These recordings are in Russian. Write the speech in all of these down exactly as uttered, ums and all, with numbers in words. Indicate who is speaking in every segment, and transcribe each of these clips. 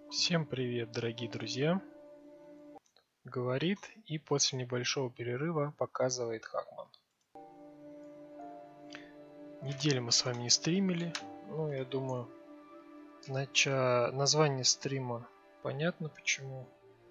Speaker 1: Всем привет, дорогие друзья! Говорит и после небольшого перерыва показывает Хакман. Неделю мы с вами не стримили. Ну, я думаю, нача... название стрима понятно почему.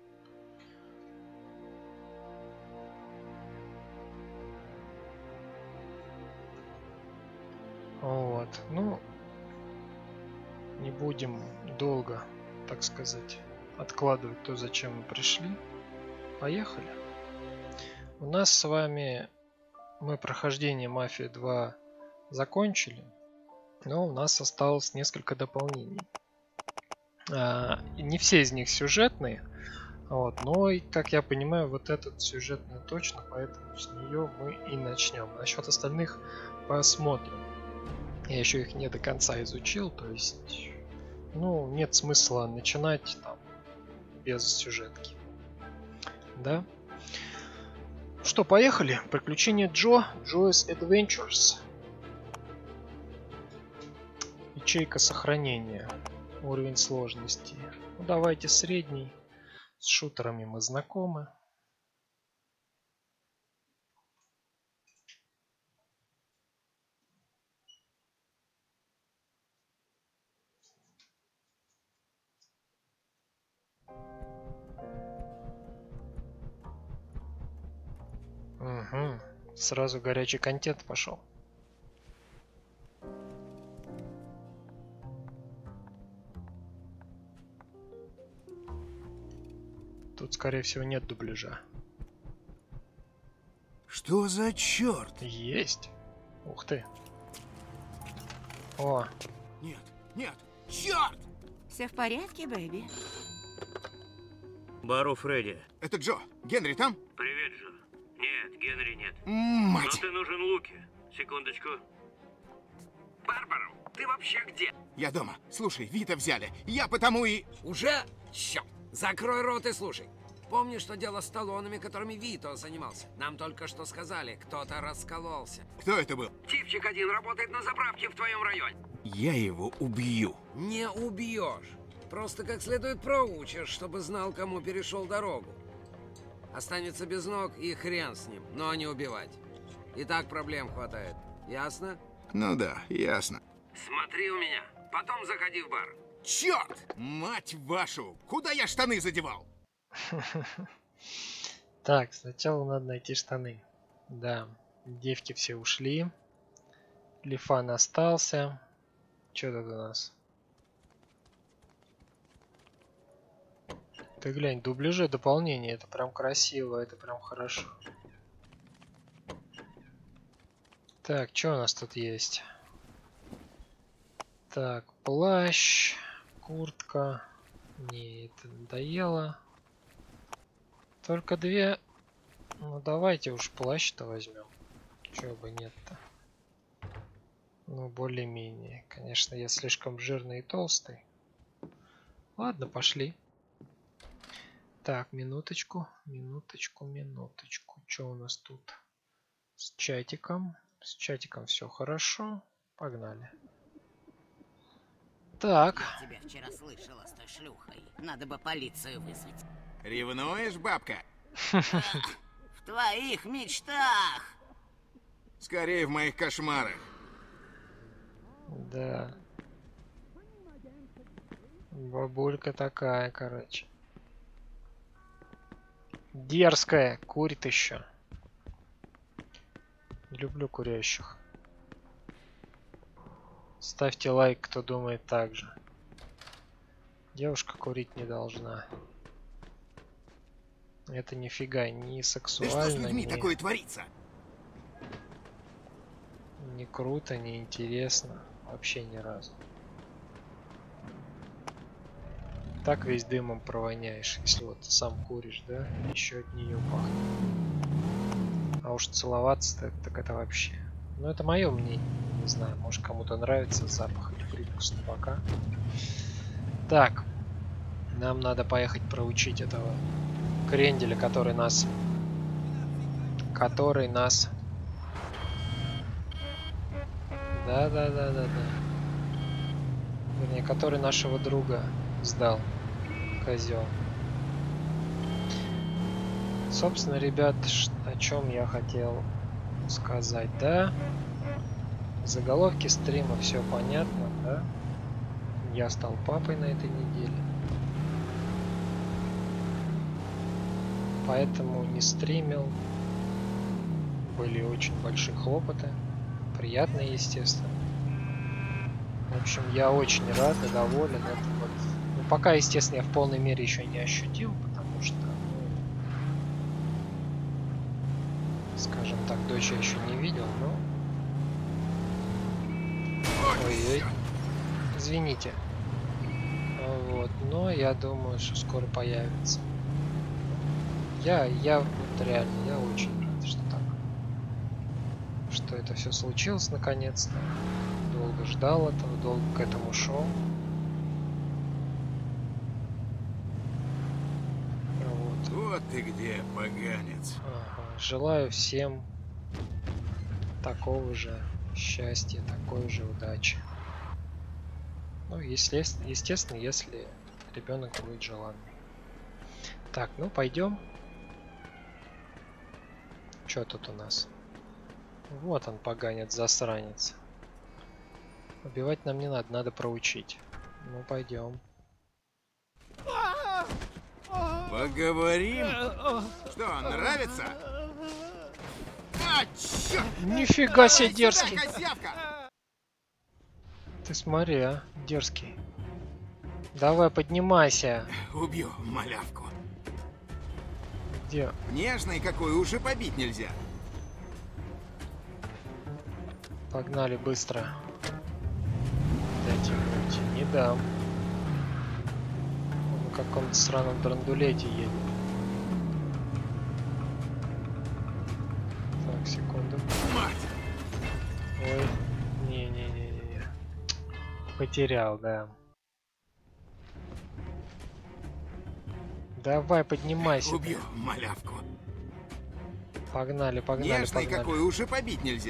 Speaker 1: Вот, ну, не будем долго, так сказать, откладывать то, зачем мы пришли. Поехали. У нас с вами мы прохождение Мафии два закончили, но у нас осталось несколько дополнений. А, не все из них сюжетные, вот, но, как я понимаю, вот этот сюжетный точно, поэтому с нее мы и начнем. Насчет остальных посмотрим. Я еще их не до конца изучил, то есть, ну, нет смысла начинать там без сюжетки. Да? Что, поехали? Приключения Джо, Joe's Adventures. Ячейка сохранения. Уровень сложности. Ну, давайте средний. С шутерами мы знакомы. Угу. Сразу горячий контент пошел. Тут, скорее всего, нет дубляжа.
Speaker 2: Что за черт?
Speaker 1: Есть. Ух ты. О.
Speaker 2: Нет, нет, черт!
Speaker 3: Все в порядке, бэйби?
Speaker 4: Бару Фредди.
Speaker 2: Это Джо. Генри там?
Speaker 4: Привет, Джо. Нет, Генри нет.
Speaker 2: Мать!
Speaker 4: Но ты нужен Луке. Секундочку.
Speaker 5: Барбара, ты вообще где?
Speaker 2: Я дома. Слушай, Вита взяли. Я потому и...
Speaker 5: Уже? Ща. Закрой рот и слушай. Помнишь, что дело с талонами, которыми Вито занимался? Нам только что сказали, кто-то раскололся.
Speaker 2: Кто это был?
Speaker 5: Типчик один работает на заправке в твоем районе.
Speaker 2: Я его убью.
Speaker 5: Не убьешь. Просто как следует проучишь, чтобы знал, кому перешел дорогу. Останется без ног и хрен с ним, но не убивать. И так проблем хватает. Ясно?
Speaker 2: Ну да, ясно.
Speaker 5: Смотри у меня. Потом заходи в бар.
Speaker 2: Черт! Мать вашу! Куда я штаны задевал?
Speaker 1: Так, сначала надо найти штаны. Да, девки все ушли. Лифан остался. Что тут у нас? Ты глянь, дубляжи дополнение. Это прям красиво, это прям хорошо. Так, что у нас тут есть? Так, плащ, куртка. Не, это надоело. Только две. Ну давайте уж плащ-то возьмем. Чего бы нет-то. Ну, более-менее. Конечно, я слишком жирный и толстый. Ладно, пошли. Так, минуточку, минуточку, минуточку. Что у нас тут? С чатиком. С чатиком все хорошо. Погнали. Так.
Speaker 3: Я тебя вчера слышала с той шлюхой. Надо бы полицию вызвать.
Speaker 2: Ревнуешь, бабка?
Speaker 3: В твоих мечтах!
Speaker 2: Скорее в моих кошмарах.
Speaker 1: Да. Бабулька такая, короче. Дерзкая, курит еще. Люблю курящих. Ставьте лайк, кто думает так же. Девушка курить не должна. Это нифига не
Speaker 2: Да
Speaker 1: сексуально,
Speaker 2: что с людьми
Speaker 1: не,
Speaker 2: такое творится?
Speaker 1: не круто, не интересно. Вообще ни разу. Так весь дымом провоняешь, если вот ты сам куришь, да? Еще от нее пахнет. А уж целоваться так, так это вообще. Ну это мое мнение. Не знаю, может кому-то нравится запах или привкус табака. Так. Нам надо поехать проучить этого кренделя, который нас... Который нас... Да-да-да-да-да. Вернее, который нашего друга сдал. Козел. Собственно, ребят, ш- о чем я хотел сказать, да? В заголовке стрима все понятно, да? Я стал папой на этой неделе. Поэтому не стримил. Были очень большие хлопоты. Приятные, естественно. В общем, я очень рад и доволен. Это вот... Ну, пока, естественно, я в полной мере еще не ощутил, потому что, ну, скажем так, дочь я еще не видел, но... Ой-ой. Извините. Вот, но я думаю, что скоро появится. Я, я вот реально, я очень рад, что так, что это все случилось наконец-то. Долго ждал этого, долго к этому шел. Вот.
Speaker 2: Вот ты где, поганец.
Speaker 1: Ага. Желаю всем такого же счастья, такой же удачи. Ну, если, естественно, если ребенок будет желанный. Так, ну пойдем. Что тут у нас? Вот он, поганец, засранец. Убивать нам не надо, надо проучить. Ну, пойдем.
Speaker 2: Поговорим? Что, нравится? А, черт!
Speaker 1: Нифига себе
Speaker 2: Давай сюда,
Speaker 1: дерзкий!
Speaker 2: козявка!
Speaker 1: Ты смотри, а, дерзкий. Давай, поднимайся.
Speaker 2: Убью малявку.
Speaker 1: Где?
Speaker 2: Нежный какой, уже побить нельзя.
Speaker 1: Погнали быстро. Дайте мне уйти. Не дам. Он на каком-то сраном драндулете едет. Так, секунду.
Speaker 2: Мать!
Speaker 1: Ой. Не-не-не-не. Потерял, да. Давай, поднимайся.
Speaker 2: Убью малявку.
Speaker 1: Погнали, погнали,
Speaker 2: Нежный
Speaker 1: погнали.
Speaker 2: какой, уже побить нельзя.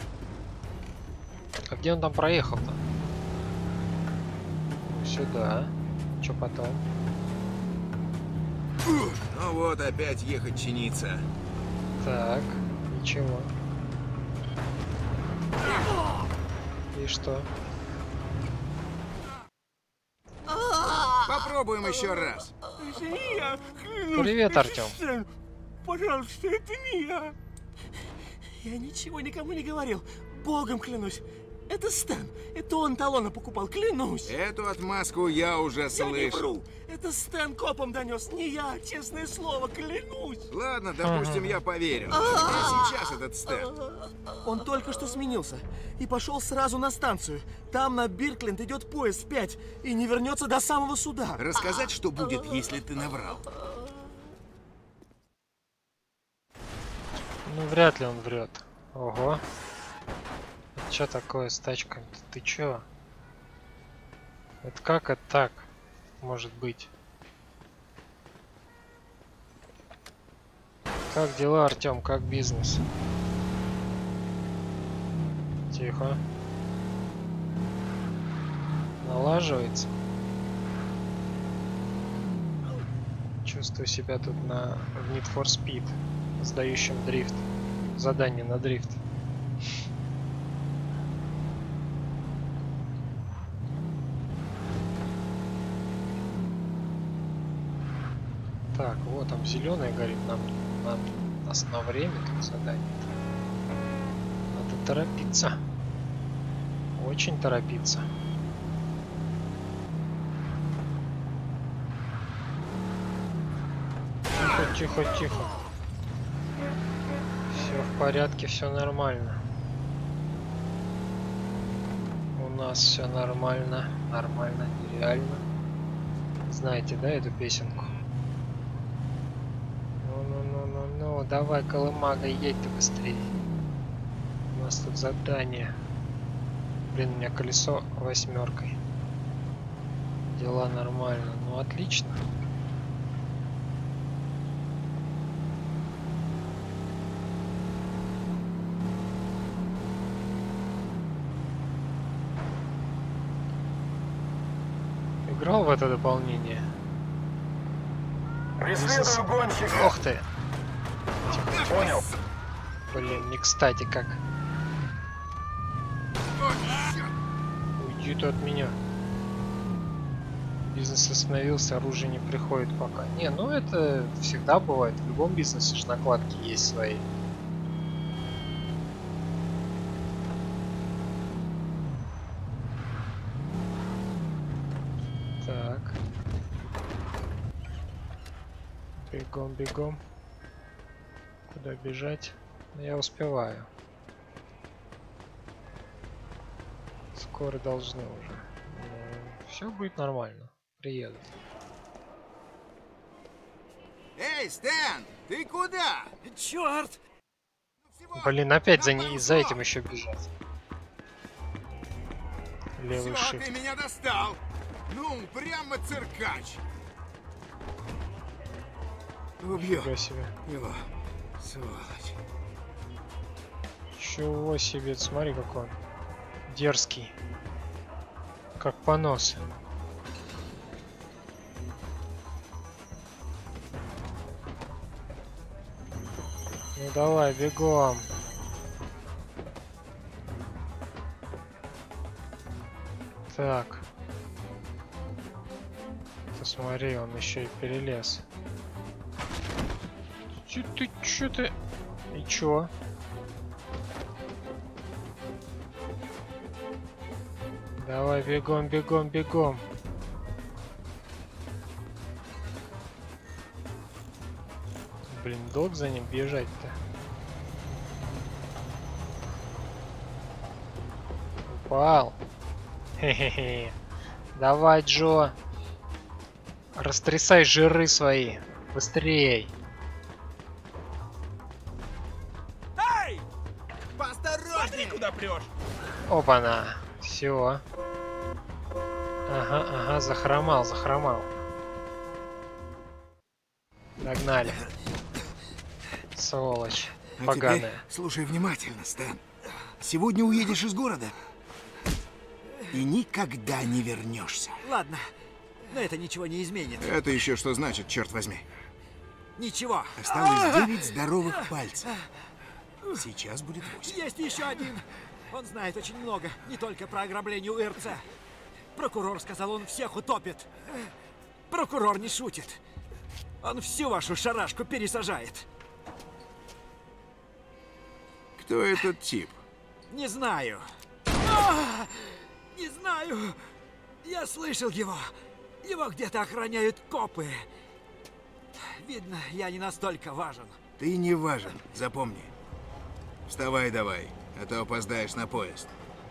Speaker 1: А где он там проехал-то? Сюда. Чё потом?
Speaker 2: Ну вот, опять ехать чиниться.
Speaker 1: Так, ничего. И что?
Speaker 2: Попробуем еще раз.
Speaker 6: Это не я, клянусь.
Speaker 1: Привет, Артём.
Speaker 6: Стэн, пожалуйста, это не я. Я ничего никому не говорил. Богом клянусь. Это Стэн. Это он талоны покупал, клянусь.
Speaker 2: Эту отмазку я уже
Speaker 6: Я не
Speaker 2: слышал.
Speaker 6: вру. Это Стэн копом донес. Не я, честное слово, клянусь.
Speaker 2: Ладно, допустим, я поверю. Где сейчас этот Стэн?
Speaker 6: Он только что сменился и пошел сразу на станцию. Там на Биркленд идет поезд в пять и не вернется до самого суда.
Speaker 2: Рассказать, что будет, если ты наврал?
Speaker 1: Ну, вряд ли он врет. Ого. Что такое с тачками? Ты чё? Это как это так может быть? Как дела, Артём? Как бизнес? Тихо. Налаживается. Чувствую себя тут на в Need for Speed, сдающем дрифт. Задание на дрифт. Так, вот там зеленый горит, нам, нам нас на время тут задание. Надо торопиться. Очень торопиться. Тихо, тихо, тихо. Все в порядке, все нормально. У нас все нормально, нормально, нереально. Знаете, да, эту песенку? Ну-ну-ну-ну-ну, давай, Колымага, едь ты быстрее. У нас тут задание. Блин, у меня колесо восьмеркой. Дела нормально, ну отлично. Играл в это дополнение? Преследую гонщика. Ох ты.
Speaker 6: Понял.
Speaker 1: Блин, не кстати как. Уйди ты от меня. Бизнес остановился, оружие не приходит пока. Не, ну это всегда бывает. В любом бизнесе же накладки есть свои. Так. Бегом, бегом. Куда бежать? Я успеваю. Скоро должны уже. Все будет нормально. Приеду.
Speaker 2: Эй, Стэн, ты куда?
Speaker 6: Черт!
Speaker 1: Блин, опять за, ней, за этим еще бежать. Левый
Speaker 2: Всё,
Speaker 1: shift.
Speaker 2: ты меня достал. Ну, прямо циркач. Убью
Speaker 1: Нифига себе.
Speaker 2: его, сволочь.
Speaker 1: Чего себе, смотри какой он. Дерзкий. Как понос. Ну давай, бегом. Так. Посмотри, он еще и перелез. Чё ты, чё ты? И чё? Давай, бегом, бегом, бегом. Блин, долго за ним бежать-то? Упал. Хе-хе-хе. Давай, Джо. Растрясай жиры свои. Быстрей.
Speaker 6: Эй!
Speaker 2: Поосторожней, куда прешь.
Speaker 1: Опа-на. Все. Ага, ага, захромал, захромал. Догнали. Сволочь.
Speaker 2: А
Speaker 1: Поганая.
Speaker 2: теперь слушай внимательно, Стэн. Сегодня уедешь из города и никогда не вернешься.
Speaker 6: Ладно, но это ничего не изменит.
Speaker 2: Это еще что значит, черт возьми?
Speaker 6: Ничего.
Speaker 2: Осталось девять здоровых пальцев. Сейчас будет восемь.
Speaker 6: Есть еще один. Он знает очень много, не только про ограбление УРЦ. Прокурор сказал, он всех утопит. Прокурор не шутит. Он всю вашу шарашку пересажает.
Speaker 2: Кто этот тип?
Speaker 6: Не знаю. А! Не знаю. Я слышал его. Его где-то охраняют копы. Видно, я не настолько важен.
Speaker 2: Ты не важен, запомни. Вставай давай, а то опоздаешь на поезд.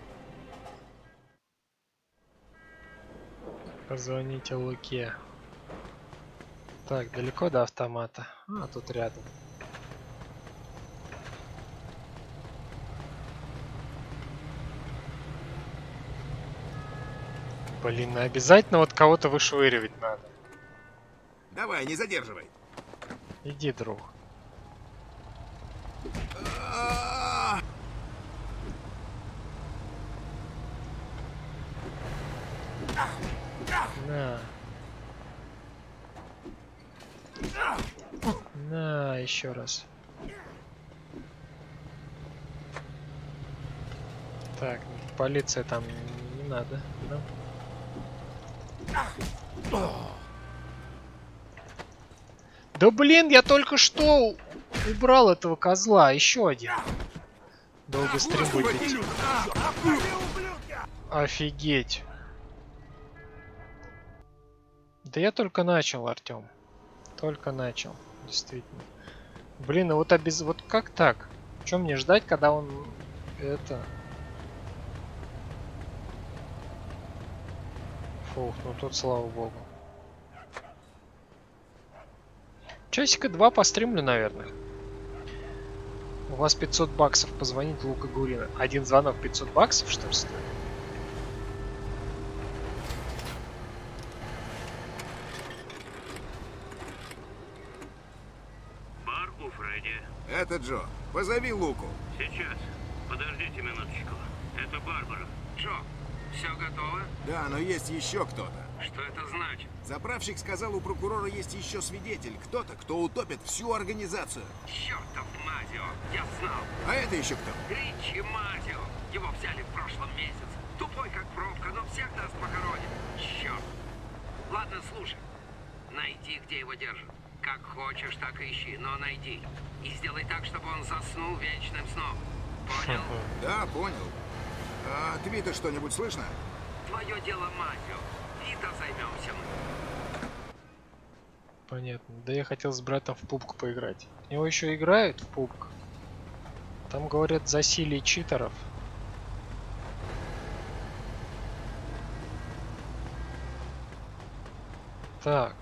Speaker 1: Позвоните Луке. Так, далеко до автомата? А, тут рядом. Блин, обязательно вот кого-то вышвыривать надо.
Speaker 2: Давай, не задерживай.
Speaker 1: Иди, друг.
Speaker 2: А-а-а!
Speaker 1: На. На, еще раз. Так, полиция там не надо. Да? Да блин, я только что убрал этого козла. Еще один. Долго стрим будет. Офигеть. Да я только начал, Артем. Только начал, действительно. Блин, а вот обез... вот как так? Чем мне ждать, когда он это... Фух, ну тут слава богу. Часика два постримлю, наверное. У вас пятьсот баксов, позвонить Лука Гурина. Один звонок пятьсот баксов, что ли, стоит?
Speaker 4: Бар у Фредди.
Speaker 2: Это Джо. Позови Луку.
Speaker 4: Сейчас. Подождите минуточку. Это Барбара. Джо, все готово?
Speaker 2: Да, но есть еще кто-то.
Speaker 4: Что это значит?
Speaker 2: Заправщик сказал, у прокурора есть еще свидетель. Кто-то, кто утопит всю организацию.
Speaker 7: Чертов Мазио, я знал.
Speaker 2: А это еще кто?
Speaker 7: Ричи Мазио. Его взяли в прошлом месяце. Тупой как пробка, но всех нас похоронит. Черт. Ладно, слушай. Найди, где его держат. Как хочешь, так и ищи, но найди. И сделай так, чтобы он заснул вечным сном. Понял?
Speaker 2: Да, понял. А Твита что-нибудь слышно?
Speaker 7: Твое дело, Мазио. Вита займемся мы.
Speaker 1: Понятно. Да я хотел с братом в пубг поиграть. Его еще играют в пубг. Там, говорят, засилие читеров. Так.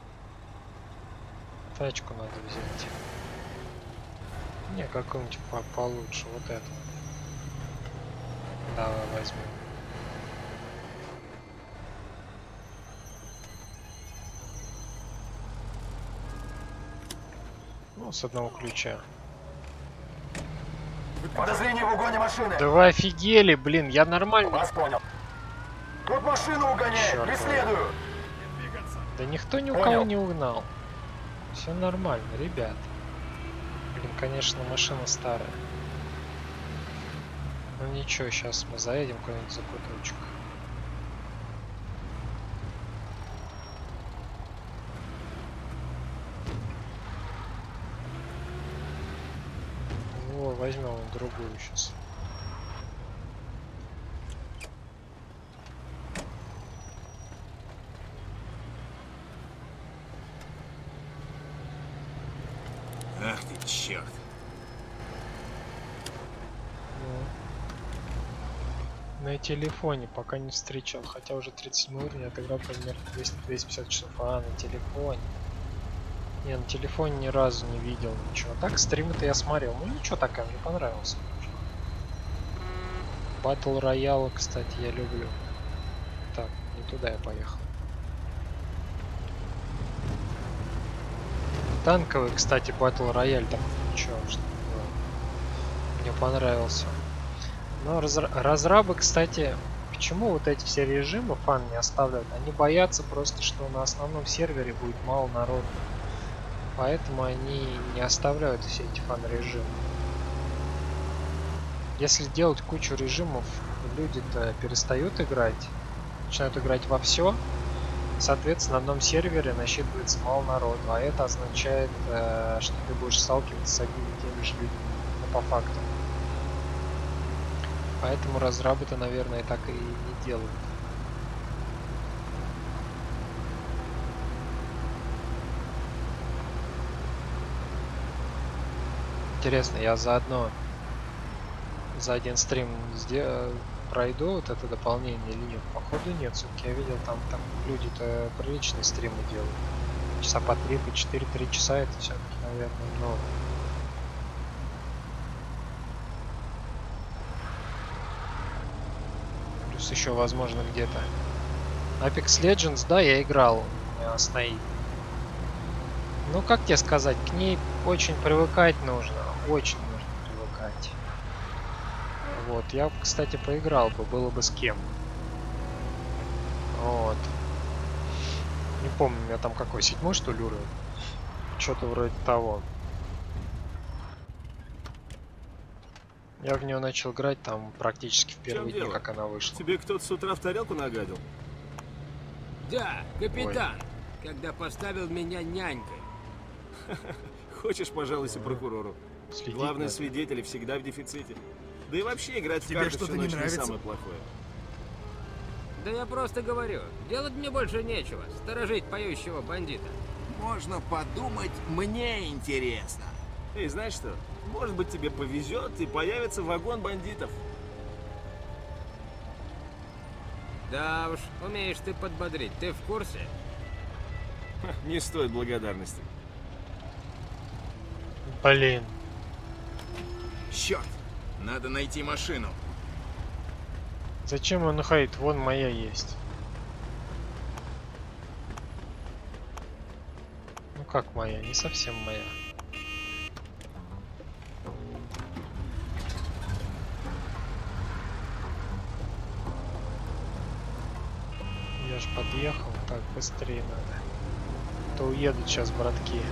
Speaker 1: Тачку надо взять. Не, какую-нибудь по получше. Вот эту. Давай возьмем. Ну, с одного ключа.
Speaker 8: Подозрение в угоне машины.
Speaker 1: Да вы офигели, блин, я нормально.
Speaker 8: Вас понял. Тут машину угоняет,
Speaker 1: Чёрт.
Speaker 8: преследую.
Speaker 1: Да никто ни у
Speaker 8: Понял.
Speaker 1: кого не угнал. Все нормально, ребят. Блин, конечно, машина старая. Ну ничего, сейчас мы заедем куда-нибудь за куточек. Во, возьмем другую сейчас.
Speaker 2: Ах ты, черт.
Speaker 1: На телефоне пока не встречал, хотя уже тридцать седьмой уровень, отыграл примерно двести двести пятьдесят часов. А, на телефоне. Не, на телефоне ни разу не видел ничего. Так, стримы-то я смотрел. Ну ничего, такая, мне понравился. Battle Royale, кстати, я люблю. Так, не туда я поехал. Танковый, кстати, Battle Royale, так ничего, что мне понравился. Но разра разрабы, кстати, почему вот эти все режимы фан не оставляют? Они боятся просто, что на основном сервере будет мало народу. Поэтому они не оставляют все эти фан-режимы. Если делать кучу режимов, люди-то перестают играть, начинают играть во все. Соответственно, на одном сервере насчитывается мало народу, а это означает, э, что ты будешь сталкиваться с одними и теми же людьми, ну, по факту. Поэтому разрабы-то, наверное, так и не делают. Интересно, я заодно за один стрим сделаю, пройду вот это дополнение или нет? Походу нет, все-таки я видел там, там люди-то приличные стримы делают. Часа по три, по четыре, три часа это все-таки, наверное, много. Плюс еще, возможно, где-то Apex Legends, да, я играл, у меня стоит. Ну, как тебе сказать, к ней очень привыкать нужно, очень нужно привыкать. Вот, я, кстати, поиграл бы, было бы с кем. Вот. Не помню, у меня там какой, седьмой, что ли, уровень? Что-то вроде того. Я в нее начал играть там практически в первые дни, как она вышла.
Speaker 9: Тебе кто-то с утра в тарелку нагадил?
Speaker 5: Да, капитан, Ой. когда поставил меня нянькой.
Speaker 9: Хочешь, пожалуйся прокурору.
Speaker 1: Следить
Speaker 9: Главные
Speaker 1: надо.
Speaker 9: свидетели всегда в дефиците. Да и вообще играть в
Speaker 8: Тебе
Speaker 9: карты
Speaker 8: что-то
Speaker 9: всю
Speaker 8: не
Speaker 9: ночь не
Speaker 8: нравится?
Speaker 9: самое плохое.
Speaker 5: Да я просто говорю, делать мне больше нечего, сторожить поющего бандита.
Speaker 2: Можно подумать, мне интересно.
Speaker 9: Эй, знаешь что? Может быть, тебе повезет и появится вагон бандитов.
Speaker 5: Да уж, умеешь ты подбодрить, ты в курсе?
Speaker 9: Ха, не стоит благодарности.
Speaker 1: Блин.
Speaker 2: Черт, надо найти машину.
Speaker 1: Зачем он уходит? Вон моя есть. Ну как моя? Не совсем моя. Я ж подъехал. Так, Так, быстрее надо. А то уедут сейчас братки.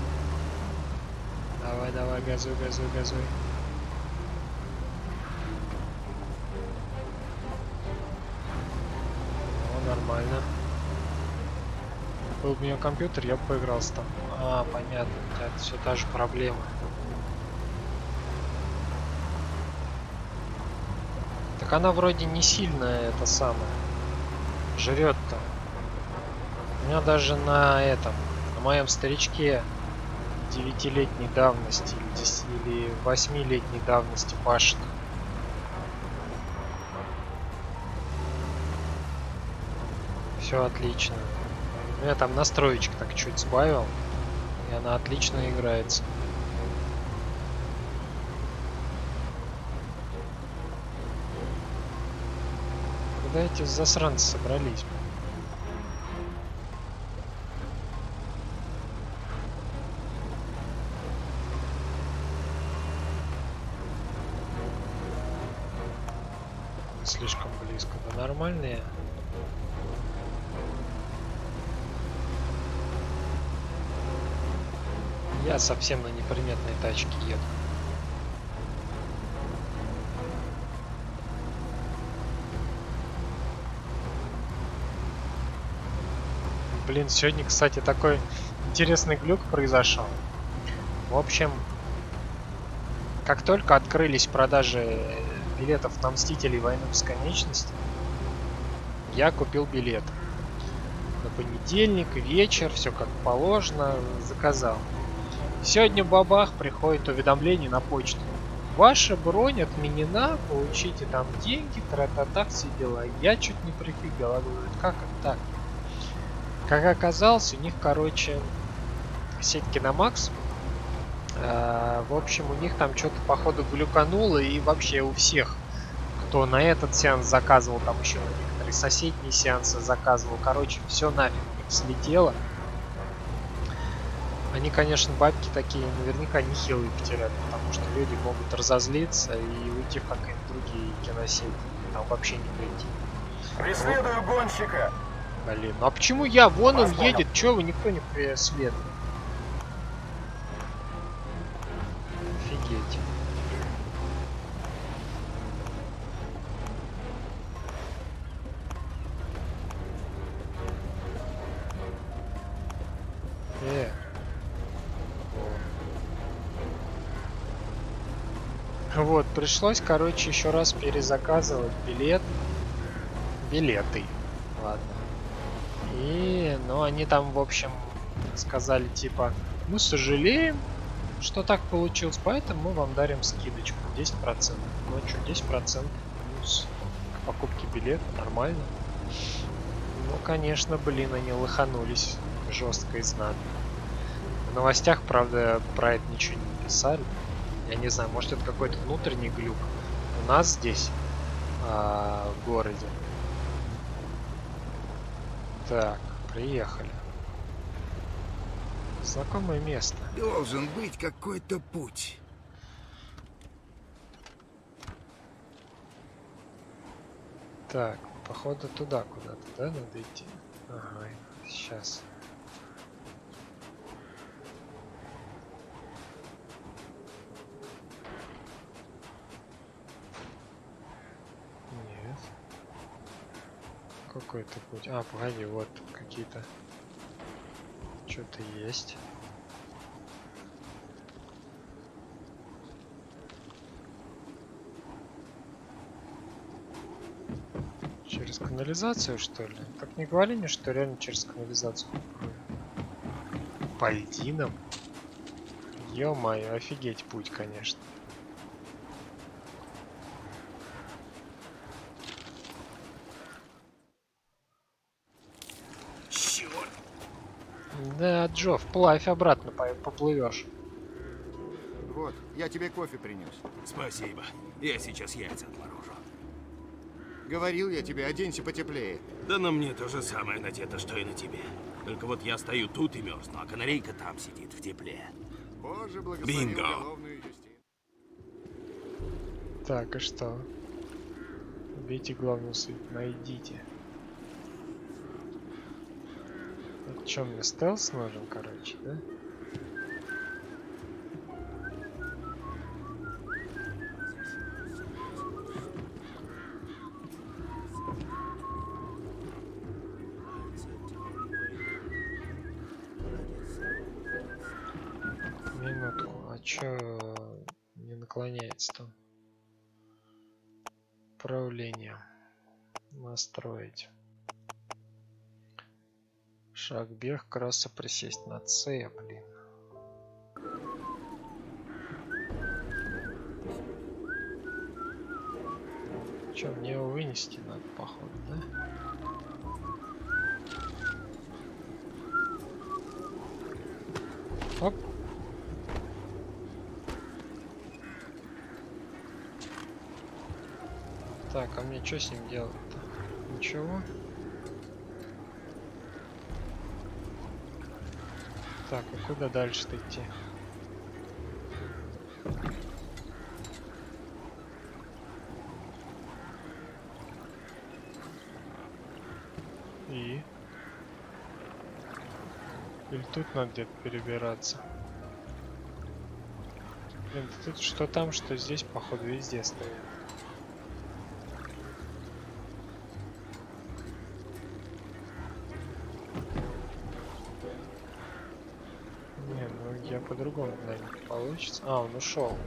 Speaker 1: Давай, давай, газуй, газуй, газуй. О, нормально. Был бы у меня компьютер, я бы поигрался там. А, понятно, это все та же проблема. Так она вроде не сильная, это самое. Жрет-то. У меня даже на этом, на моем старичке девятилетней давности или восьмилетней давности башня. Все отлично. Я там настроечек так чуть сбавил, и она отлично играется. Куда эти засранцы собрались? Слишком близко. Да нормальные. Я совсем на неприметной тачке еду. Блин, сегодня, кстати, такой интересный глюк произошел. В общем, как только открылись продажи билетов на Мстителей Войну Бесконечности, я купил билет. На понедельник, вечер, все как положено, заказал. Сегодня бабах, приходит уведомление на почту. Ваша бронь отменена, получите там деньги, тра-та-та, все дела. Я чуть не прифигел, я говорю, как это так? Как оказалось, у них, короче, сеть Киномакс. Э, в общем, у них там что-то походу глюкануло, и вообще у всех, кто на этот сеанс заказывал, там еще на некоторые соседние сеансы заказывал, короче, все нафиг слетело. Они, конечно, бабки такие наверняка нехилые потеряли, потому что люди могут разозлиться и уйти в какие-то другие киносети. Там вообще не прийти.
Speaker 8: Преследую гонщика.
Speaker 1: Блин, ну а почему я? Вон он едет, чего вы никто не преследует? Офигеть. Э. Вот, пришлось, короче, еще раз перезаказывать билет. Билеты. Ладно. И, ну, они там, в общем, сказали, типа, мы сожалеем, что так получилось, поэтому мы вам дарим скидочку десять процентов. Ну, что, десять процентов плюс к покупке билета, нормально. Ну, конечно, блин, они лоханулись жестко и знатно. В новостях, правда, про это ничего не писали. Я не знаю, может это какой-то внутренний глюк у нас здесь, а, в городе. Так, приехали. Знакомое место.
Speaker 2: Должен быть какой-то путь.
Speaker 1: Так, походу туда куда-то, да, надо идти? Ага, сейчас. Нет. Какой-то путь. А, погоди, вот какие-то. Что-то есть. Через канализацию, что ли? Так не говорили мне, что реально через канализацию? По льдинам? Ё-моё, офигеть путь, конечно.
Speaker 2: Черт!
Speaker 1: Да, Джо, вплавь обратно поплывешь.
Speaker 8: Вот, я тебе кофе принес.
Speaker 9: Спасибо. Я сейчас яйца отморожу.
Speaker 8: Говорил я тебе, оденься потеплее.
Speaker 9: Да на мне то же самое надето, что и на тебе. Только вот я стою тут и мерзну, а канарейка там сидит в тепле.
Speaker 8: Боже, благослови
Speaker 9: Бинго.
Speaker 8: уголовную юстицию.
Speaker 1: Так, и что? Убейте главную суть, найдите. Чё, мне стелс нужен, короче, да? Минутку, а чё не наклоняется там? Управление. Настроить. Шаг, бег, краса, присесть на С, блин. Че, мне его вынести надо, походу, да? Оп. Так, а мне что с ним делать-то? Ничего. Так, а куда дальше-то идти? И? Или тут надо где-то перебираться? Блин, тут что там, что здесь, походу, везде стоит. Не, ну я по-другому, наверное, получится. А, он ушел.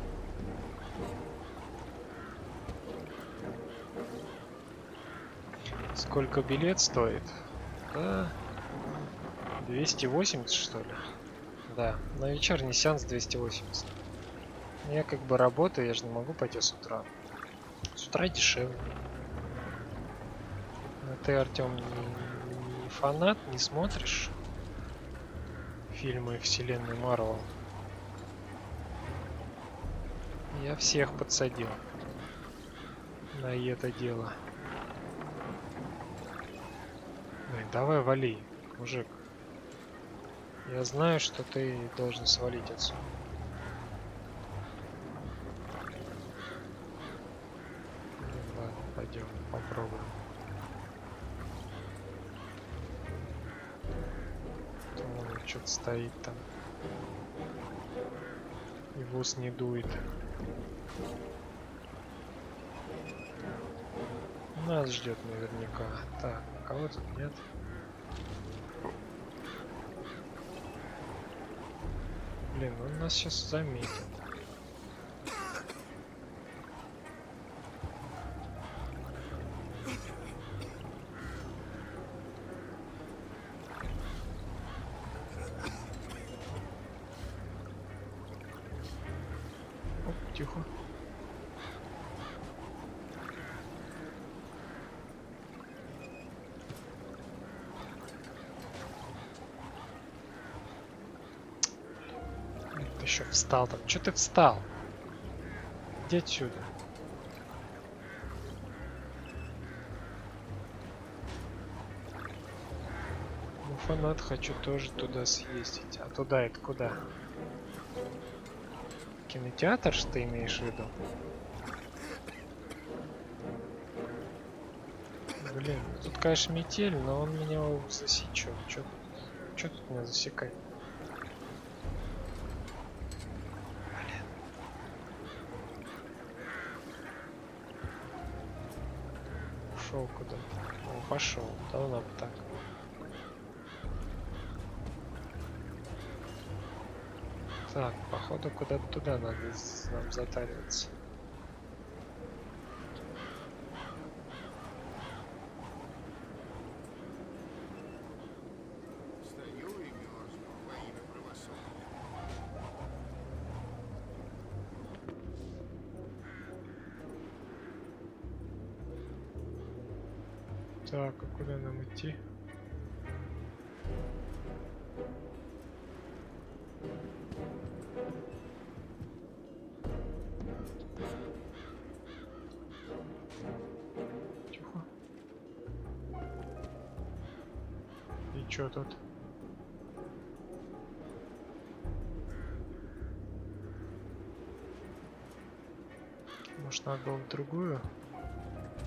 Speaker 1: Сколько билет стоит? Да. двести восемьдесят, что ли? Да, на вечерний сеанс двести восемьдесят. Я как бы работаю, я же не могу пойти с утра. С утра дешевле. А ты, Артем, не, не фанат, не смотришь фильмы вселенной Марвел? Я всех подсадил на это дело. Ой, давай вали, мужик. Я знаю, что ты должен свалить отсюда. Ну, ладно, пойдем, попробуем. Он что-то стоит там. И в ус не дует. Нас ждет наверняка. Так, кого тут нет? Блин, он нас сейчас заметит. Оп, тихо. Еще встал там. Че ты встал? Иди отсюда. Ну, фанат, хочу тоже туда съездить. А туда это куда? Кинотеатр, что ты имеешь в виду? Блин, тут, конечно, метель, но он меня засечет. Че тут, тут меня засекает? Ушел куда-то. О, пошел. Давно бы так. Так, походу куда-то туда надо нам затариваться.
Speaker 8: Стою и мерзну во имя правосудия.
Speaker 1: Так, а куда нам идти? Тихо. И чё тут? Может, надо было в другую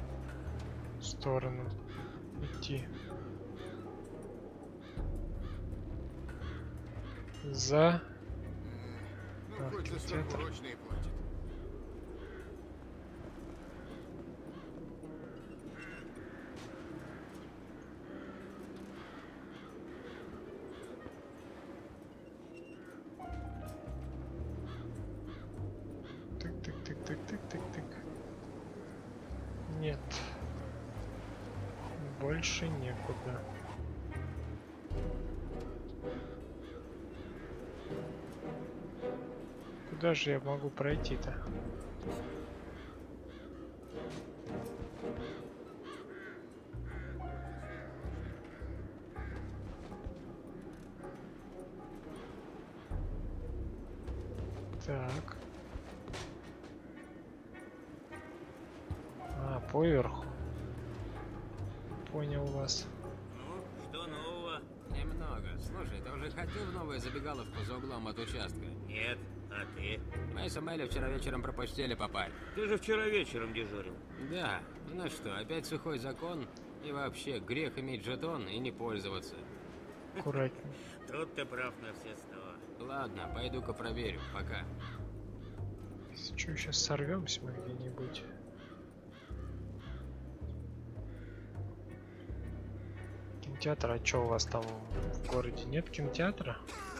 Speaker 1: сторону идти? За...
Speaker 8: Ну,
Speaker 1: А,
Speaker 8: хоть за
Speaker 1: кинотеатр.
Speaker 8: сверхурочные платят.
Speaker 1: Тык-тык-тык-тык-тык-тык-тык. Нет. Больше некуда. Куда же я могу пройти-то? Так. А, поверху. Понял вас.
Speaker 4: Ну, что нового?
Speaker 10: Немного. Слушай, ты уже ходил в новую забегаловку за углом от участка?
Speaker 4: Нет, а ты?
Speaker 10: Мы с Амелей вчера вечером пропустили попасть.
Speaker 4: Ты же вчера вечером дежурил.
Speaker 10: Да. Ну что, опять сухой закон? И вообще, грех иметь жетон и не пользоваться.
Speaker 1: Аккуратней.
Speaker 4: Тут ты прав на все сто.
Speaker 10: Ладно, пойду-ка проверю. Пока.
Speaker 1: Если что, сейчас сорвемся мы где-нибудь. Кинотеатр, а что у вас там в городе нет кинотеатра?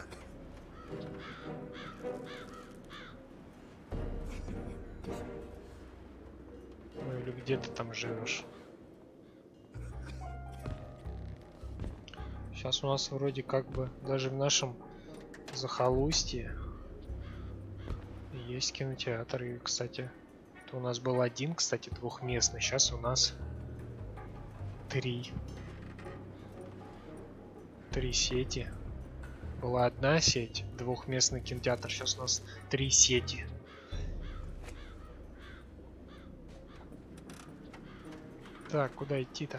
Speaker 1: Ну или где ты там живешь? Сейчас у нас вроде как бы даже в нашем захолустье есть кинотеатр. И, кстати, то у нас был один, кстати, двухместный. Сейчас у нас три. Три сети. Была одна сеть, двухместный кинотеатр. Сейчас у нас три сети. Так, куда идти-то?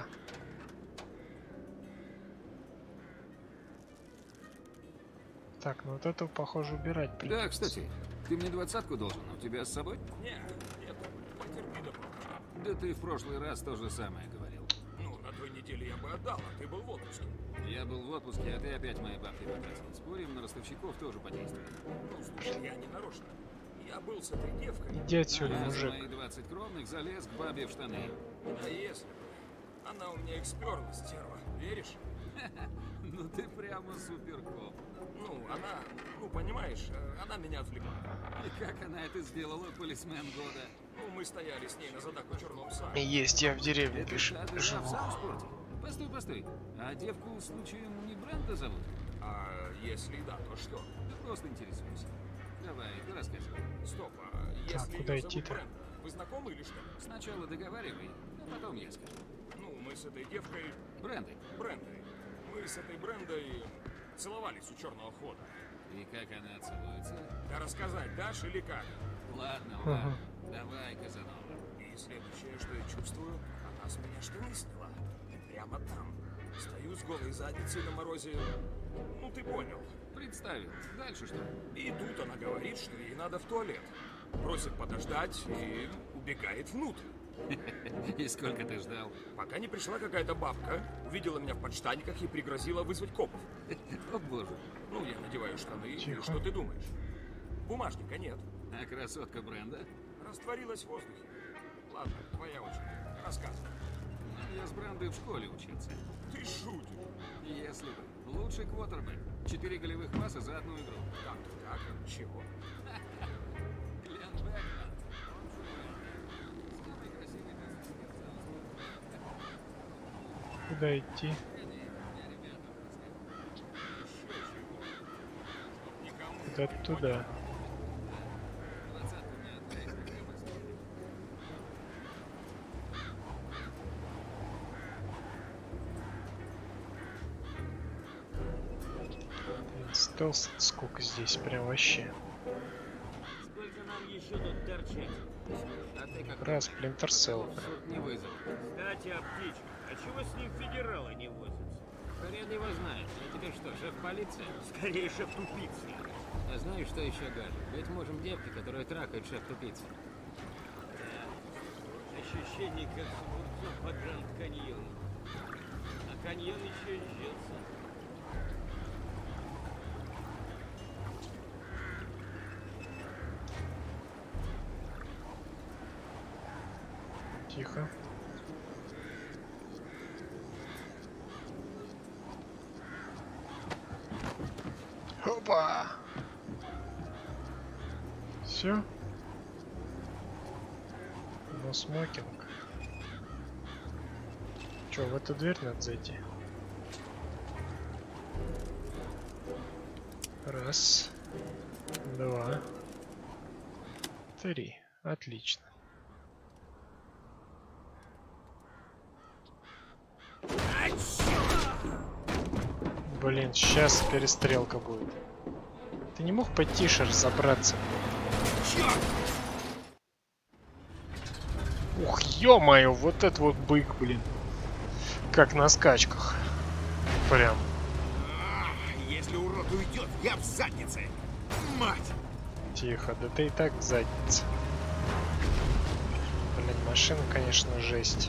Speaker 1: Так, ну вот это, похоже, убирать придется.
Speaker 11: Да, кстати, ты мне двадцатку должен, а у тебя с собой?
Speaker 6: Не, нет, потерпи до пока.
Speaker 11: Да ты в прошлый раз то же самое говорил.
Speaker 6: Ну, на той неделе я бы отдал, а ты был в отпуске.
Speaker 11: Я был в отпуске, а ты опять мои бабки потратил. Спорим, на ростовщиков тоже подействует.
Speaker 6: Ну, слушай, я не нарочно. Я был с этой девкой.
Speaker 1: Иди отсюда,
Speaker 11: А за
Speaker 1: мужик.
Speaker 11: мои двадцать кровных залез к бабе в штаны.
Speaker 6: Да если бы. Она у меня эксперла, стерва. Веришь?
Speaker 11: Ну ты прямо суперкоп.
Speaker 6: Ну, она, ну, понимаешь, она меня отвлекла.
Speaker 11: И как она это сделала, полисмен года?
Speaker 6: Ну, мы стояли с ней на задаку черном сами.
Speaker 1: Есть, я в деревне
Speaker 11: Это
Speaker 1: пишу.
Speaker 11: та дыра в сам спорте? Постой, постой. А девку случаем не Бренда зовут?
Speaker 6: А если да, то что?
Speaker 11: Да просто интересуюсь. Давай, ты рассказывай.
Speaker 6: Стоп, а если
Speaker 1: куда
Speaker 6: её зовут
Speaker 1: идти-то?
Speaker 6: Бренда, вы знакомы или что?
Speaker 11: Сначала договаривай, а потом я скажу.
Speaker 6: Ну, мы с этой девкой,
Speaker 11: Брендой.
Speaker 6: Брендой, мы с этой Брендой целовались у черного хода.
Speaker 11: И как она целуется?
Speaker 6: Да рассказать дашь или как?
Speaker 11: Ладно, ладно. Давай, Казанова.
Speaker 6: И следующее, что я чувствую, она с меня штаны сняла. Прямо там. Стою с голой задницей на морозе. Ну, ты понял.
Speaker 11: Представил. Дальше что?
Speaker 6: И тут она говорит, что ей надо в туалет. Просит подождать и убегает внутрь.
Speaker 11: И сколько ты ждал?
Speaker 6: Пока не пришла какая-то бабка, увидела меня в подштаниках и пригрозила вызвать копов.
Speaker 11: О боже.
Speaker 6: Ну, я надеваю штаны,
Speaker 1: Тихо.
Speaker 6: и что ты думаешь? Бумажника нет.
Speaker 11: А красотка Бренда?
Speaker 6: Растворилась в воздухе. Ладно, твоя очередь. Рассказывай.
Speaker 11: Ну, я с Брендой в школе учился.
Speaker 6: Ты шутишь.
Speaker 11: Если бы. Лучший квотербек. Четыре голевых паса за одну игру.
Speaker 6: Как-то так, а чего?
Speaker 11: Глен Бекман. Самый красивый
Speaker 1: Куда идти? Да туда. Стелс, сколько здесь прям вообще.
Speaker 4: Сколько нам еще тут торчать?
Speaker 10: А ты как
Speaker 1: Раз, Splinter Cell.
Speaker 10: суд не вызовут?
Speaker 4: Кстати, о птичках. А чего с ним федералы не возятся?
Speaker 10: Хрен его знает. Я тебе что, шеф полиции?
Speaker 4: Скорее шеф тупицы.
Speaker 10: А знаешь, что еще гаже? Ведь можем девки, которые трахают шеф тупицы.
Speaker 4: Ощущение, как огурцов по Гранд Каньону. А каньон еще жжется.
Speaker 1: Тихо. Опа! Все. Но смокинг. Че, в эту дверь надо зайти? Раз. Два. Три. Отлично. Блин, сейчас перестрелка будет. Ты не мог потише разобраться? Ух, ё-моё, вот это вот бык, блин. Как на скачках. Прям.
Speaker 2: Если урод уйдет, я в заднице. Мать!
Speaker 1: Тихо, да ты и так в заднице. Блин, машина, конечно, жесть.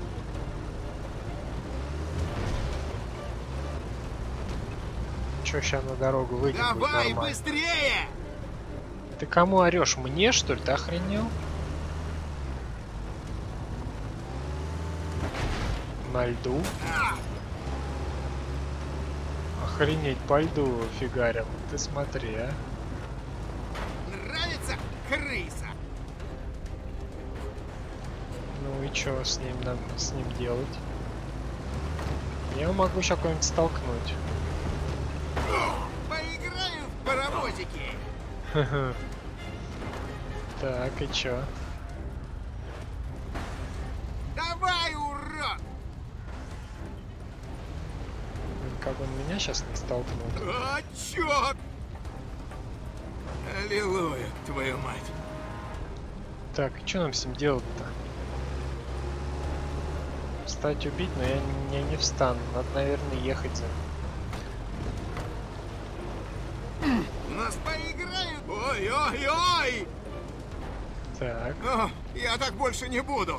Speaker 1: Чё, сейчас на дорогу выйдем?
Speaker 2: Давай быстрее!
Speaker 1: Ты кому орешь? Мне, что ли? Ты охренел? На льду? Охренеть, по льду фигарем. Ты смотри, а.
Speaker 2: Нравится крыса?
Speaker 1: Ну и чё с ним нам с ним делать? Я его могу сейчас кого-нибудь столкнуть.
Speaker 2: Поиграю в паровозики.
Speaker 1: Так, и чё?
Speaker 2: Давай, урод!
Speaker 1: Как он меня сейчас не столкнул?
Speaker 2: О, чёрт! Аллилуйя, твою мать!
Speaker 1: Так, и что нам с ним делать-то? Встать убить, но я не, не встану. Надо, наверное, ехать за ним.
Speaker 2: Нас поиграют! Ой-ой-ой!
Speaker 1: Так.
Speaker 2: О, я так больше не буду!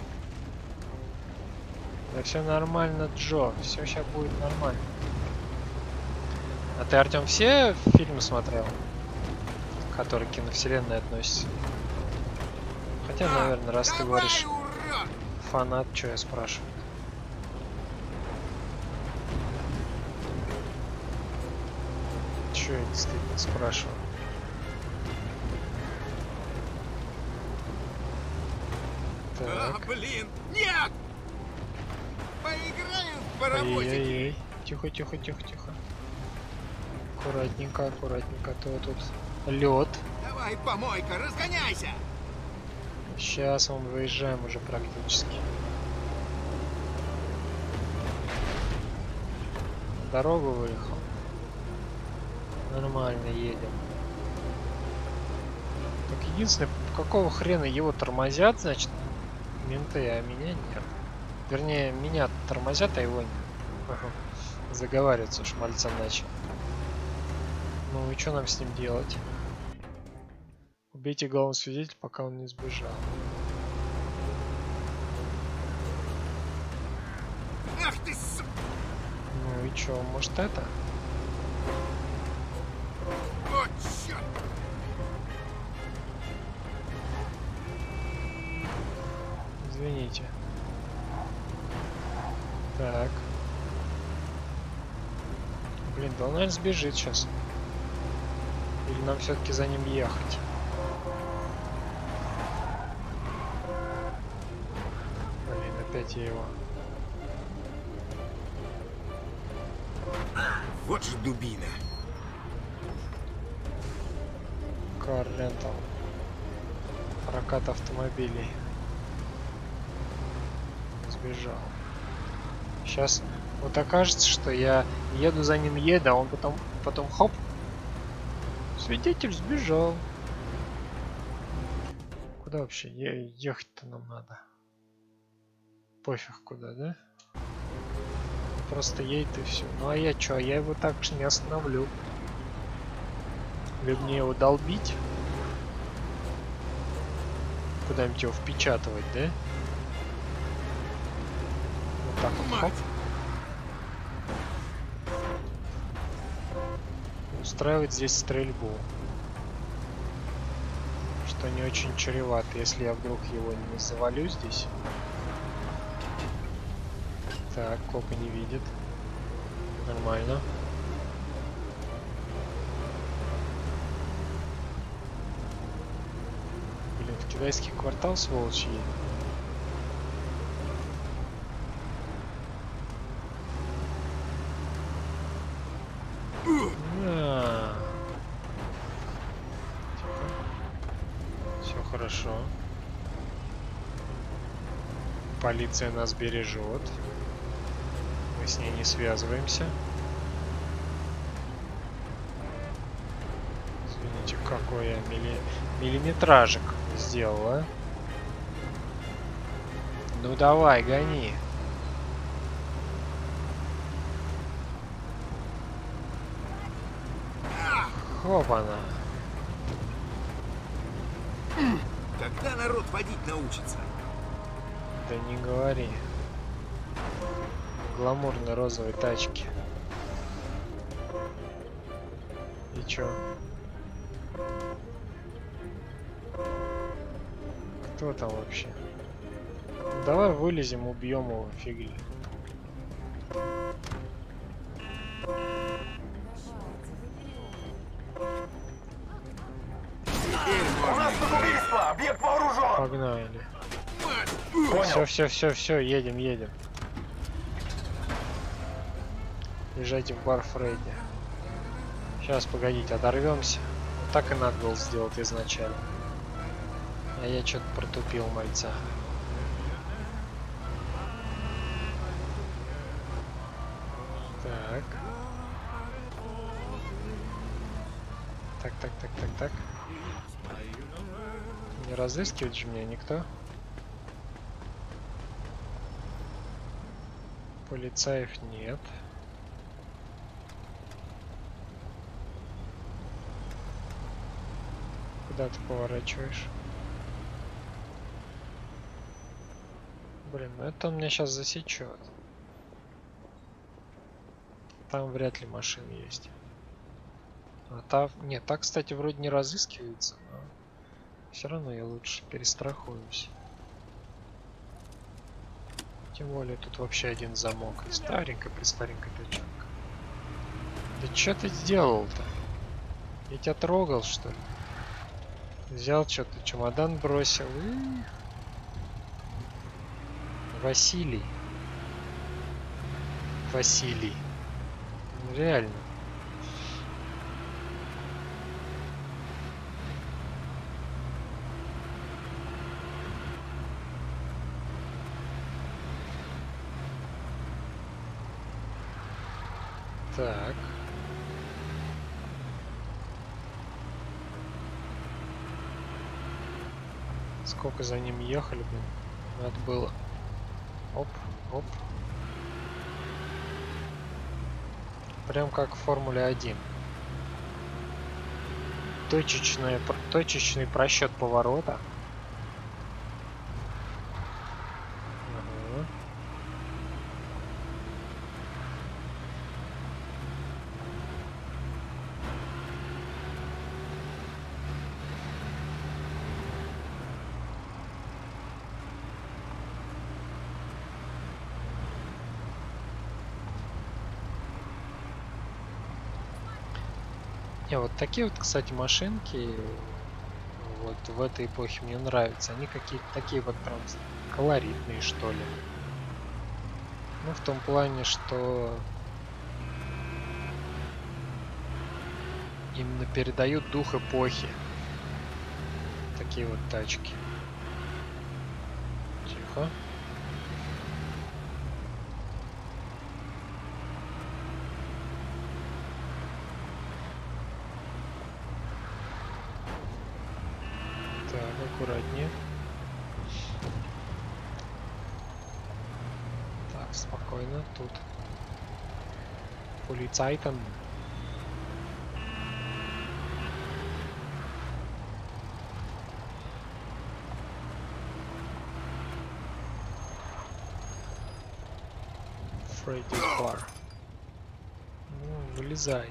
Speaker 1: Да все нормально, Джо. Все сейчас будет нормально. А ты, Артем, все фильмы смотрел? Которые к киновселенной относятся? Хотя, наверное, раз ты говоришь фанат, что я спрашиваю? Че я действительно спрашиваю? Так.
Speaker 2: А, блин! Нет! Поиграем в паровозики!
Speaker 1: Эй-эй-эй. Тихо, тихо, тихо, тихо. Аккуратненько, аккуратненько. То тут лед.
Speaker 2: Давай, помойка, разгоняйся!
Speaker 1: Сейчас мы выезжаем уже практически. На дорогу выехал. Нормально едем. Так единственное, какого хрена его тормозят, значит, менты, а меня нет. Вернее, меня тормозят, а его нет. Ага. Заговариваться уж мальцам начал. Ну и что нам с ним делать? Убейте главного свидетеля, пока он не сбежал.
Speaker 2: Ах ты с...
Speaker 1: Ну и чё, может это?
Speaker 2: О, чёрт!
Speaker 1: Извините. Так. Блин, да он, наверное, сбежит сейчас. Или нам все-таки за ним ехать? Блин, опять я его.
Speaker 2: Вот же дубина.
Speaker 1: Car Rental. Прокат автомобилей. Сбежал. Сейчас вот окажется, что я еду за ним, еду, а он потом, потом хоп. Свидетель сбежал. Куда вообще е ехать-то нам надо? Пофиг куда, да? Просто едет и все. Ну а я чё? А я его так же не остановлю. Или мне его долбить? Куда-нибудь его впечатывать, да? Вот так вот, хоп. Устраивать здесь стрельбу. Что не очень чревато, если я вдруг его не завалю здесь. Так, копы не видит. Нормально. Блин, в китайский квартал сволочь едет. А. Все хорошо. Полиция нас бережет. Мы с ней не связываемся. Извините, какой я милли... миллиметражик сделал, а? Ну давай, гони. Опа-на.
Speaker 2: Когда народ водить научится?
Speaker 1: Да не говори. Гламурной розовой тачки. И чё? Кто там вообще? Давай вылезем, убьем его, фигли.
Speaker 12: Объект вооружен!
Speaker 1: Погнали. Все, все, все, все, едем, едем. Езжайте в бар Фредди. Сейчас, погодите, оторвемся. Вот так и надо было сделать изначально. А я что-то протупил мальца. Так. Так, так, так, так, так. Не разыскивает же меня никто. Полицаев нет. Куда ты поворачиваешь? Блин, ну это он меня сейчас засечет. Там вряд ли машины есть. А та... Нет, так, кстати, вроде не разыскивается, но все равно я лучше перестрахуюсь. Тем более тут вообще один замок. И старенькая, престаренькая тачанка. Да что ты сделал-то? Я тебя трогал, что ли? Взял что-то, чемодан бросил и... Василий. Василий. Ну, реально. Так. Сколько за ним ехали, блин. Надо было. Оп, оп. Прям как в Формуле один. Точечный, точечный просчет поворота. Ага. Не, вот такие вот, кстати, машинки вот в этой эпохе мне нравятся. Они какие-то такие вот прям колоритные, что ли. Ну, в том плане, что именно передают дух эпохи. Такие вот тачки. Тихо. Аккуратнее. Так, спокойно. Тут полицай там. Фредди's бар. Ну, вылезай.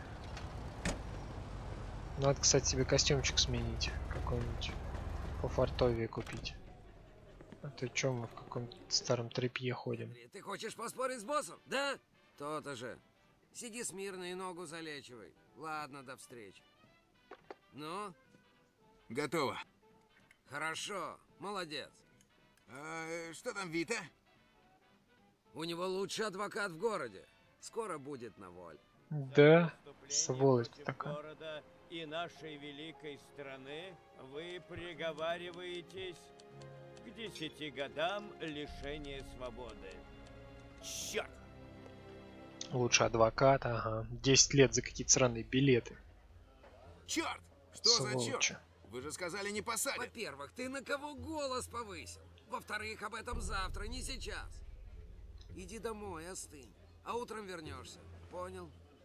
Speaker 1: Надо, кстати, себе костюмчик сменить. Какой-нибудь пофартовее купить. А ты чё, мы в каком-то старом тряпье ходим?
Speaker 5: Ты хочешь поспорить с боссом? Да? То-то же. Сиди смирно и ногу залечивай. Ладно, до встречи. Ну?
Speaker 2: Готово.
Speaker 5: Хорошо, молодец.
Speaker 2: А, что там Вита?
Speaker 5: У него лучший адвокат в городе. Скоро будет на воле.
Speaker 1: Да, сволочь такая.
Speaker 4: Города и нашей великой страны вы приговариваетесь к десяти годам лишения свободы. Черт!
Speaker 1: Лучший адвокат, ага. десять лет за какие-то сраные билеты.
Speaker 2: Черт! Что
Speaker 1: Сволочи.
Speaker 2: за черт? Вы же сказали, не посадят.
Speaker 5: Во-первых, ты на кого голос повысил? Во-вторых, об этом завтра, не сейчас. Иди домой, остынь. А утром вернешься. Понял?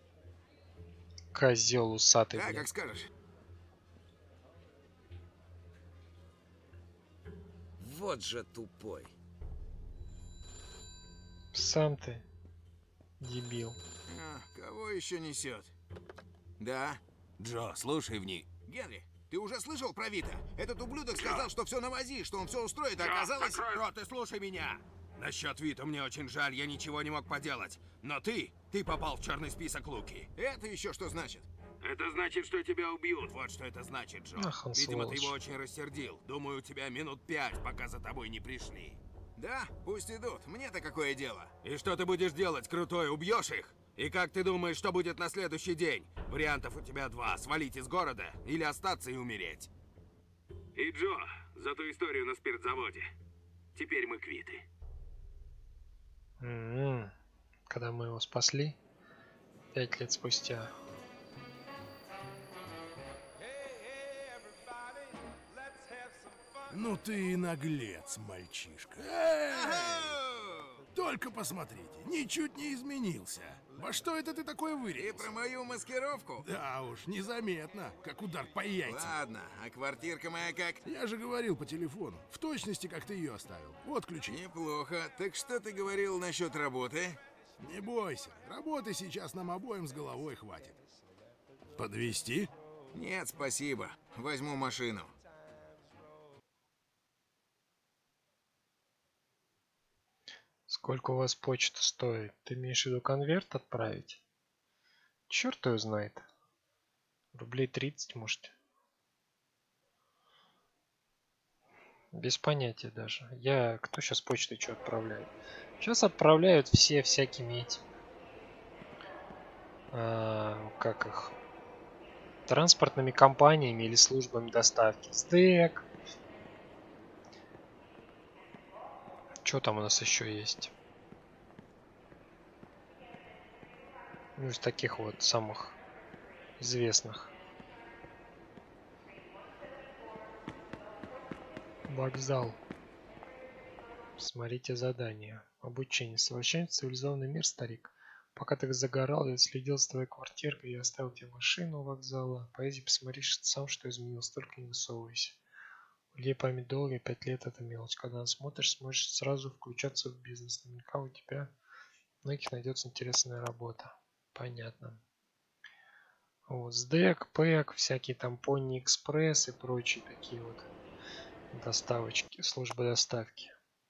Speaker 1: Козел усатый.
Speaker 2: Да,
Speaker 1: блин.
Speaker 2: как скажешь.
Speaker 5: Вот же тупой.
Speaker 1: Сам ты дебил.
Speaker 2: А, кого еще несет? Да.
Speaker 9: Джо, слушай вни.
Speaker 2: Генри, ты уже слышал про Вита? Этот ублюдок сказал, что все навози, что он все устроит, а оказалось...
Speaker 9: Джо, ты слушай меня. Насчет Вита мне очень жаль, я ничего не мог поделать. Но ты, ты попал в черный список Луки.
Speaker 2: Это еще что значит?
Speaker 9: Это значит, что тебя убьют. Вот что это значит, Джо.
Speaker 1: Ах, он
Speaker 9: Видимо,
Speaker 1: сволочь.
Speaker 9: ты его очень рассердил. Думаю, у тебя минут пять, пока за тобой не пришли.
Speaker 2: Да, пусть идут. Мне-то какое дело?
Speaker 9: И что ты будешь делать, крутой? Убьешь их? И как ты думаешь, что будет на следующий день? Вариантов у тебя два. Свалить из города или остаться и умереть. И Джо, за ту историю на спиртзаводе. Теперь мы квиты.
Speaker 1: М-м-м. Когда мы его спасли, пять лет спустя.
Speaker 12: Ну ты и наглец, мальчишка. Эй! Только посмотрите, ничуть не изменился. Во что это ты такой
Speaker 2: И
Speaker 12: вырядился?
Speaker 2: про мою маскировку?
Speaker 12: Да уж, незаметно, как удар по яйцам.
Speaker 2: Ладно, а квартирка моя как?
Speaker 12: Я же говорил по телефону, в точности, как ты ее оставил. Вот ключи.
Speaker 2: Неплохо. Так что ты говорил насчет работы?
Speaker 12: Не бойся, работы сейчас нам обоим с головой хватит. Подвезти?
Speaker 2: Нет, спасибо. Возьму машину.
Speaker 1: Сколько у вас почта стоит? Ты имеешь в виду конверт отправить? Черт его знает. Рублей тридцать, может. Без понятия даже. Я... Кто сейчас почтой что отправляет? Сейчас отправляют все всякими этими... А, как их? Транспортными компаниями или службами доставки. Сдэк. Что там у нас еще есть? Ну, из таких вот самых известных. Вокзал. Смотрите задание. Обучение. Совращение в цивилизованный мир, старик. Пока ты загорал, я следил за твоей квартиркой, я оставил тебе машину у вокзала. Поэзи, посмотри сам, что изменилось, только не высовывайся. У людей память долгая, пять лет это мелочь. Когда смотришь, сможешь сразу включаться в бизнес. Наверняка у тебя у многих найдется интересная работа. Понятно. Вот, сдэк, пэк, всякие там Пони Экспресс и прочие такие вот доставочки, службы доставки.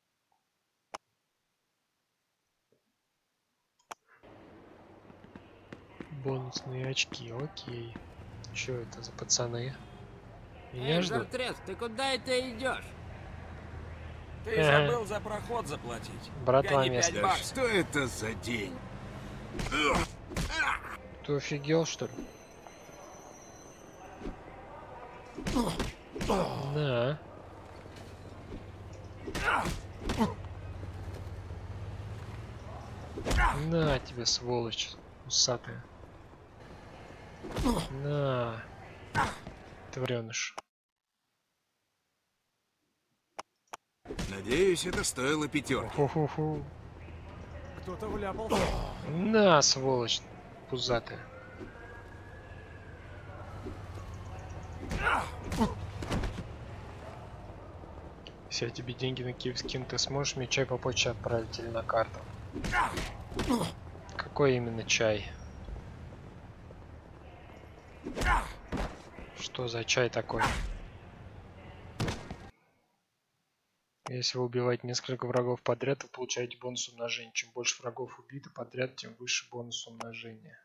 Speaker 1: Бонусные очки, окей. Что это за пацаны? Меня
Speaker 10: Эй,
Speaker 1: ждут?
Speaker 10: Жартрес, ты куда это идешь?
Speaker 6: Ты забыл за проход заплатить.
Speaker 1: Братва
Speaker 6: Гони пять
Speaker 1: местная.
Speaker 6: баксов.
Speaker 9: Что это за день?
Speaker 1: Ты офигел, что ли? Да. На тебе, сволочь усатая. На. Ты врёныш.
Speaker 2: Надеюсь, это стоило пятерки.
Speaker 1: Фу-фу-фу.
Speaker 6: Кто-то вляпался.
Speaker 1: На, сволочь пузатая. Если я тебе деньги на Киев скину, ты сможешь мне чай по почте отправить или на карту? Какой именно чай? Что за чай такой? Если вы убиваете несколько врагов подряд, вы получаете бонус умножения. Чем больше врагов убито подряд, тем выше бонус умножения.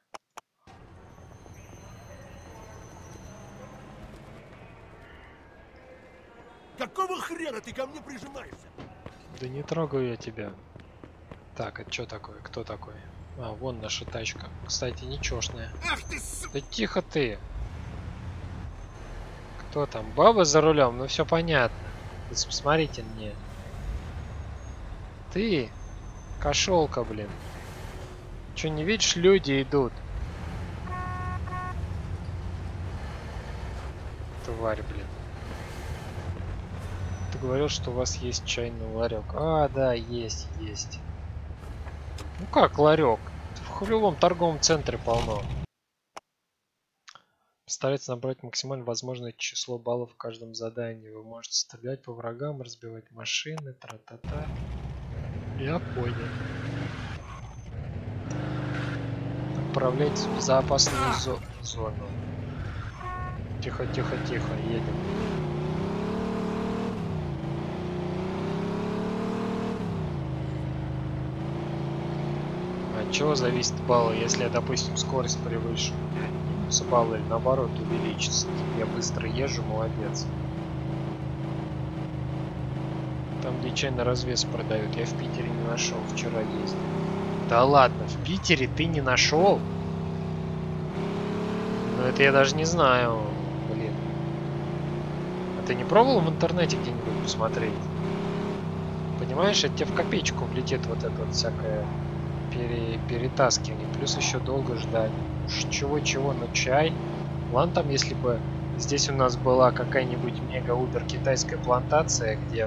Speaker 12: Какого хрена ты ко мне прижимаешься?
Speaker 1: Да не трогаю я тебя. Так, это что такое? Кто такой? А, вон наша тачка. Кстати, ничешная.
Speaker 12: Ах ты, су...
Speaker 1: Да тихо ты! Кто там? Баба за рулем? Ну все понятно. Вы посмотрите мне. Ты, кошелка, блин. Че, не видишь, люди идут? Тварь, блин. Ты говорил, что у вас есть чайный ларек. А, да, есть, есть. Ну как ларек? В любом торговом центре полно. Постарайтесь набрать максимально возможное число баллов в каждом задании. Вы можете стрелять по врагам, разбивать машины, тра-та-та. Я понял. Отправляйтесь в безопасную зо зону. Тихо, тихо, тихо, едем. От чего зависит баллы, если я, допустим, скорость превышу? С баллы или наоборот увеличится. Я быстро езжу, молодец. Там, где чай на развес продают, я в Питере не нашел, вчера ездил. Да ладно, в Питере ты не нашел? Ну это я даже не знаю, блин. А ты не пробовал в интернете где-нибудь посмотреть? Понимаешь, это тебе в копеечку влетит вот это вот всякое пере перетаскивание. Плюс еще долго ждать. Уж чего-чего, но чай. Ладно, там если бы здесь у нас была какая-нибудь мега-убер китайская плантация, где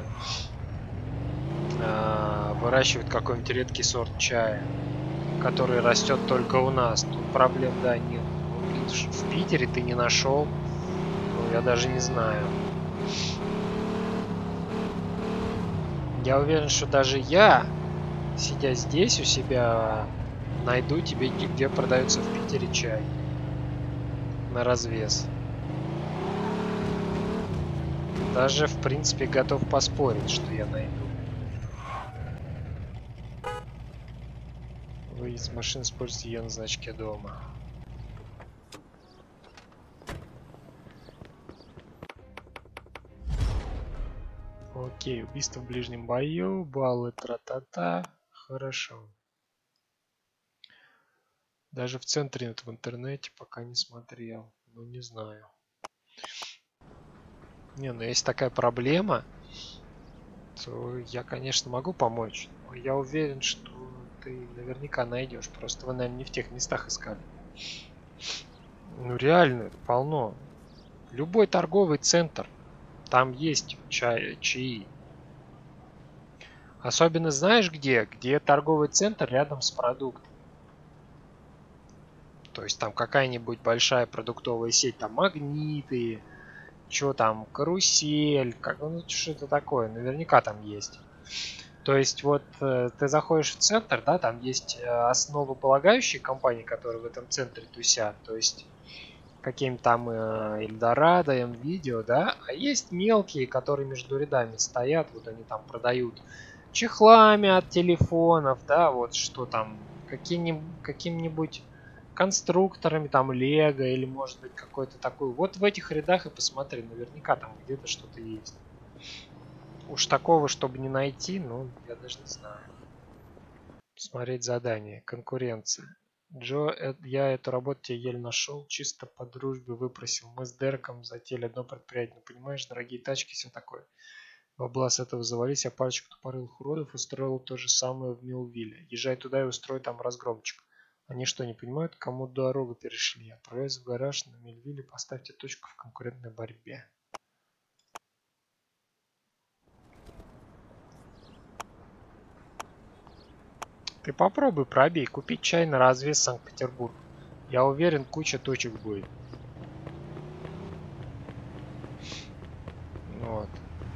Speaker 1: э, выращивают какой-нибудь редкий сорт чая, который растет только у нас. Тут проблем, да, нет. Ну, в Питере ты не нашел. Ну, я даже не знаю. Я уверен, что даже я, сидя здесь у себя, найду тебе, где продается в Питере чай. На развес. Даже, в принципе, готов поспорить, что я найду. Вы из машины используйте ее на значке дома. Окей, убийство в ближнем бою, баллы тра-та-та. Хорошо. Даже в центре это в интернете пока не смотрел. Ну, не знаю. Не, ну если такая проблема, то я, конечно, могу помочь. Но я уверен, что ты наверняка найдешь. Просто вы, наверное, не в тех местах искали. Ну, реально, полно. Любой торговый центр. Там есть чай, чаи. Особенно знаешь где? Где торговый центр рядом с продуктом. То есть там какая-нибудь большая продуктовая сеть, там Магниты, что там, Карусель, как, ну что-то такое, наверняка там есть. То есть вот э, ты заходишь в центр, да, там есть э, основополагающие компании, которые в этом центре тусят, то есть каким там э, Эльдорадо, М-Видео, да, а есть мелкие, которые между рядами стоят, вот они там продают чехлами от телефонов, да, вот что там, каким-нибудь каким-нибудь конструкторами, там Лего или может быть какой-то такой. Вот в этих рядах и посмотри, наверняка там где-то что-то есть. Уж такого, чтобы не найти, ну, я даже не знаю. Смотреть задание, конкуренция. Джо, э, я эту работу тебе еле нашел, чисто по дружбе выпросил. Мы с Дереком затеяли одно предприятие. Ну, понимаешь, дорогие тачки, все такое. Бабла с этого завались, а парочку тупорылых уродов устроил то же самое в Милвилле. Езжай туда и устрой там разгромчик. Они что, не понимают, кому дорогу перешли? Отправляйся в гараж на Милвилле, поставьте точку в конкурентной борьбе. Ты попробуй пробей, купить чай на развес Санкт-Петербург. Я уверен, куча точек будет. Вот.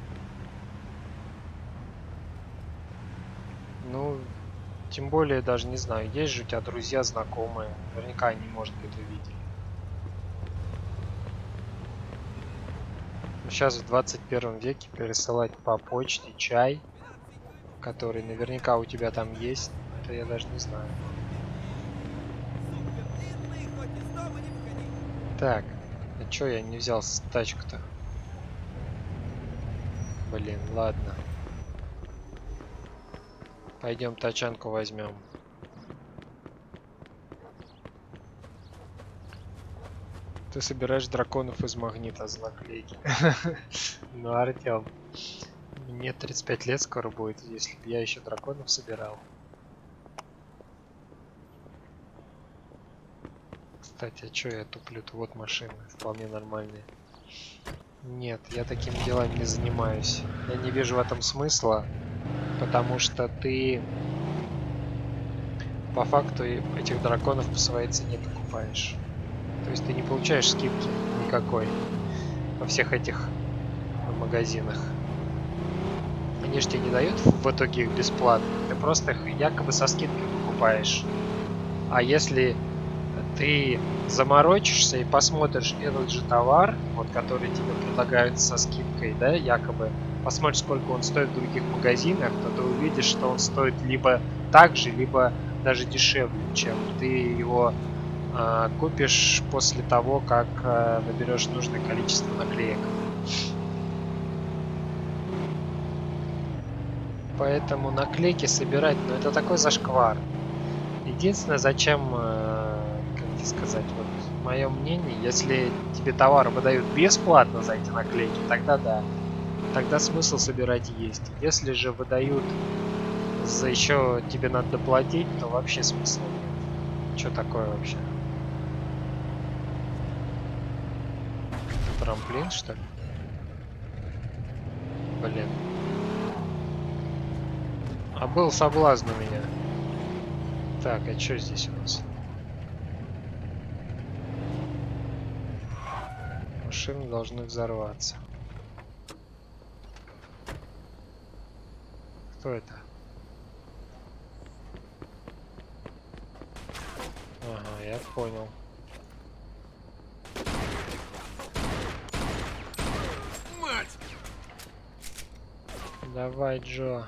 Speaker 1: Ну, тем более, даже не знаю, есть же у тебя друзья, знакомые. Наверняка они, может быть, увидели. Сейчас в двадцать первом веке пересылать по почте чай, который наверняка у тебя там есть, это я даже не знаю. Так, а чё я не взял тачку-то? Блин, ладно. Пойдем тачанку возьмем. Ты собираешь драконов из магнита с наклейки. Ну, Артем, мне тридцать пять лет скоро будет, если бы я еще драконов собирал. Кстати, а чё я туплю-то? Вот машины, вполне нормальные. Нет, я таким делом не занимаюсь. Я не вижу в этом смысла, потому что ты по факту этих драконов по своей цене покупаешь. То есть ты не получаешь скидки никакой во всех этих магазинах. Они же тебе не дают в итоге их бесплатно. Ты просто их якобы со скидкой покупаешь. А если ты заморочишься и посмотришь этот же товар, вот который тебе предлагают со скидкой, да, якобы, посмотришь, сколько он стоит в других магазинах, то ты увидишь, что он стоит либо так же, либо даже дешевле, чем ты его э, купишь после того, как э, наберешь нужное количество наклеек. Поэтому наклейки собирать, ну это такой зашквар. Единственное, зачем, э, как тебе сказать, вот мое мнение, если тебе товар выдают бесплатно за эти наклейки, тогда да, тогда смысл собирать есть. Если же выдают за еще тебе надо доплатить, то вообще смысла нет. Что такое вообще? Трамплин, что ли? Блин. А был соблазн у меня. Так, а что здесь у нас? Машины должны взорваться. Кто это? Ага, я понял.
Speaker 9: Мать!
Speaker 1: Давай, Джо.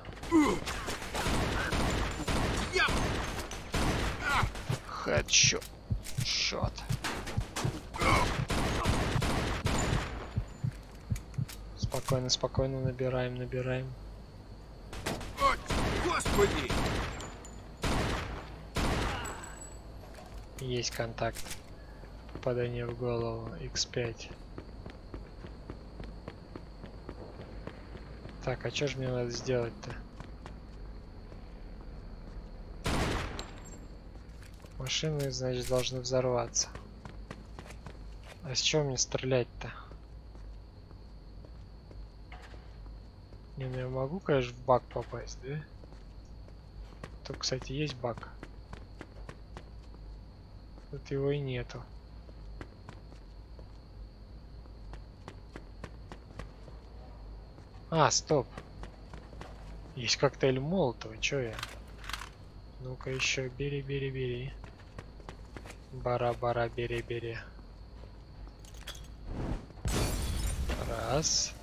Speaker 1: Хедшот. Шот. Спокойно, спокойно набираем, набираем.
Speaker 9: Господи!
Speaker 1: Есть контакт. Попадание в голову. икс пять. Так, а что же мне надо сделать-то? Машины, значит, должны взорваться. А с чего мне стрелять-то? Не, ну я могу, конечно, в бак попасть, да? Тут, кстати, есть бак. Тут его и нету. А, стоп. Есть коктейль Молотова, чё я? Ну-ка еще, бери, бери, бери. Бара-бара, бери, бери. Раз.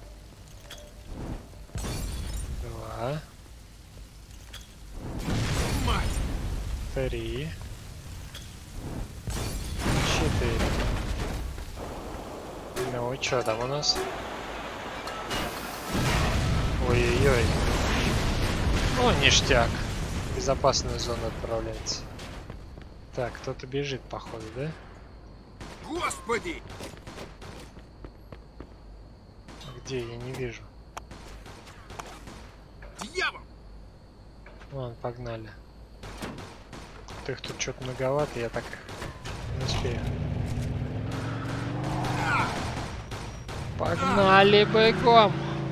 Speaker 1: Два.
Speaker 9: Мать!
Speaker 1: Три. Четыре. Ну, чё там у нас? Ой-ой-ой. О, ништяк. В безопасную зону отправляется. Так, кто-то бежит, походу, да?
Speaker 9: Господи!
Speaker 1: Где? Я не вижу.
Speaker 9: Дьявол!
Speaker 1: Вон, погнали. Ты их тут что-то многовато, я так не успею. Погнали бегом!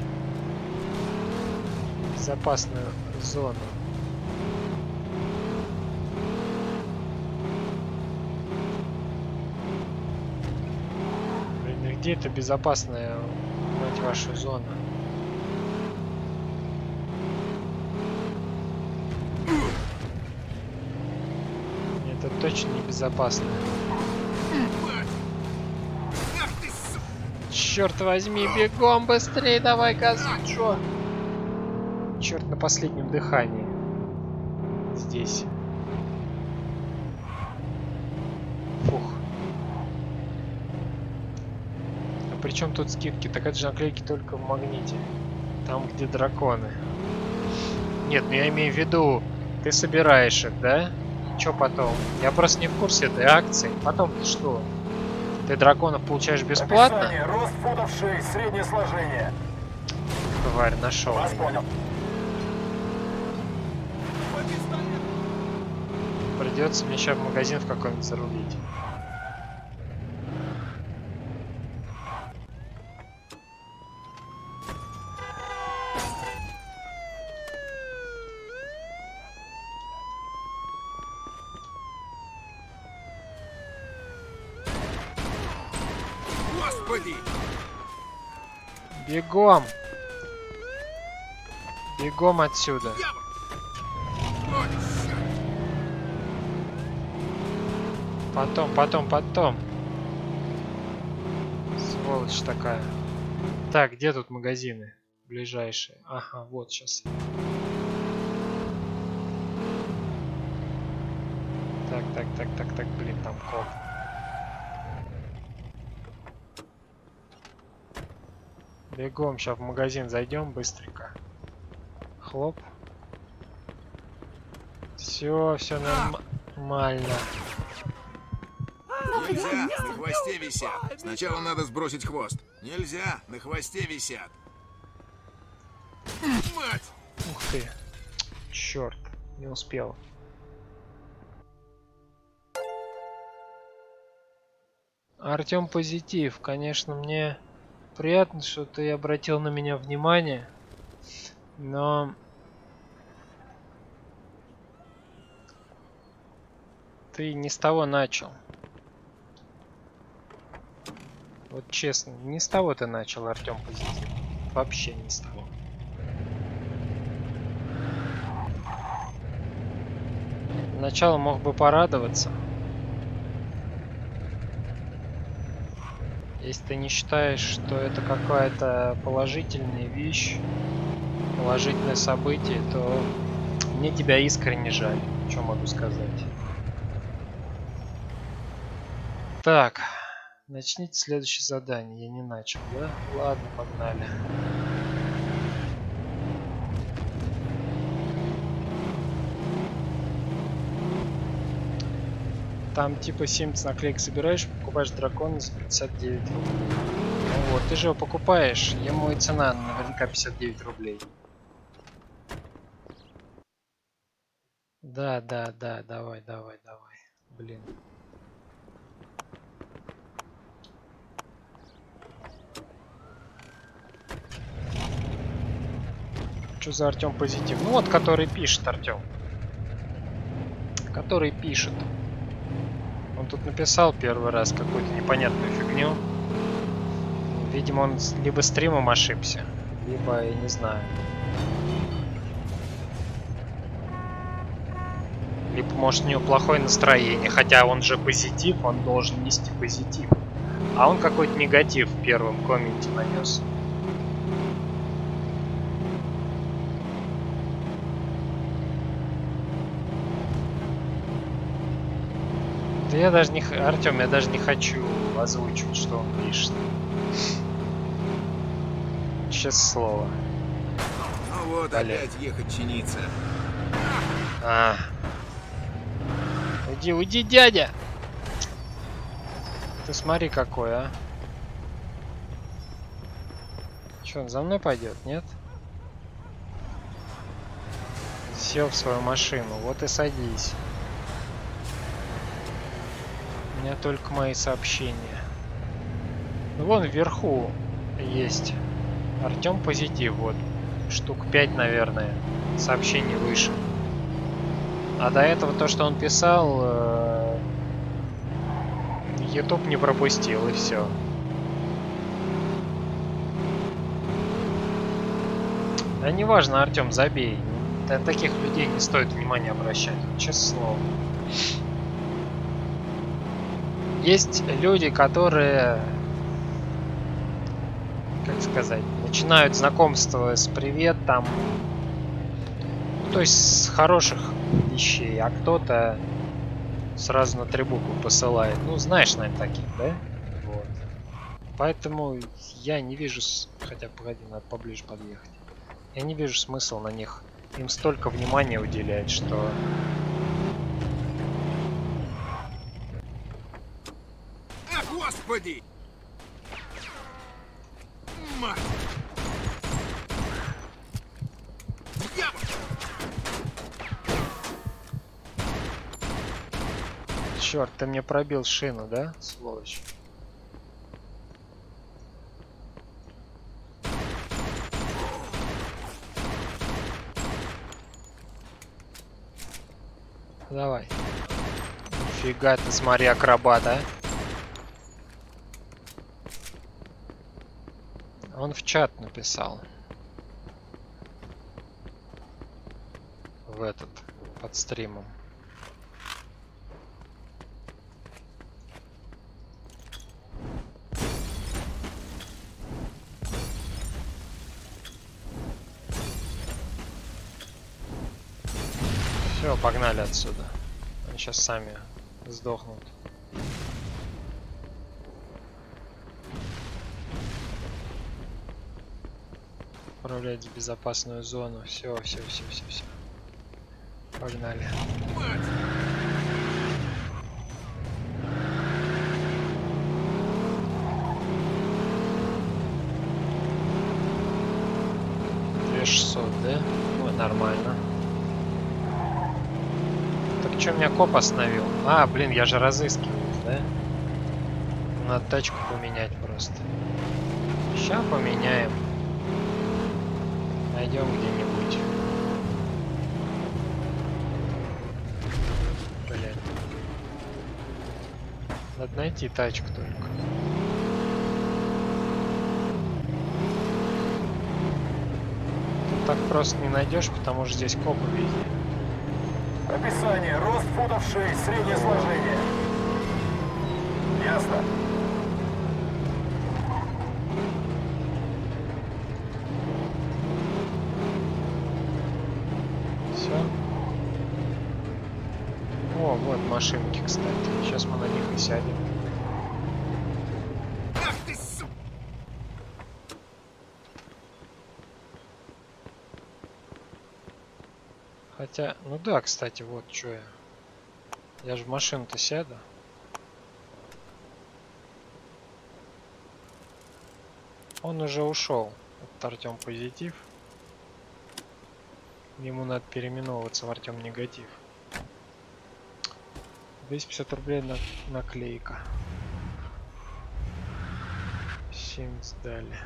Speaker 1: Безопасную зону. Блин, где это безопасная, мать вашу, зона? Это точно не безопасно. Черт возьми, бегом быстрее, давай газу, Джо. Черт, на последнем дыхании. Здесь. Фух. А при чем тут скидки? Так это же наклейки только в магните. Там, где драконы. Нет, ну я имею в виду, ты собираешь их, да? Чё потом? Я просто не в курсе этой акции. Потом ты что? Ты драконов получаешь бесплатно?
Speaker 13: Описание. Рост футов шесть, среднее сложение.
Speaker 1: Тварь, нашел.
Speaker 13: Вас понял.
Speaker 1: Придется мне сейчас в магазин в какой-нибудь зарубить.
Speaker 9: Господи!
Speaker 1: Бегом! Бегом отсюда! Потом, потом, потом. Сволочь такая. Так, где тут магазины? Ближайшие. Ага, вот сейчас. Так, так, так, так, так, блин, там коп. Бегом, сейчас в магазин зайдем быстренько. Хлоп. Все, все нормально.
Speaker 2: Нельзя, на хвосте висят. Сначала надо сбросить хвост. Нельзя, на хвосте висят. Мать!
Speaker 1: Ух ты. Черт, не успел. Артем Позитив, конечно, мне приятно, что ты обратил на меня внимание, но ты не с того начал. Вот честно, не с того ты начал, Артем Позитив. Вообще не с того. Сначала мог бы порадоваться. Если ты не считаешь, что это какая-то положительная вещь, положительное событие, то мне тебя искренне жаль. Что могу сказать? Так, начните следующее задание. Я не начал, да? Ладно, погнали. Там типа семьдесят наклеек собираешь, покупаешь дракона за пятьдесят девять рублей. Ну вот, ты же его покупаешь, ему и цена наверняка пятьдесят девять рублей. Да, да, да, давай, давай, давай. Блин. Что за Артем Позитив? Ну вот, который пишет, Артем. Который пишет. Он тут написал первый раз какую-то непонятную фигню. Видимо, он либо стримом ошибся, либо, я не знаю. Либо, может, у него плохое настроение. Хотя он же позитив, он должен нести позитив. А он какой-то негатив в первом комменте нанес. Да я даже не... Артем, я даже не хочу озвучивать, что он пишет. Честное слово.
Speaker 2: Ну вот,
Speaker 1: Блин.
Speaker 2: опять ехать чиниться.
Speaker 1: А. Уйди, уйди, дядя! Ты смотри какой, а. Че, он за мной пойдет, нет? Сел в свою машину, вот и садись. У меня только мои сообщения. Ну, вон вверху есть Артем Позитив, вот. Штук пять, наверное, сообщений выше. А до этого то, что он писал, YouTube не пропустил, и все. Да неважно, Артем, забей. На таких людей не стоит внимания обращать, честное слово. Есть люди, которые как сказать, начинают знакомство с приветом, то есть с хороших вещей, а кто-то сразу на три буквы посылает. Ну, знаешь, наверное, таких, да? Вот. Поэтому я не вижу... С... Хотя, погоди, надо поближе подъехать. Я не вижу смысла на них. Им столько внимания уделять, что...
Speaker 9: А, господи! Мать! Дьявол!
Speaker 1: Черт, ты мне пробил шину, да, сволочь? Давай. Нифига ты, смотри, акробата. Он в чат написал. В этот, под стримом. Все, погнали отсюда. Они сейчас сами сдохнут. Отправлять в безопасную зону. Все, все, все, все, все. Погнали. две тысячи шестьсот, да? Ну, нормально. Так что меня коп остановил? А, блин, я же разыскиваю, да? Надо тачку поменять просто. Сейчас поменяем. Найдем где-нибудь. Блин. Надо найти тачку только. Тут так просто не найдешь, потому что здесь копы везде.
Speaker 13: Описание. Рост футов шесть, среднее сложение. Ясно.
Speaker 1: Все. О, вот машинки, кстати. Сейчас мы на них и сядем. Хотя, ну да, кстати, вот что я. Я же в машину-то сяду. Он уже ушел. Это Артем позитив. Ему надо переименовываться в Артем негатив. двести пятьдесят рублей на наклейка. семь сдали.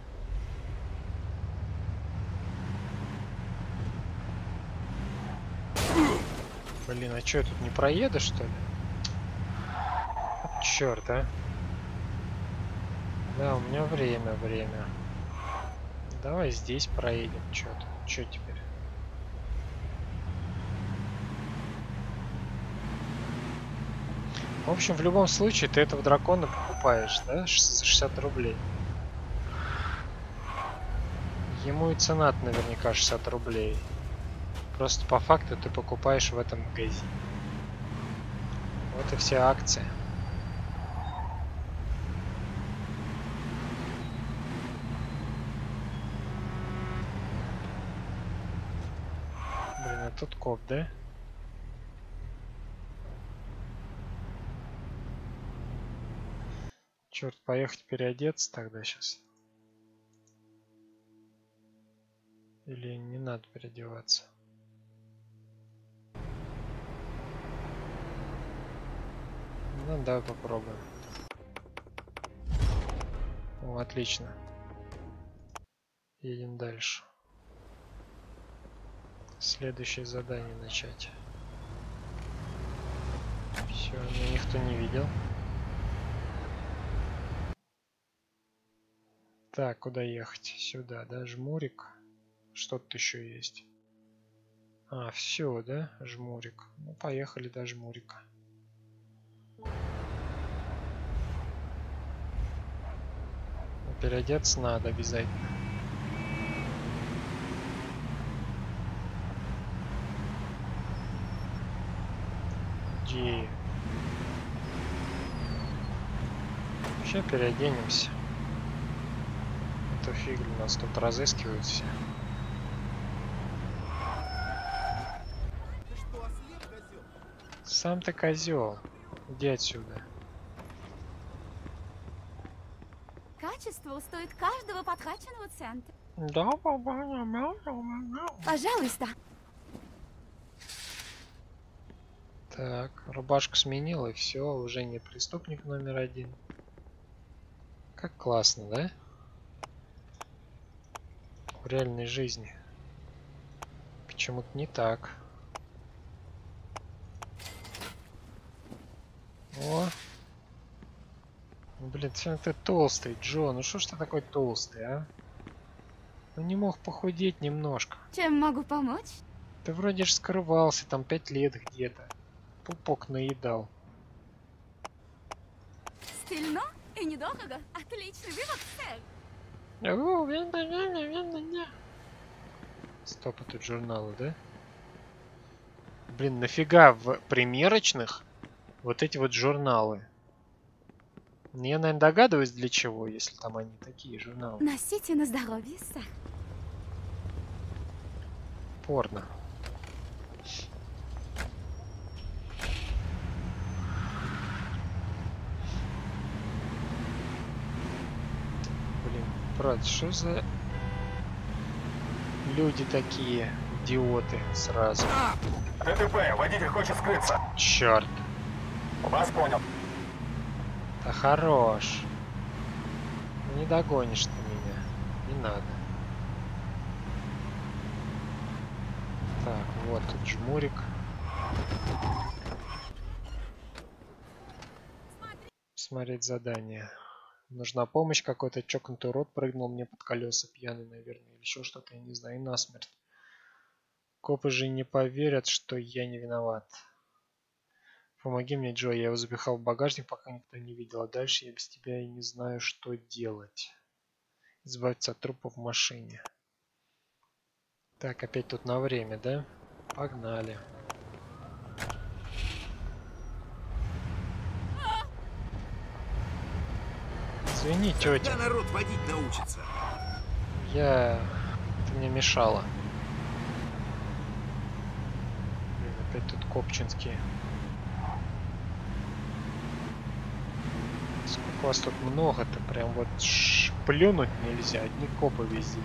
Speaker 1: Блин, а что, тут не проедешь, что ли? Черт, а. Да, у меня время, время. Давай здесь проедем. Чё тут? Чё теперь? В общем, в любом случае, ты этого дракона покупаешь, да? За шестьдесят рублей. Ему и цена наверняка шестьдесят рублей. Просто по факту ты покупаешь в этом магазине. Вот и все акции. Блин, а тут коп, да? Черт, поехать переодеться тогда сейчас. Или не надо переодеваться? Ну, давай попробуем. О, отлично. Едем дальше. Следующее задание начать. Все, меня никто не видел. Так, куда ехать? Сюда, да? Жмурик. Что-то еще есть. А, все, да? Жмурик. Ну, поехали до переодеться надо обязательно. Иди. Вообще переоденемся. Это фигли нас тут разыскивают все. Сам ты козел. Иди отсюда.
Speaker 14: Качество стоит каждого потраченного цента.
Speaker 1: Да,
Speaker 14: пожалуйста.
Speaker 1: Так, рубашку сменил и все, уже не преступник номер один. Как классно, да? В реальной жизни. Почему-то не так. О! Блин, ты, ты толстый, Джо. Ну что ж ты такой толстый, а? Ну не мог похудеть немножко.
Speaker 14: Чем могу помочь?
Speaker 1: Ты вроде же скрывался там пять лет где-то. Пупок наедал.
Speaker 14: Стильно и недорого. Отличный вывод, сэр.
Speaker 1: Стоп, тут журналы, да? Блин, нафига в примерочных вот эти вот журналы? Я, наверное, догадываюсь, для чего, если там они такие журналы.
Speaker 14: Носите на здоровье, сэр.
Speaker 1: Порно. Блин, брат, что за люди такие идиоты сразу?
Speaker 13: ДТП, водитель хочет скрыться.
Speaker 1: Черт.
Speaker 13: Вас понял.
Speaker 1: Да хорош. Не догонишь ты меня. Не надо. Так, вот тут жмурик. Смотреть задание. Нужна помощь. Какой-то чокнутый урод прыгнул мне под колеса. Пьяный, наверное. Или еще что-то, я не знаю. И насмерть. Копы же не поверят, что я не виноват. Помоги мне, Джо. Я его запихал в багажник, пока никто не видел. А дальше я без тебя и не знаю, что делать. Избавиться от трупа в машине. Так, опять тут на время, да? Погнали. Извини, тетя.
Speaker 2: Когда народ водить научится?
Speaker 1: Я... Ты мне мешала. Блин, опять тут копчинские. Сколько вас тут много-то? Прям вот ш... плюнуть нельзя. Одни копы везде.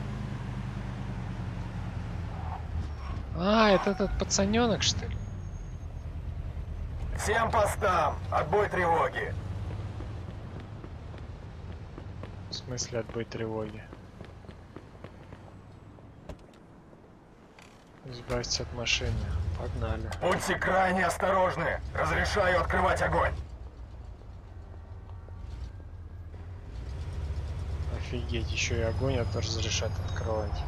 Speaker 1: А, это этот пацаненок, что ли?
Speaker 13: Всем постам! Отбой тревоги!
Speaker 1: В смысле отбой тревоги? Избавиться от машины. Погнали.
Speaker 13: Будьте крайне осторожны! Разрешаю открывать огонь!
Speaker 1: Офигеть, еще и огонь это разрешат открывать.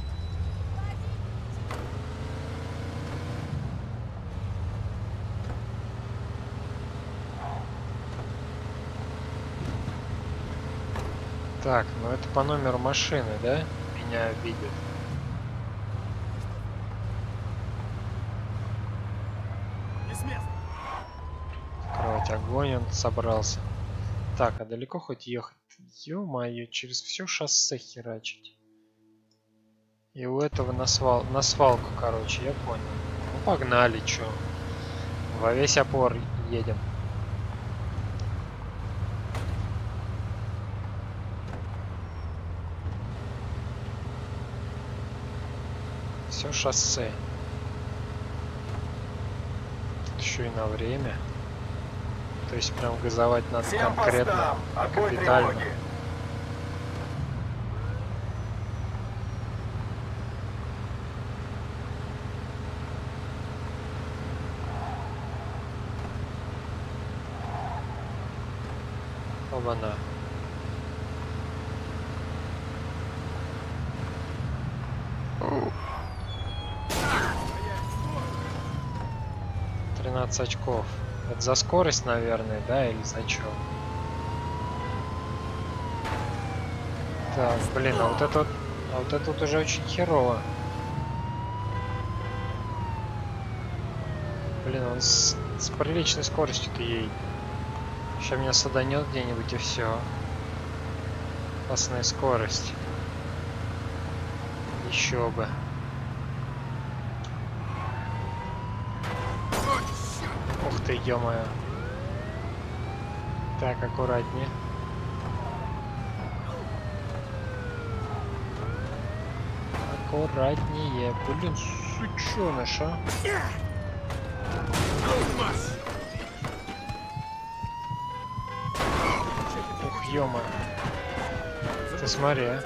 Speaker 1: Так, ну это по номеру машины, да? Меня видят. Открывать огонь он собрался. Так, а далеко хоть ехать? Ё-моё, через все шоссе херачить. И у этого на, свал... на свалку, короче, я понял. Ну погнали, чё. Во весь опор едем. Все шоссе. Тут еще и на время. То есть прям газовать надо
Speaker 13: Всем
Speaker 1: конкретно, капитально.
Speaker 13: Тревоги.
Speaker 1: Оба-на. тринадцать очков. Это за скорость, наверное, да, или за чё? Так, блин, а вот это вот, а вот это вот уже очень херово. Блин, он с, с приличной скоростью-то едет. Сейчас меня саданет где-нибудь и все. Опасная скорость. Еще бы. Ух ты, ё-моё. Так, аккуратнее. Аккуратнее. Блин, сучёныш, а. Ух, ё-моё. Ты смотри, а.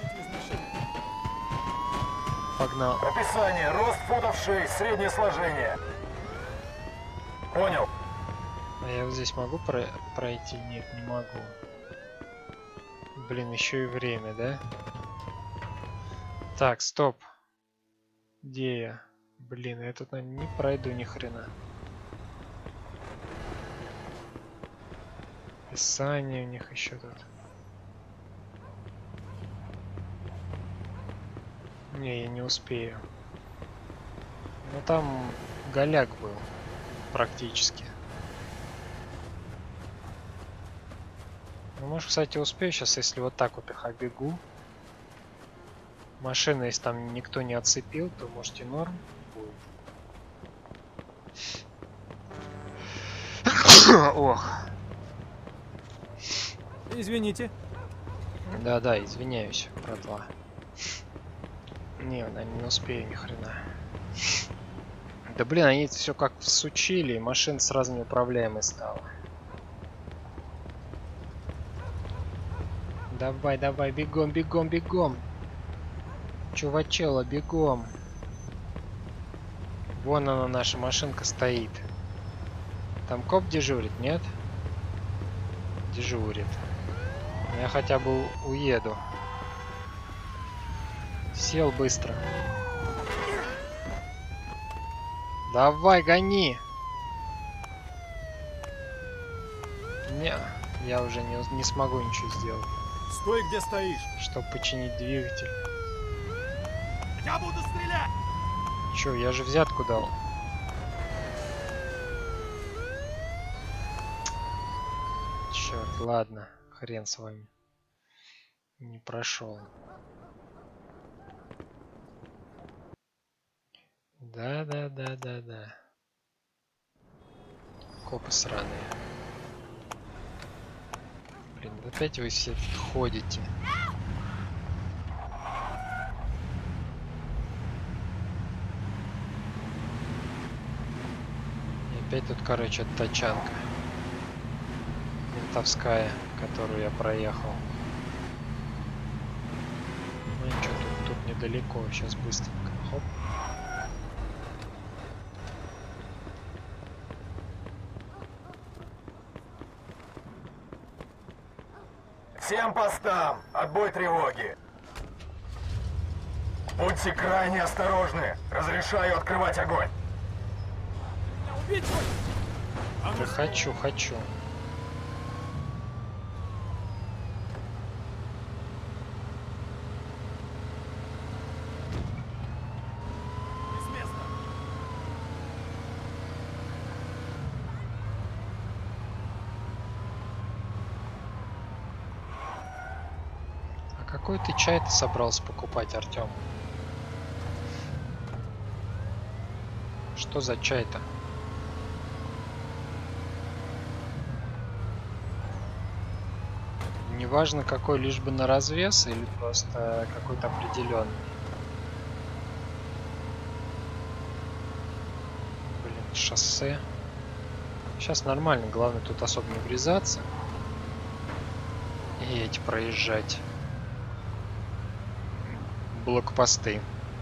Speaker 1: Погнал.
Speaker 13: Описание. Рост футов шесть, среднее сложение. Понял.
Speaker 1: А я вот здесь могу про пройти? Нет, не могу. Блин, еще и время, да? Так, стоп. Где я? Блин, я тут, наверное, не пройду ни хрена. Описание у них еще тут. Не, я не успею. Ну там голяк был. Практически. Ну, может, кстати, успею сейчас, если вот так вот их оббегу. Машина, если там никто не отцепил, то может и норм будет. Ох.
Speaker 6: Извините.
Speaker 1: Да-да, извиняюсь, братва. Не, наверное, не успею ни хрена. Да блин, они все как всучили, и машина сразу неуправляемой стала. Давай, давай, бегом, бегом, бегом. Чувачело, бегом. Вон она, наша машинка стоит. Там коп дежурит, нет? Дежурит. Я хотя бы уеду. Сел быстро. Давай, гони! Не, я уже не, не смогу ничего сделать.
Speaker 13: Стой, где стоишь.
Speaker 1: Чтобы починить двигатель.
Speaker 13: Я буду стрелять!
Speaker 1: Чё, я же взятку дал. Черт, ладно, хрен с вами. Не прошел. Да, да, да, да, да. Копы сраные. Блин, опять вы все тут ходите. И опять тут, короче, тачанка. Ментовская, которую я проехал. Ну ничего, тут, тут недалеко. Сейчас быстренько. Хоп.
Speaker 13: Всем постам! Отбой тревоги! Будьте крайне осторожны! Разрешаю открывать огонь!
Speaker 1: Да хочу, хочу. Какой ты чай-то собрался покупать, Артём? Что за чай-то? Неважно какой, лишь бы на развес или просто какой-то определенный. Блин, шоссе. Сейчас нормально, главное тут особо не врезаться. И эти проезжать. Блокпосты.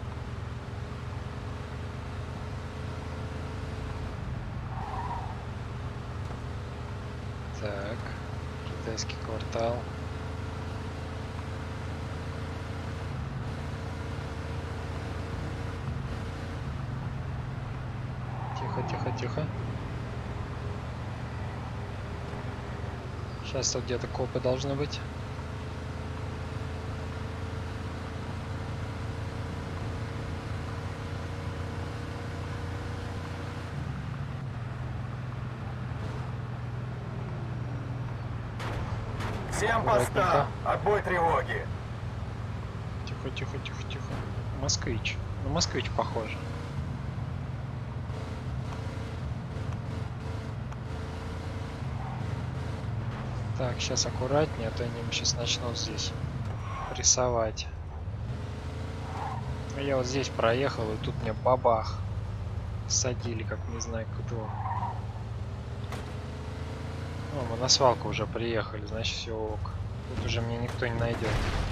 Speaker 1: Так, китайский квартал. Тихо, тихо, тихо. Сейчас тут где-то копы должны быть.
Speaker 13: Всем постам! Отбой тревоги!
Speaker 1: Тихо, тихо, тихо, тихо. Москвич. Ну, москвич похоже. Так, сейчас аккуратнее, а то они сейчас начнут здесь прессовать. Я вот здесь проехал, и тут мне бабах. Садили, как не знаю кто. О, мы на свалку уже приехали, значит все ок. Тут уже мне никто не найдет.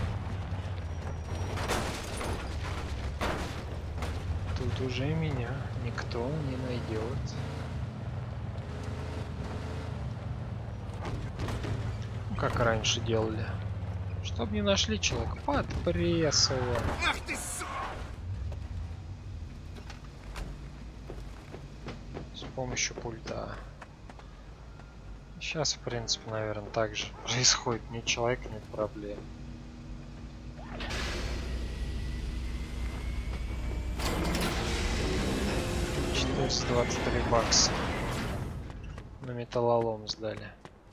Speaker 1: Тут уже меня никто не найдет. Ну, как раньше делали. Чтоб не нашли человека, подпрессовал.
Speaker 2: Ах ты, сука!
Speaker 1: С помощью пульта. Сейчас, в принципе, наверное, так же происходит. Ни человека, нет проблем. четыреста двадцать три бакса. На металлолом сдали.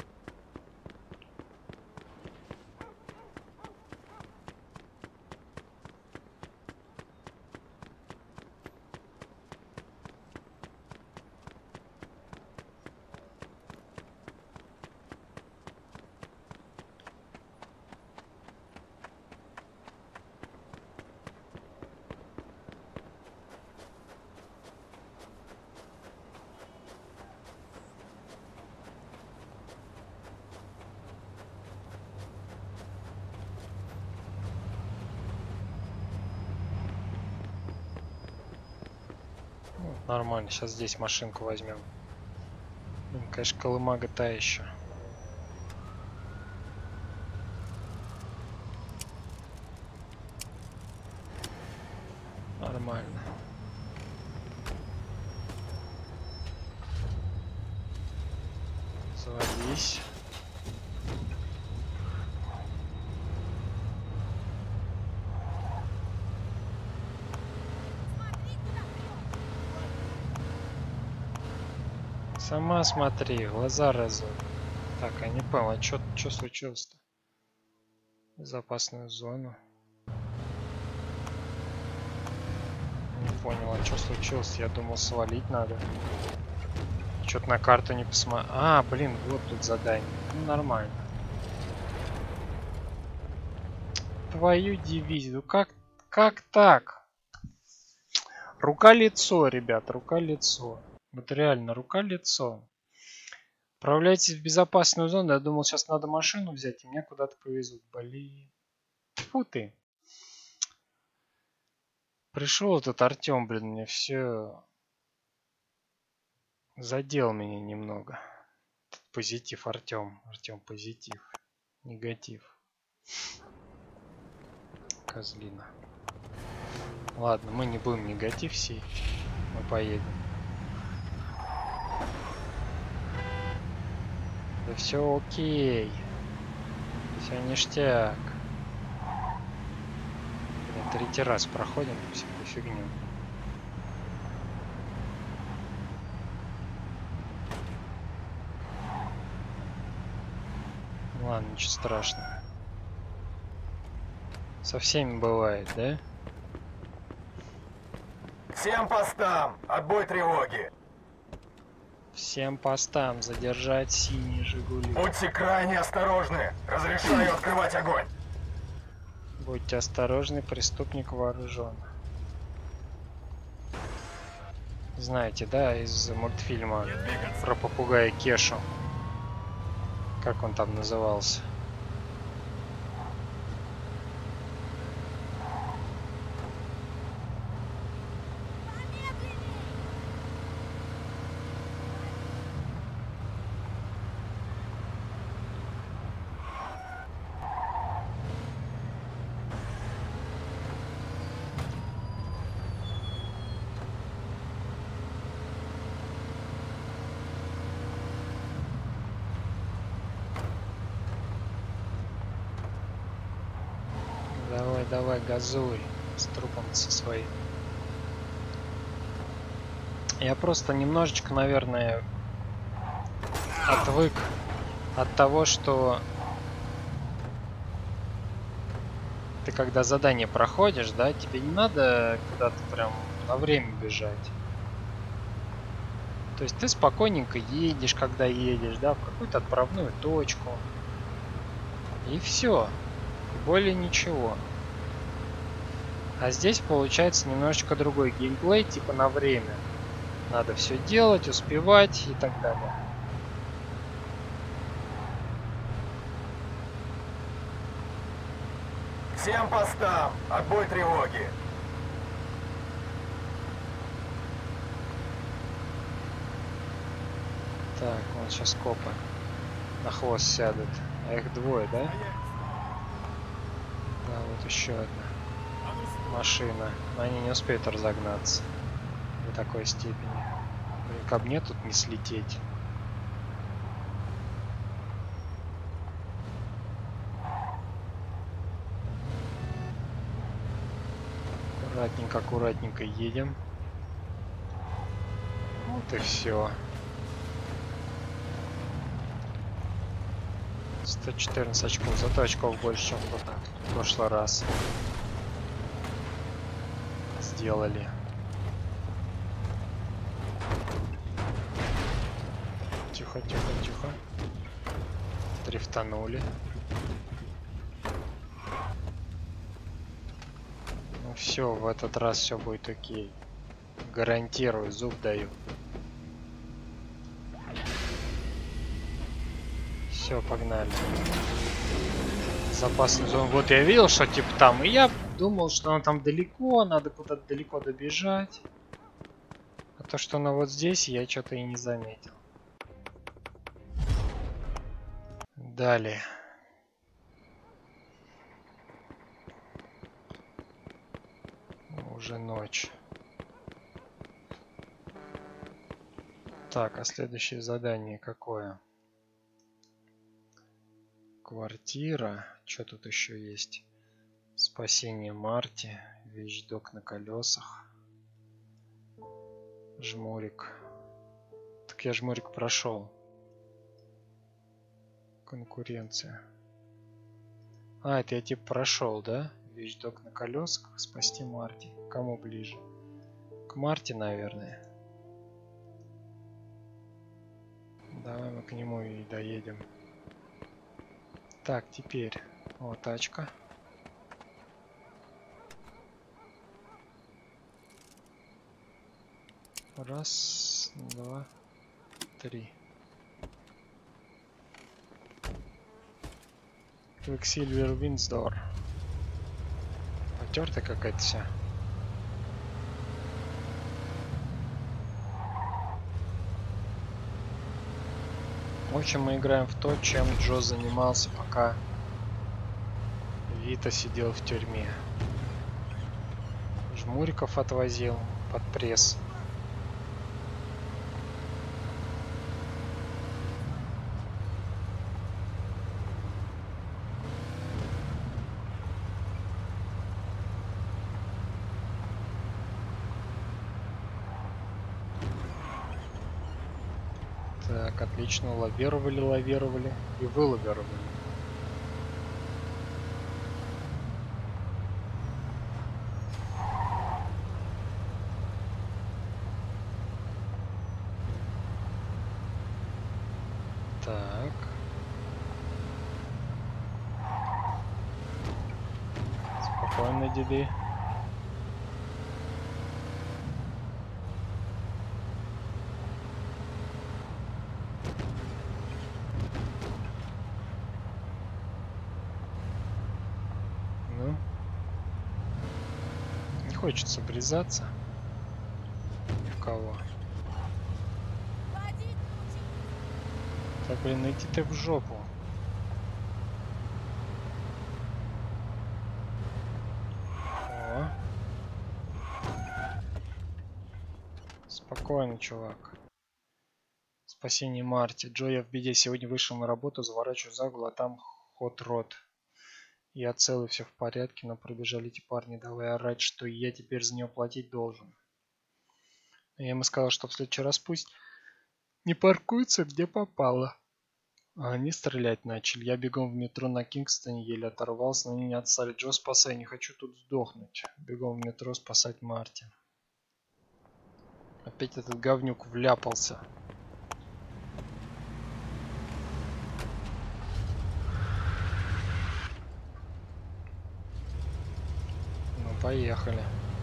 Speaker 1: Нормально, сейчас здесь машинку возьмем. Блин, конечно, колымага та еще. Нормально. Заводись. Сама смотри, глаза разу. Так, я не понял, а что случилось-то? Безопасную зону. Не понял, а что случилось? Я думал, свалить надо. Что-то на карту не посмотрел. А, блин, вот тут задание. Ну, нормально. Твою дивизию. Как, как так? Рука-лицо, ребят, рука-лицо. Вот реально, рука-лицо. Отправляйтесь в безопасную зону. Я думал, сейчас надо машину взять, и меня куда-то повезут. Блин. Тьфу ты. Пришел этот Артем, блин, мне все задел меня немного. Тут позитив Артем. Артем позитив. Негатив. Козлина. Ладно, мы не будем негатив сеять. Мы поедем. Да все окей. Все ништяк. Блин, третий раз проходим всякую фигню. Ладно, ничего страшного. Со всеми бывает, да?
Speaker 13: Всем постам! Отбой тревоги!
Speaker 1: Всем постам задержать синие Жигули.
Speaker 13: Будьте крайне осторожны. Разрешаю открывать огонь.
Speaker 1: Будьте осторожны, преступник вооружен. Знаете, да, из мультфильма про попугая Кешу. Как он там назывался? Давай, давай, газуй с трупом со своим. Я просто немножечко, наверное, отвык от того, что ты когда задание проходишь, да, тебе не надо куда-то прям на время бежать. То есть ты спокойненько едешь, когда едешь, да, в какую-то отправную точку. И все. И более ничего. А здесь получается немножечко другой геймплей, типа на время. Надо все делать, успевать и так далее.
Speaker 13: Всем постам! Отбой тревоги!
Speaker 1: Так, вон сейчас копы на хвост сядут. А их двое, да? Да, вот еще одна машина. Но они не успеют разогнаться до такой степени. Блин, ко мне тут не слететь. Аккуратненько, аккуратненько едем. Вот и все. сто четырнадцать очков, зато очков больше, чем в прошлый раз сделали. Тихо, тихо, тихо. Дрифтанули. Ну все, в этот раз все будет окей. Гарантирую, зуб даю. Все, погнали. Запасный зон. Вот я видел, что типа там. И я думал, что она там далеко. Надо куда-то далеко добежать. А то, что она вот здесь, я что-то и не заметил. Далее. Уже ночь. Так, а следующее задание какое? Квартира. Что тут еще есть? Спасение Марти. Вещдок на колесах. Жмурик. Так я жмурик прошел. Конкуренция. А, это я типа прошел, да? Вещдок на колесах. Спасти Марти. Кому ближе? К Марти, наверное. Давай мы к нему и доедем. Так, теперь вот тачка. Раз, два, три. Quicksilver Windsor. Потертая какая-то вся. В общем, мы играем в то, чем Джо занимался, пока Вита сидел в тюрьме. Жмуриков отвозил под пресс. Так, отлично, лавировали, лавировали и вылавировали. Так. Спокойно, деды. Хочется врезаться ни в кого. Так, блин, иди ты в жопу. О. Спокойно, чувак. Спасение Марти. Джо, я в беде. Сегодня вышел на работу, заворачиваю за угол, а там хот-рот. Я целый, все в порядке, но пробежали эти парни, давай орать, что я теперь за нее платить должен. Я ему сказал, что в следующий раз пусть не паркуется где попало. А они стрелять начали. Я бегом в метро на Кингстоне, еле оторвался, но они не отстали. Джо, спасай, не хочу тут сдохнуть. Бегом в метро спасать Марти. Опять этот говнюк вляпался. Ну, поехали.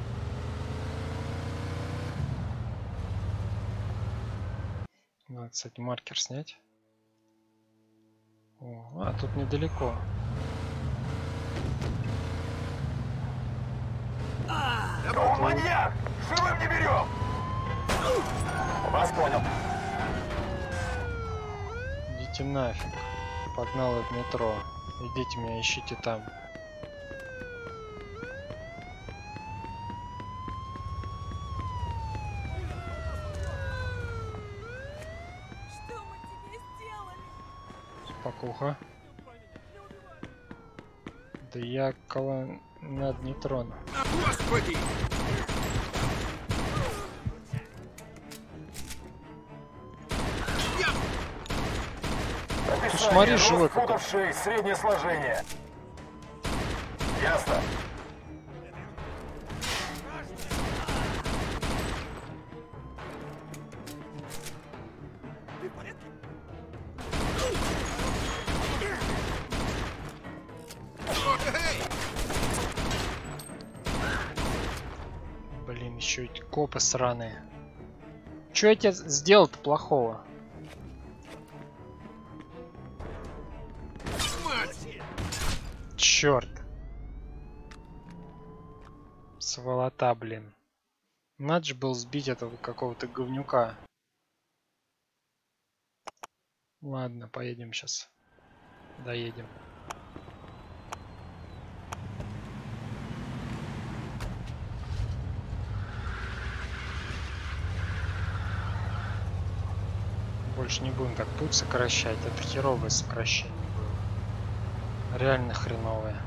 Speaker 1: Надо, кстати, маркер снять. О, а, тут недалеко.
Speaker 13: Он маньяк! Живым не берем! Вас понял.
Speaker 1: Идите нафиг. Погнал в метро. Идите меня ищите там. Спокуха. Да я кого надо не трону.
Speaker 9: Господи!
Speaker 1: Ты смотри, живой какой.
Speaker 13: Футов шесть, среднее сложение. Ясно.
Speaker 1: Блин, еще эти копы сраные. Че я тебе сделал-то плохого? Черт. Сволота, блин. Надо же был сбить этого какого-то говнюка. Ладно, поедем сейчас. Доедем. Больше не будем так путь сокращать. Это херовое сокращение было. Реально хреновое.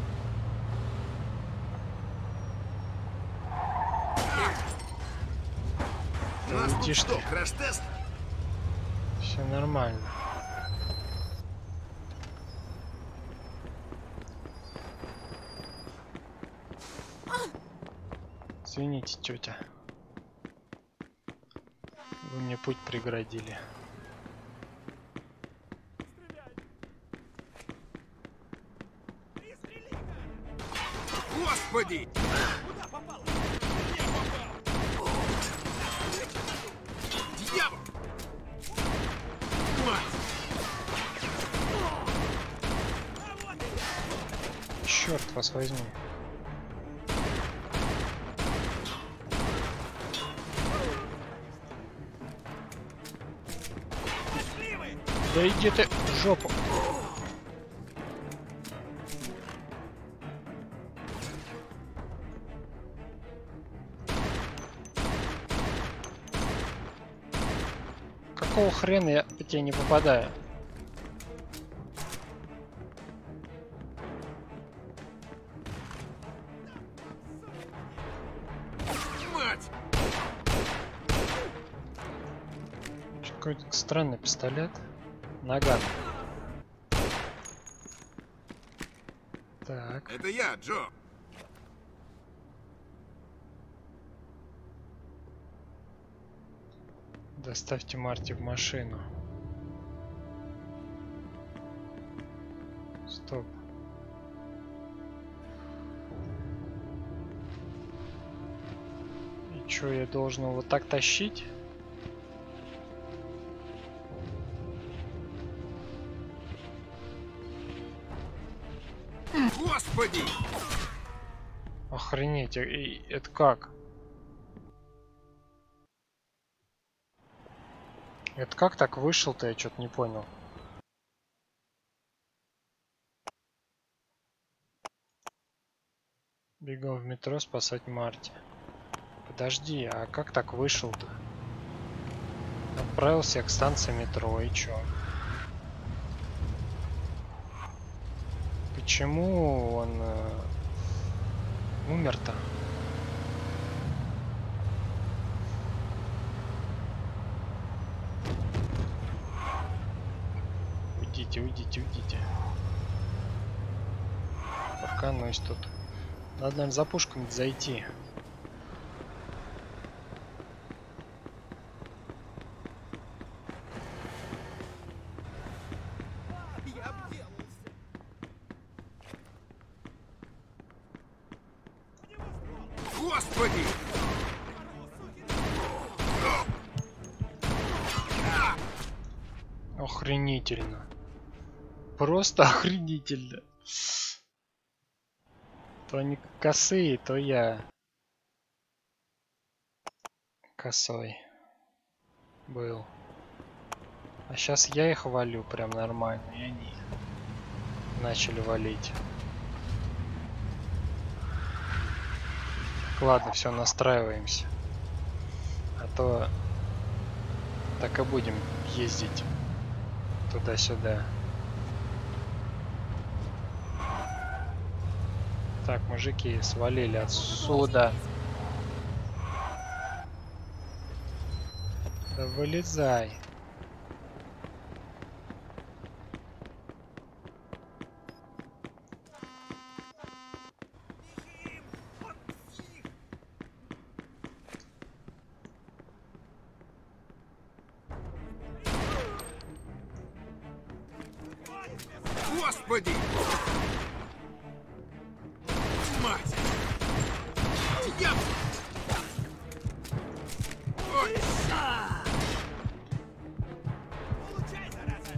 Speaker 1: Летишь ты.
Speaker 2: Краш-тест?
Speaker 1: Все нормально. Извините, тетя. Вы мне путь преградили.
Speaker 9: Господи!
Speaker 4: Куда попал? Я попал!
Speaker 9: Дьявол! Мать!
Speaker 1: Черт вас возьми. Да иди ты в жопу. Какого хрена я по тебе не попадаю?
Speaker 9: Мать!
Speaker 1: Какой-то странный пистолет. Наган. Так.
Speaker 9: Это я, Джо.
Speaker 1: Доставьте Марти в машину. Стоп. И чё, я должен его вот так тащить?
Speaker 9: Господи!
Speaker 1: Охренеть, и это как? Это как так вышел-то, я что-то не понял. Бегом в метро спасать Марти. Подожди, а как так вышел-то? Отправился я к станции метро, и чё? Почему он э, умер-то? уйдите, уйдите. Парканусь тут. Надо, наверное, за пушками зайти.
Speaker 9: Господи!
Speaker 1: Охренительно. Просто охренительно. То они косые, то я косой был. А сейчас я их валю прям нормально, и они начали валить. Так, ладно, все, настраиваемся. А то так и будем ездить туда-сюда. Так, мужики, свалили отсюда. Да вылезай.
Speaker 9: Господи! Мать! Я... Ой! Получай, зараза!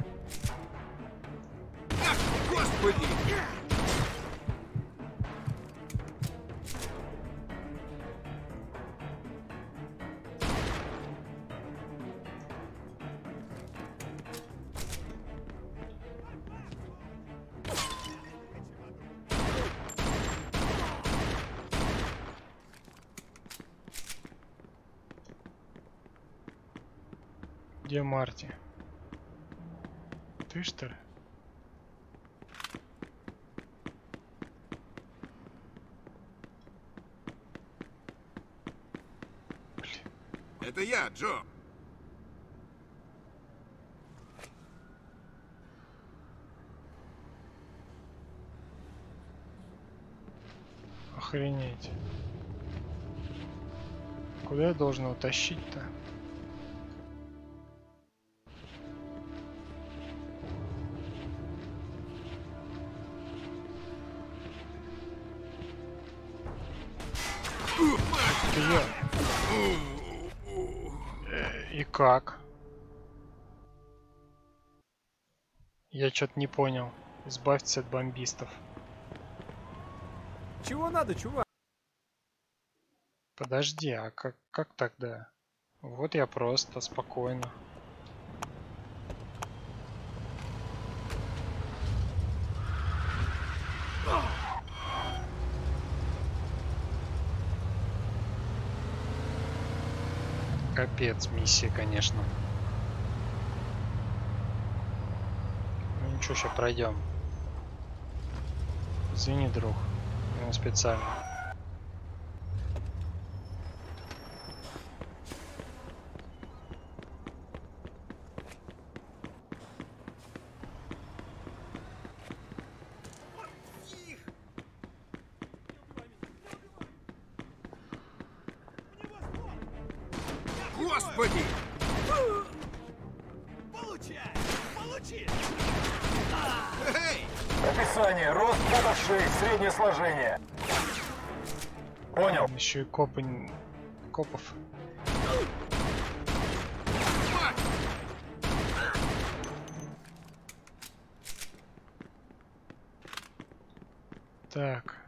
Speaker 9: Ах, господи!
Speaker 1: Где Марти? Ты что ли?
Speaker 9: Это я, Джо.
Speaker 1: Охренеть. Куда я должен его тащить-то? И как? Я что-то не понял. Избавьтесь от бомбистов.
Speaker 6: Чего надо, чувак?
Speaker 1: Подожди, а как, как тогда? Вот я просто, спокойно. Капец, миссия, конечно. Ну ничего, сейчас пройдем. Извини, друг. Я специально.
Speaker 9: Господи!
Speaker 13: Получай! Получи!
Speaker 9: Эй!
Speaker 13: Описание. Рост футов шесть, среднее сложение. Понял.
Speaker 1: Еще и копы... копов. Так.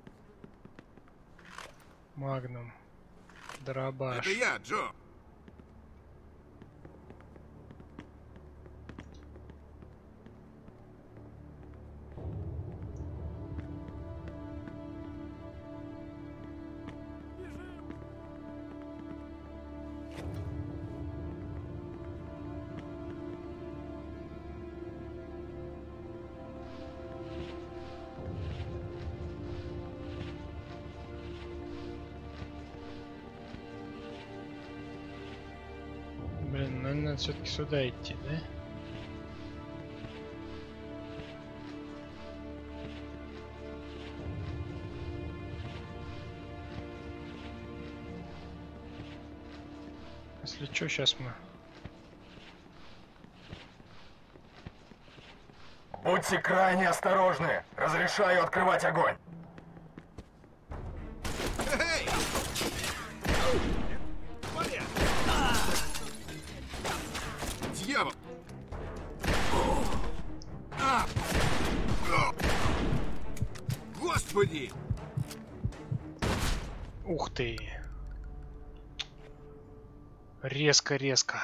Speaker 1: Магнум. Дробаш.
Speaker 9: Это я, Джо.
Speaker 1: Блин, наверное, надо все-таки сюда идти, да? Если что, сейчас мы...
Speaker 13: Будьте крайне осторожны. Разрешаю открывать огонь.
Speaker 9: Дьявол! Господи!
Speaker 1: Ух ты! Резко-резко.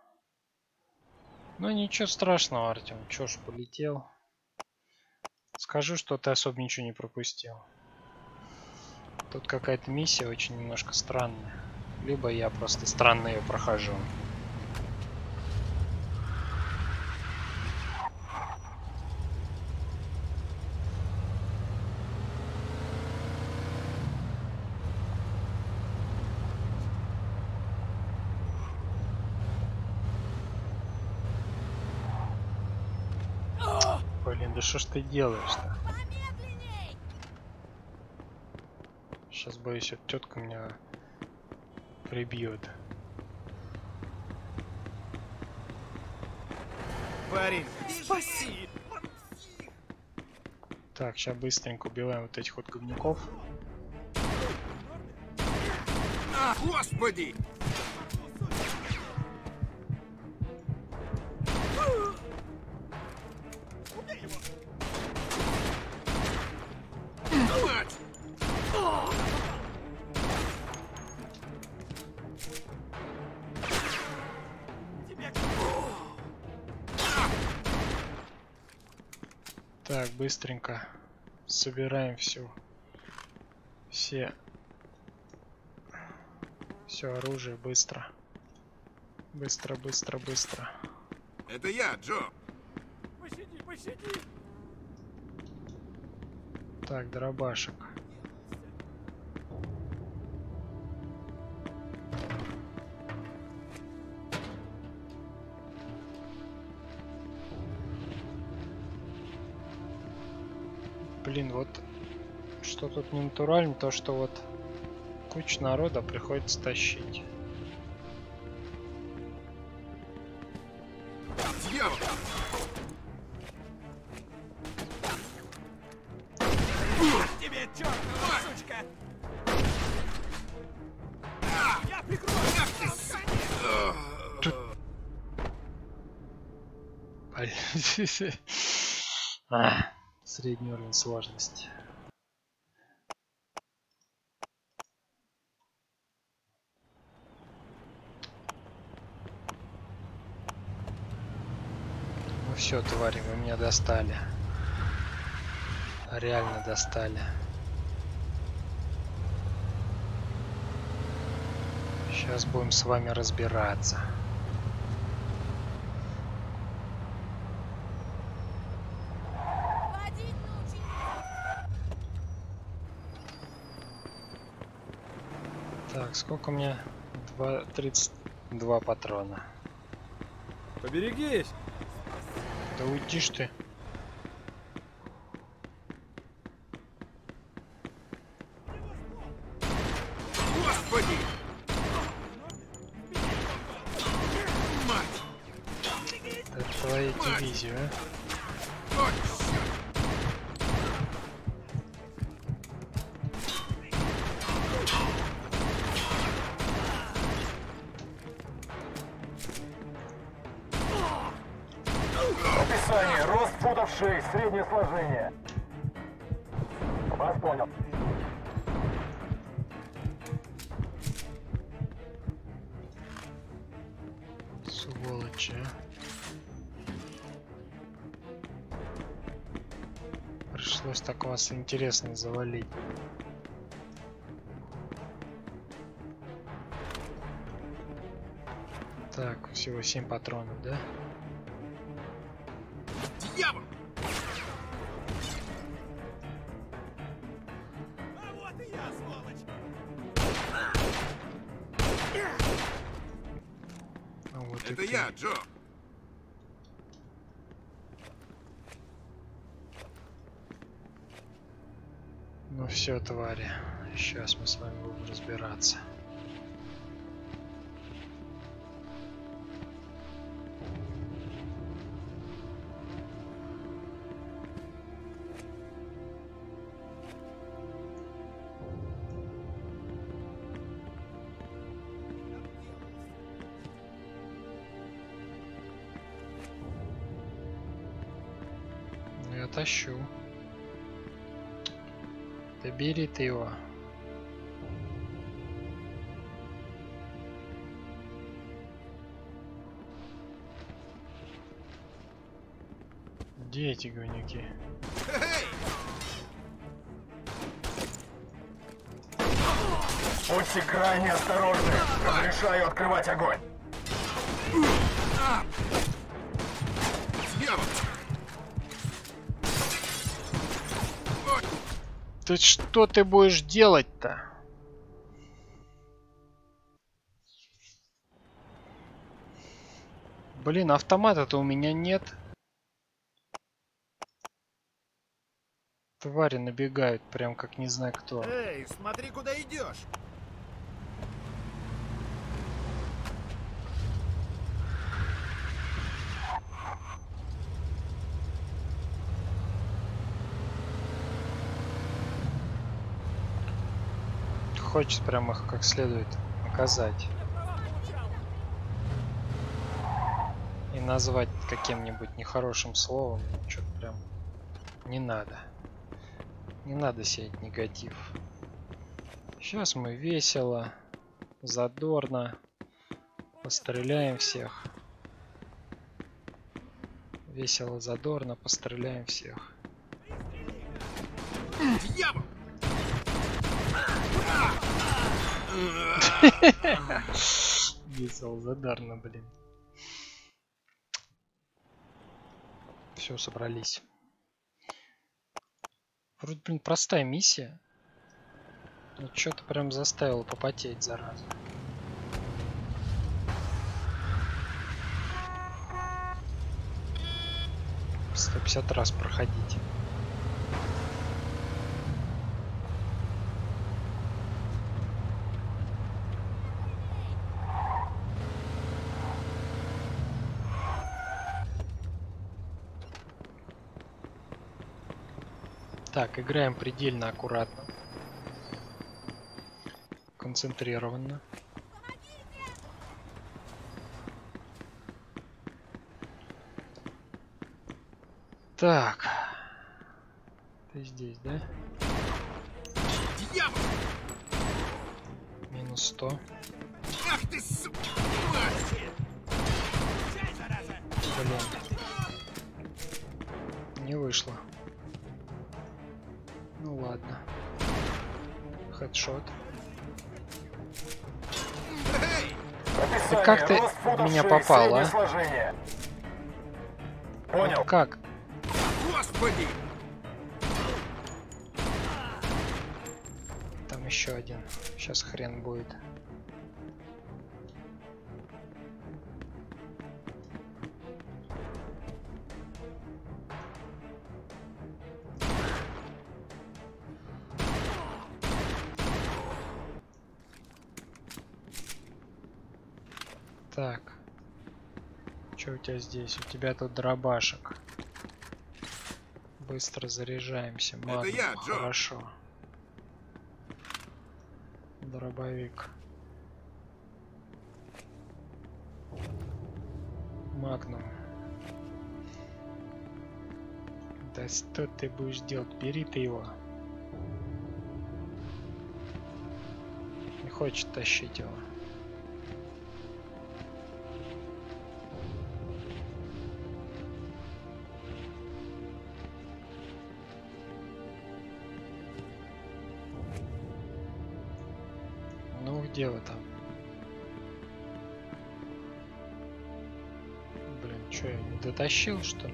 Speaker 1: Ну ничего страшного, Артем. Чё ж, полетел. Скажу, что ты особо ничего не пропустил. Тут какая-то миссия очень немножко странная. Либо я просто странно ее прохожу. Блин, да что ж ты делаешь-то? Сейчас, боюсь, эта тетка меня прибьет.
Speaker 6: Парень, спаси!
Speaker 1: Так, сейчас быстренько убиваем вот этих вот говнюков.
Speaker 9: А, господи!
Speaker 1: Так, быстренько собираем все, все, все оружие быстро, быстро, быстро, быстро.
Speaker 9: Это я, Джо.
Speaker 6: Пощади, пощади.
Speaker 1: Так, дробашек. Блин, вот что тут не натурально, то что вот куча народа приходится тащить.
Speaker 9: Дьявол!
Speaker 6: Тебе, чёртова сучка! Я прикрою!
Speaker 1: А, средний уровень сложности. Ну все, твари, вы меня достали. Реально достали. Сейчас будем с вами разбираться. Так, сколько у меня? два, тридцать два патрона.
Speaker 6: Поберегись!
Speaker 1: Да уйди ж ты.
Speaker 9: Господи! Мать!
Speaker 1: Это твоя дивизия, а?
Speaker 13: Описание. Рост футов шесть, среднее сложение. Вас понял.
Speaker 1: Сволочи, а. Пришлось так вас интересно завалить. Так, всего семь патронов, да?
Speaker 9: Дьявол!
Speaker 6: А вот и я, сволочь!
Speaker 1: А вот
Speaker 9: Это
Speaker 1: и ты.
Speaker 9: я, Джо.
Speaker 1: Ну все, твари. Сейчас мы с вами будем разбираться. тащу. Да бери ты его. Где эти говнюки?
Speaker 13: Будьте крайне осторожны. Разрешаю открывать огонь.
Speaker 1: Ты что ты будешь делать-то? Блин, автомата-то у меня нет. Твари набегают, прям как не знаю кто.
Speaker 8: Эй, смотри, куда идешь.
Speaker 1: Хочет прям их как следует наказать. И назвать каким-нибудь нехорошим словом. Что-то прям не надо. Не надо сеять негатив. Сейчас мы весело, задорно постреляем всех. Весело, задорно постреляем всех.
Speaker 9: Дьявол!
Speaker 1: Весело, задорно, блин. Все, собрались. Вроде, блин, простая миссия. Но что-то прям заставило попотеть, зараза. сто пятьдесят раз проходить. Так, играем предельно аккуратно. Концентрированно. Так. Ты здесь, да?
Speaker 9: Дьявол!
Speaker 1: Минус сто.
Speaker 9: Ах ты, сука!
Speaker 1: Блин. Не вышло. Ну ладно. Хедшот. Ты как ты в меня попал, а?
Speaker 13: Понял.
Speaker 1: Как?
Speaker 9: Господи!
Speaker 1: Там еще один. Сейчас хрен будет. Так. Что у тебя здесь? У тебя тут дробашек. Быстро заряжаемся. Магнум.
Speaker 9: Это я, Джо.
Speaker 1: Хорошо. Дробовик. Магнум. Да что ты будешь делать? Бери ты его. Не хочет тащить его. Ну где вы там? Блин, что, я не дотащил, что ли?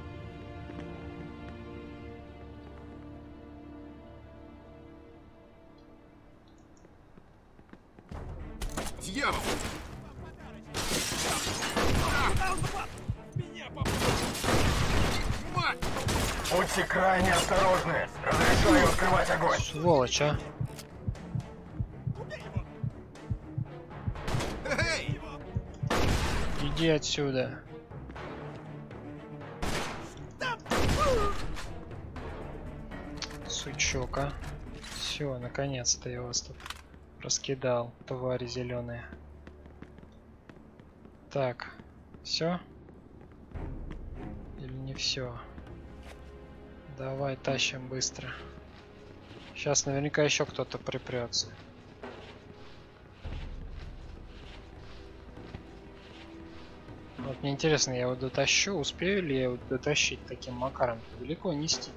Speaker 9: Дьявол!
Speaker 13: Будьте крайне осторожны. Разрешаю открывать огонь.
Speaker 1: Сволочь, а? Иди отсюда. Сучок, а? Все, наконец-то я вас тут раскидал, твари зеленые. Так, все? Или не все? Давай, тащим быстро. Сейчас наверняка еще кто-то припрется. Вот мне интересно, я его дотащу, успею ли я его дотащить таким макаром? Далеко нести.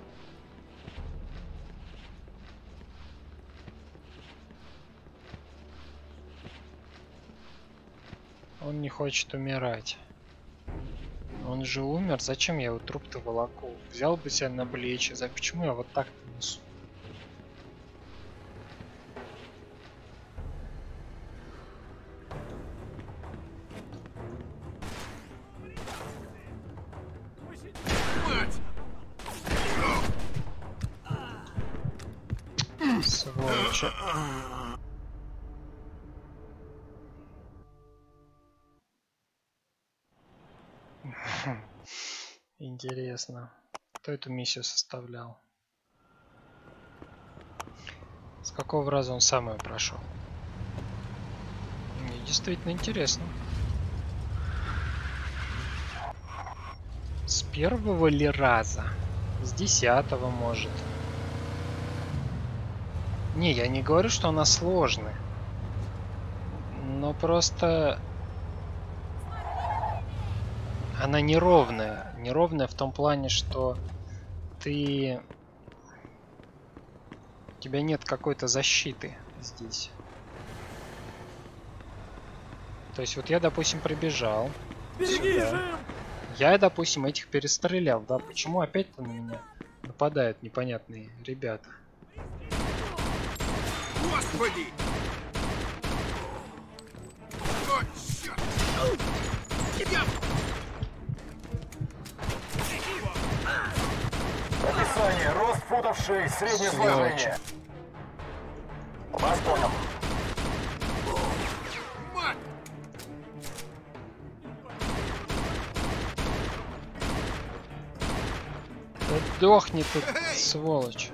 Speaker 1: Он не хочет умирать. Он же умер. Зачем я его труп-то волоку? Взял бы себя на плечи. За почему я вот так-то несу? Сволочь. Интересно, кто эту миссию составлял? С какого раза он сам ее прошел? Мне действительно интересно. С первого ли раза? С десятого, может. Не, я не говорю, что она сложная. Но просто... Она неровная. Неровная в том плане, что ты... У тебя нет какой-то защиты здесь. То есть вот я, допустим, прибежал. Сюда. Я, допустим, этих перестрелял. Да, почему опять-то на меня нападают непонятные ребята?
Speaker 9: Господи! О, черт! Я...
Speaker 13: Описание. Рост футов шесть, среднее сложение. Вас понял.
Speaker 9: Мать!
Speaker 1: Да дохни тут, сволочь.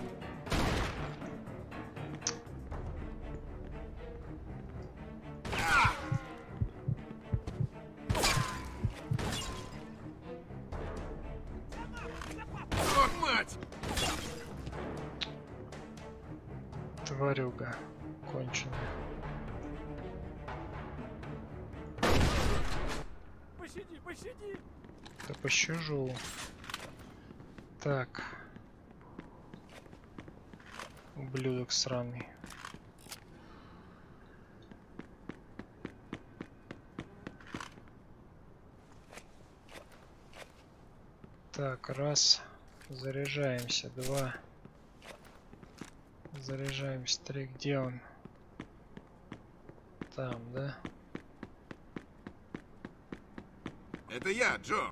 Speaker 1: Тварюга конченая.
Speaker 6: Пощади, пощади.
Speaker 1: Да пощажу. Так. Ублюдок сраный. Так, раз. Заряжаемся. Два. Заряжаемся. Три. Где он? Там, да?
Speaker 9: Это я, Джо.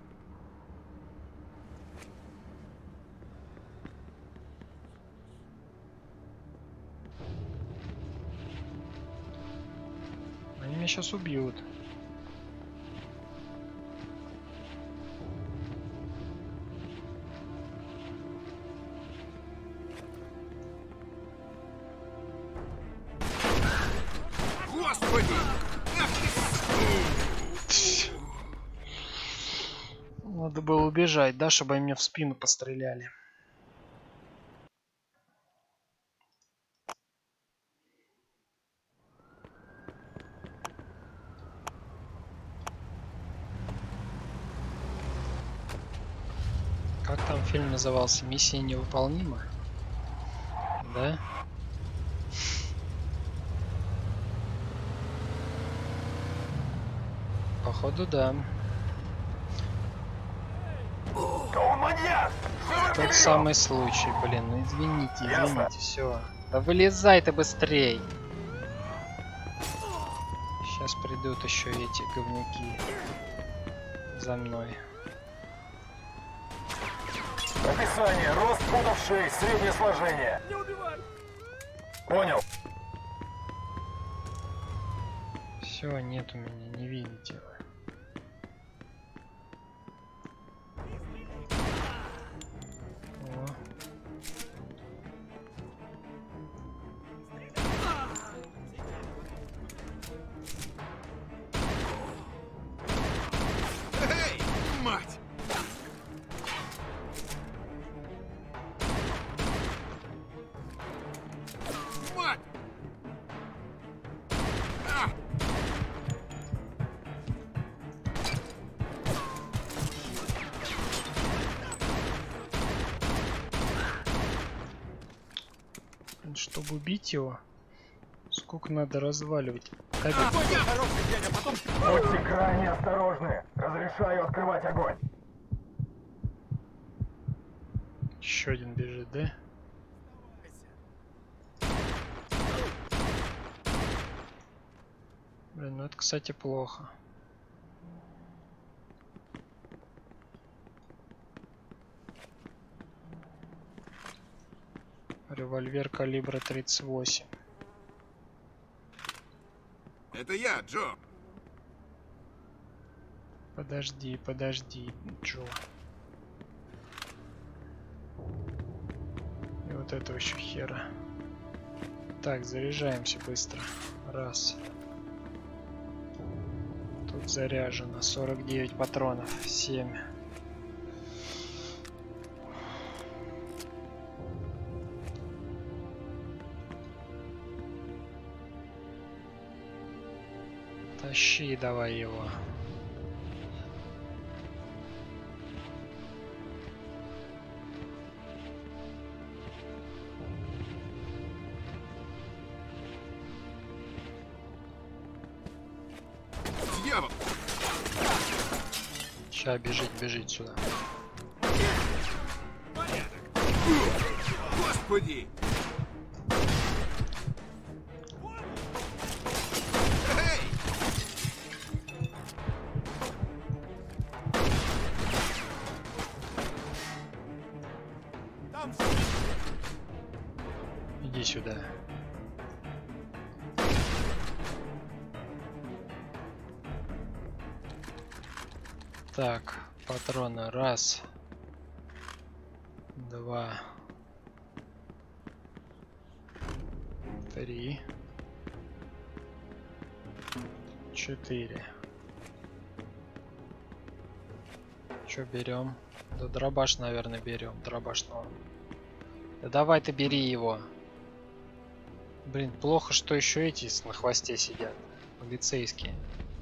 Speaker 1: Они меня сейчас убьют.
Speaker 9: Господи!
Speaker 1: Надо было убежать, да, чтобы они мне в спину постреляли. Как там фильм назывался? Миссия невыполнима? Да? Походу, да. Тот самый случай, блин, ну извините, извините, все. Да вылезай ты быстрей. Сейчас придут еще эти говнюки за мной.
Speaker 13: Описание. Рост футов шесть, среднее сложение.
Speaker 6: Не убивай.
Speaker 13: Понял.
Speaker 1: Все, нет у меня, не видите вы. Чтобы убить его, сколько надо разваливать. Кабель.
Speaker 13: Будьте крайне осторожны. Разрешаю открывать огонь.
Speaker 1: Еще один бежит, да? Блин, ну это, кстати, плохо. Револьвер калибра тридцать восемь.
Speaker 9: Это я, Джо.
Speaker 1: Подожди, подожди, Джо. И вот этого еще хера. Так, заряжаемся быстро. Раз. Тут заряжено сорок девять патронов. семь. Тащи давай его.
Speaker 9: Дьявол!
Speaker 1: Ща бежит, бежит сюда.
Speaker 9: Господи!
Speaker 1: Иди сюда. Так, патроны. Раз. Два. Три. Четыре. Что берем? Да дробаш, наверное, берем. Дробашного. Да давай ты бери его. Блин, плохо, что еще эти на хвосте сидят. Полицейские.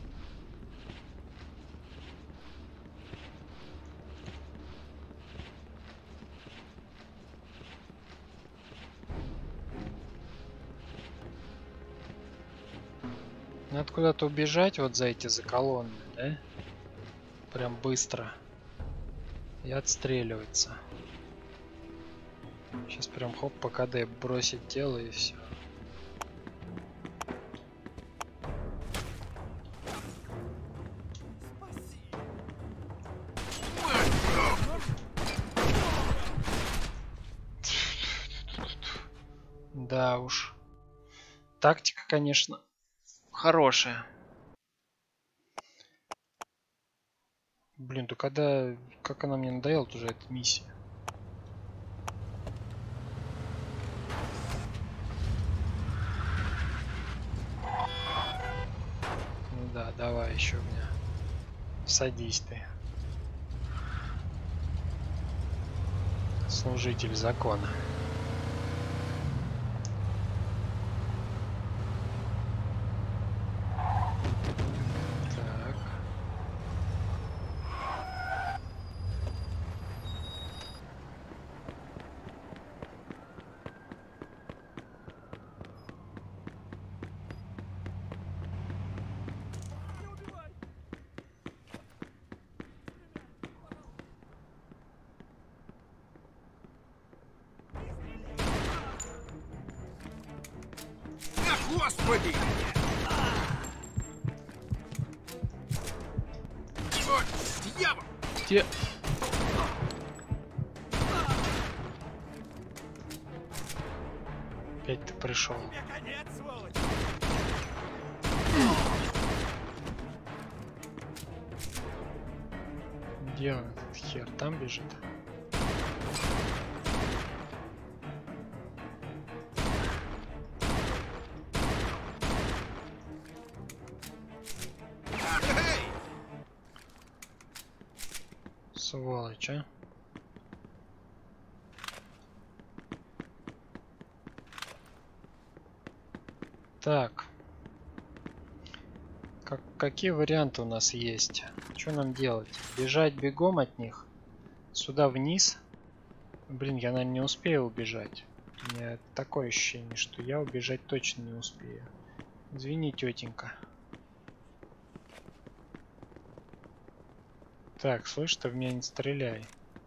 Speaker 1: Надо куда-то убежать вот за эти за колонны, да? Прям быстро. И отстреливаться. Сейчас прям хоп по КД бросить тело и все. Да уж. Тактика, конечно, хорошая. Блин, то когда... Как она мне надоела уже эта миссия. Ну да, давай еще у меня. Садись ты. Служитель закона.
Speaker 9: Господи! Вот, дьявол!
Speaker 1: Где? Опять ты пришел. Где он, этот хер? Там бежит? Сволочь, а? Так. Как, какие варианты у нас есть? Что нам делать? Бежать бегом от них? Сюда вниз? Блин, я, наверное, не успею убежать. У меня такое ощущение, что я убежать точно не успею. Извини, тетенька. Так, слышь, ты в меня не стреляй.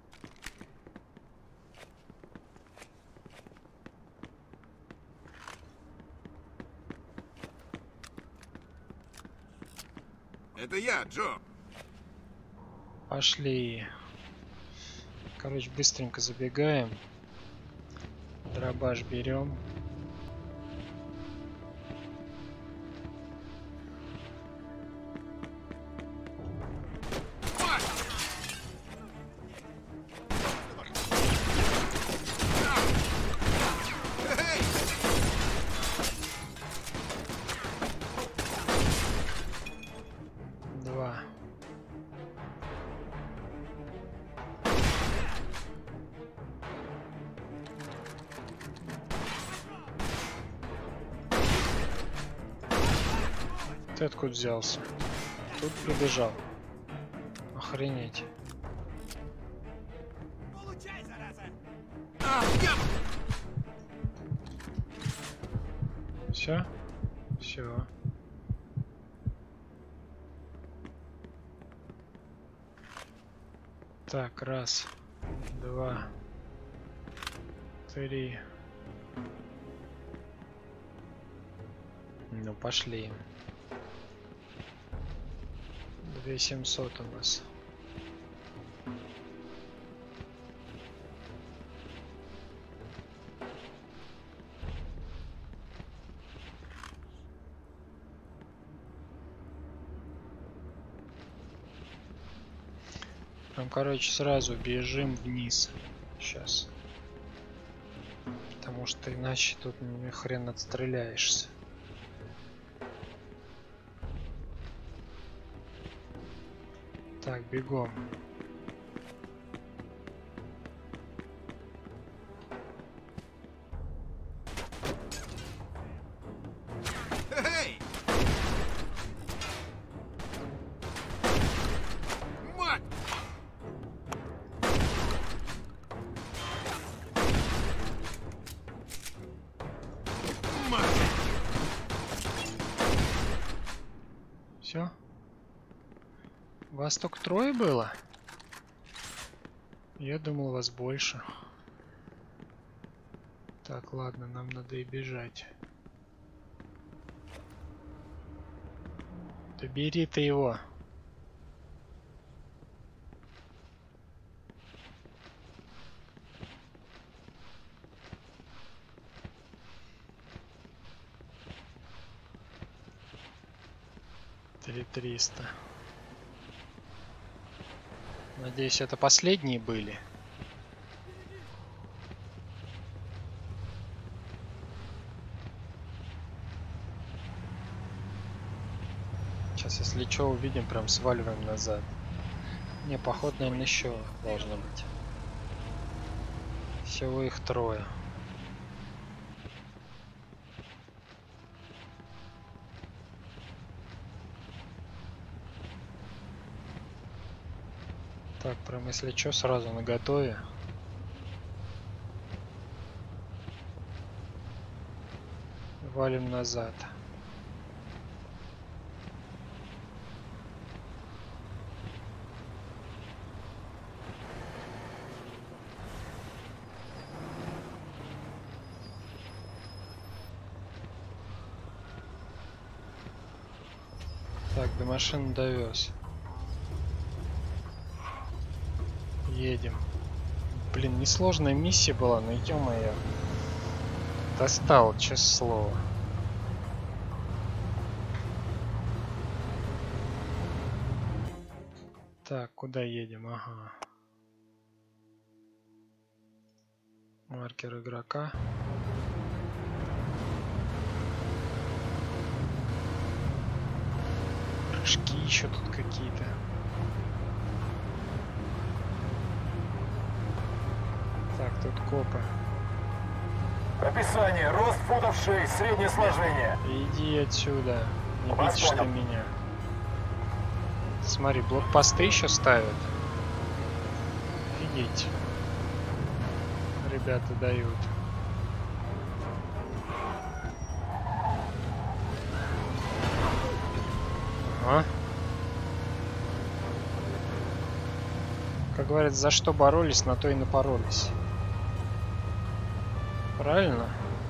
Speaker 9: Это я, Джо.
Speaker 1: Пошли. Короче, быстренько забегаем. Дробаш берем. Два. Ты откуда взялся? Тут прибежал. Охренеть. Все? Все. Так, раз, два, три. Ну, пошли. Две семьсот у нас. Там, короче, сразу бежим вниз. Сейчас. Потому что иначе тут ни хрен отстреляешься. Так, бегом.
Speaker 9: Эй! Мать! Мать!
Speaker 1: Все? Вас только трое было? Я думал, вас больше. Так, ладно, нам надо и бежать. Да бери ты его. три триста. Надеюсь, это последние были. Сейчас, если что, увидим, прям сваливаем назад. Не, походу, наверное, еще должно быть. Всего их трое. Так, прям если что, сразу наготове. Валим назад. Так, до машины довез. Едем. Блин, несложная миссия была, но ё-моё. Достал, честное слово. Так, куда едем? Ага. Маркер игрока. Прыжки еще тут какие-то. Так, тут копы.
Speaker 13: Описание. Рост футов шесть, среднее сложение.
Speaker 1: Иди отсюда. Не
Speaker 13: Вас
Speaker 1: видишь ты
Speaker 13: понял.
Speaker 1: меня. Смотри, блокпосты еще ставят. Офигеть. Ребята дают. Как говорят, за что боролись, на то и напоролись. Правильно?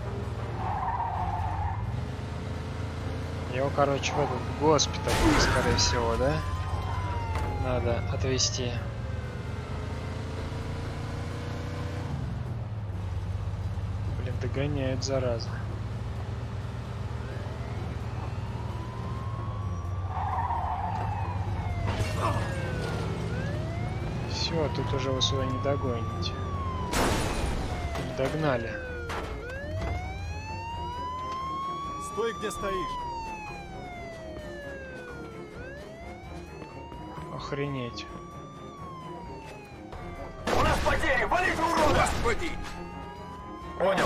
Speaker 1: Его, короче, в этот госпиталь, скорее всего, да? Надо отвезти. Блин, догоняют, зараза. Все, тут уже вы сюда не догоните. Или догнали.
Speaker 13: Стой, где стоишь.
Speaker 1: Охренеть.
Speaker 13: У нас потери! Валите, урода!
Speaker 9: Господи!
Speaker 13: Понял.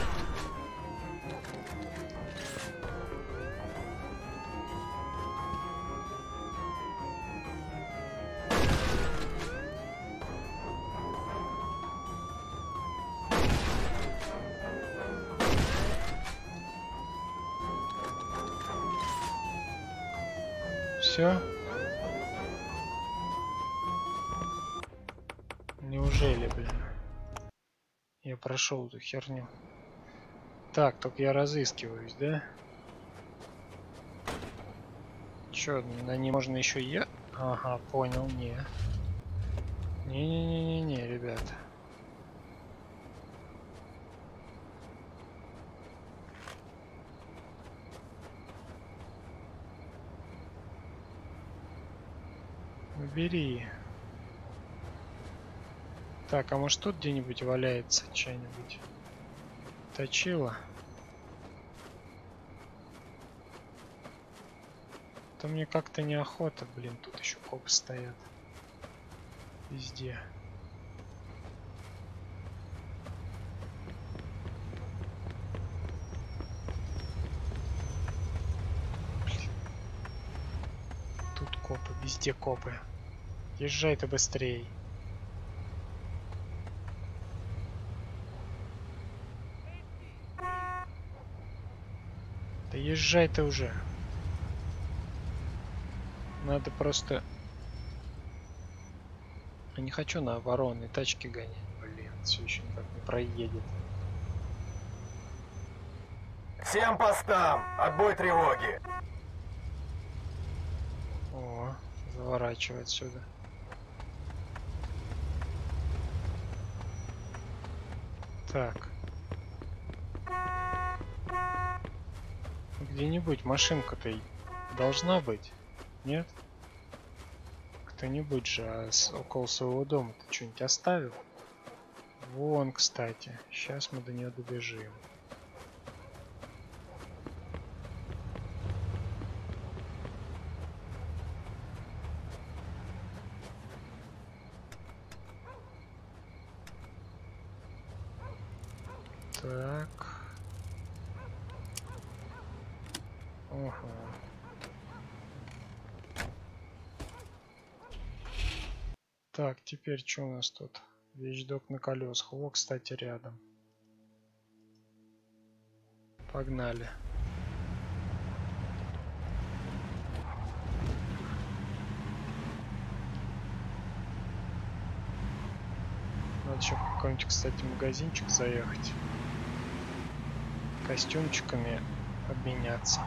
Speaker 1: Все? Неужели, блин? Я прошел эту херню. Так, только я разыскиваюсь, да? Чё, на ней можно еще я? Ага, понял, не. Не-не-не-не-не, ребята. Бери. Так, а может тут где-нибудь валяется что-нибудь? Точила? То мне как-то неохота, блин, тут еще копы стоят. Везде. Блин. Тут копы, везде копы. Езжай ты быстрей. Да езжай ты уже. Надо просто... Я не хочу на оборонной тачке гонять. Блин, все еще никак не проедет.
Speaker 13: Всем постам! Отбой тревоги!
Speaker 1: О, заворачивай отсюда. Так. Где-нибудь машинка-то должна быть, нет? Кто-нибудь же а с, около своего дома-то что-нибудь оставил? Вон, кстати. Сейчас мы до нее добежим. Так. Ага. Так, теперь что у нас тут? Вещдок на колесах. О, кстати, рядом. Погнали. Надо еще в какой-нибудь, кстати, магазинчик заехать. Костюмчиками обменяться.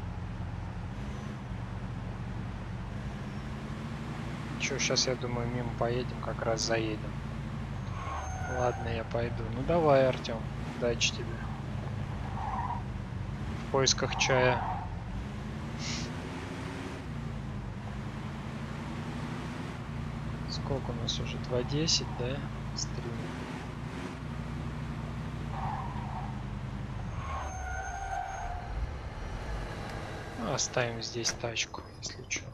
Speaker 1: Че, сейчас, я думаю, мимо поедем, как раз заедем. Ладно, я пойду. Ну давай, Артем, удачи тебе. В поисках чая. Сколько у нас уже? два десять, да? Стрим. Оставим здесь тачку, если что.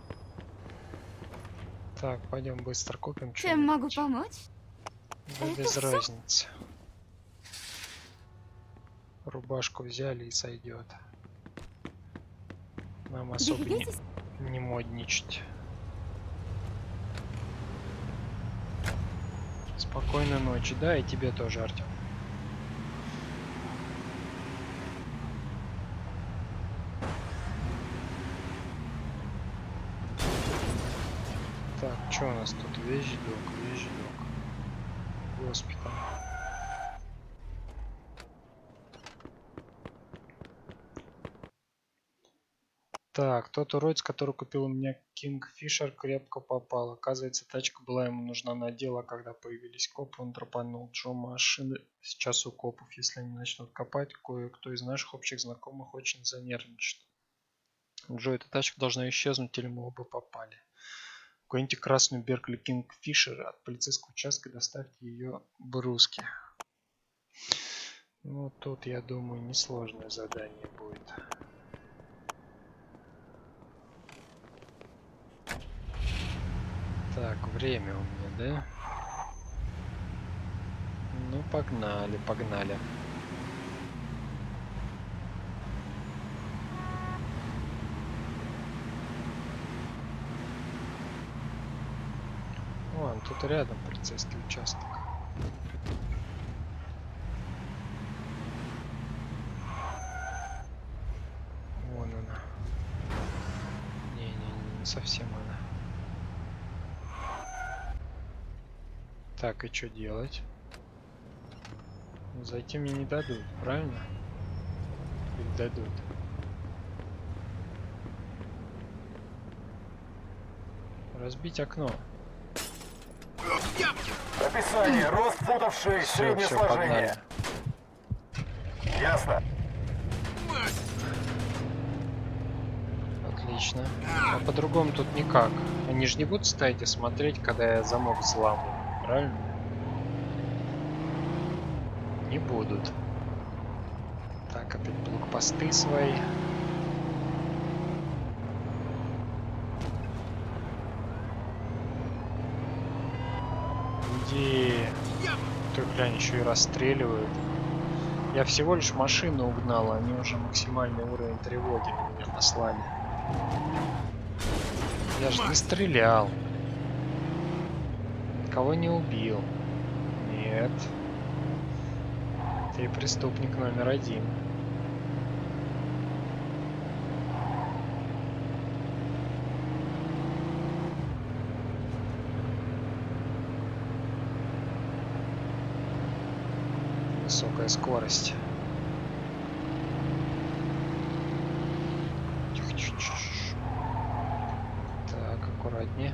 Speaker 1: Так, пойдем быстро купим.
Speaker 14: Чем могу помочь?
Speaker 1: Да
Speaker 14: Это
Speaker 1: без
Speaker 14: всё?
Speaker 1: разницы. Рубашку взяли и сойдет. Нам особо не,
Speaker 14: Двигаетесь?
Speaker 1: не модничать. Спокойной ночи, да, и тебе тоже, Артем. Так, что у нас тут? Вещдок, вещдок. Госпиталь. Так, тот уродец, который купил у меня Кингфишер, крепко попал. Оказывается, тачка была ему нужна на дело, когда появились копы, он тропанул Джо машины. Сейчас у копов, если они начнут копать, кое-кто из наших общих знакомых очень занервничает. Джо, эта тачка должна исчезнуть, или мы оба попали. Гоните красную Беркли Кингфишер от полицейского участка, доставьте ее Бруске. Ну, тут, я думаю, несложное задание будет. Так, время у меня, да? Ну, погнали, погнали. Вон, тут рядом полицейский участок. Вон она. Не-не-не, не совсем она. Так, и что делать? Зайти мне не дадут, правильно? Или дадут? Разбить окно.
Speaker 13: Описание. Рост футов шесть,
Speaker 1: Все,
Speaker 13: среднее
Speaker 1: все,
Speaker 13: сложение.
Speaker 1: погнали.
Speaker 13: Ясно.
Speaker 1: Отлично. А по-другому тут никак. Они же не будут стоять и смотреть, когда я замок взламываю. Правильно? Не будут. Так, опять блокпосты свои. Иди. Ты глянь, еще и расстреливают. Я всего лишь машину угнал, они уже максимальный уровень тревоги на меня послали. Я же не стрелял. Кого не убил. Нет. Ты преступник номер один. Высокая скорость. Так, аккуратнее.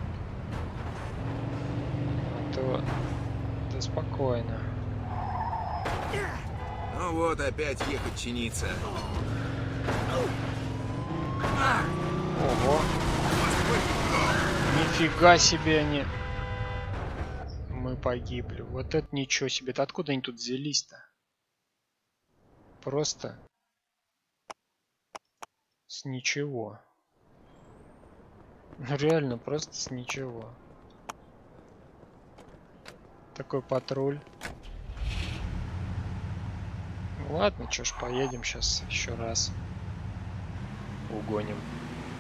Speaker 1: А то... Да спокойно.
Speaker 9: Ну вот, опять ехать чиниться.
Speaker 1: Ого. Нифига себе они... Мы погибли. Вот это ничего себе. Это откуда они тут взялись-то? Просто... С ничего. Ну реально, просто с ничего. Такой патруль. Ладно, чё ж, поедем сейчас еще раз. Угоним.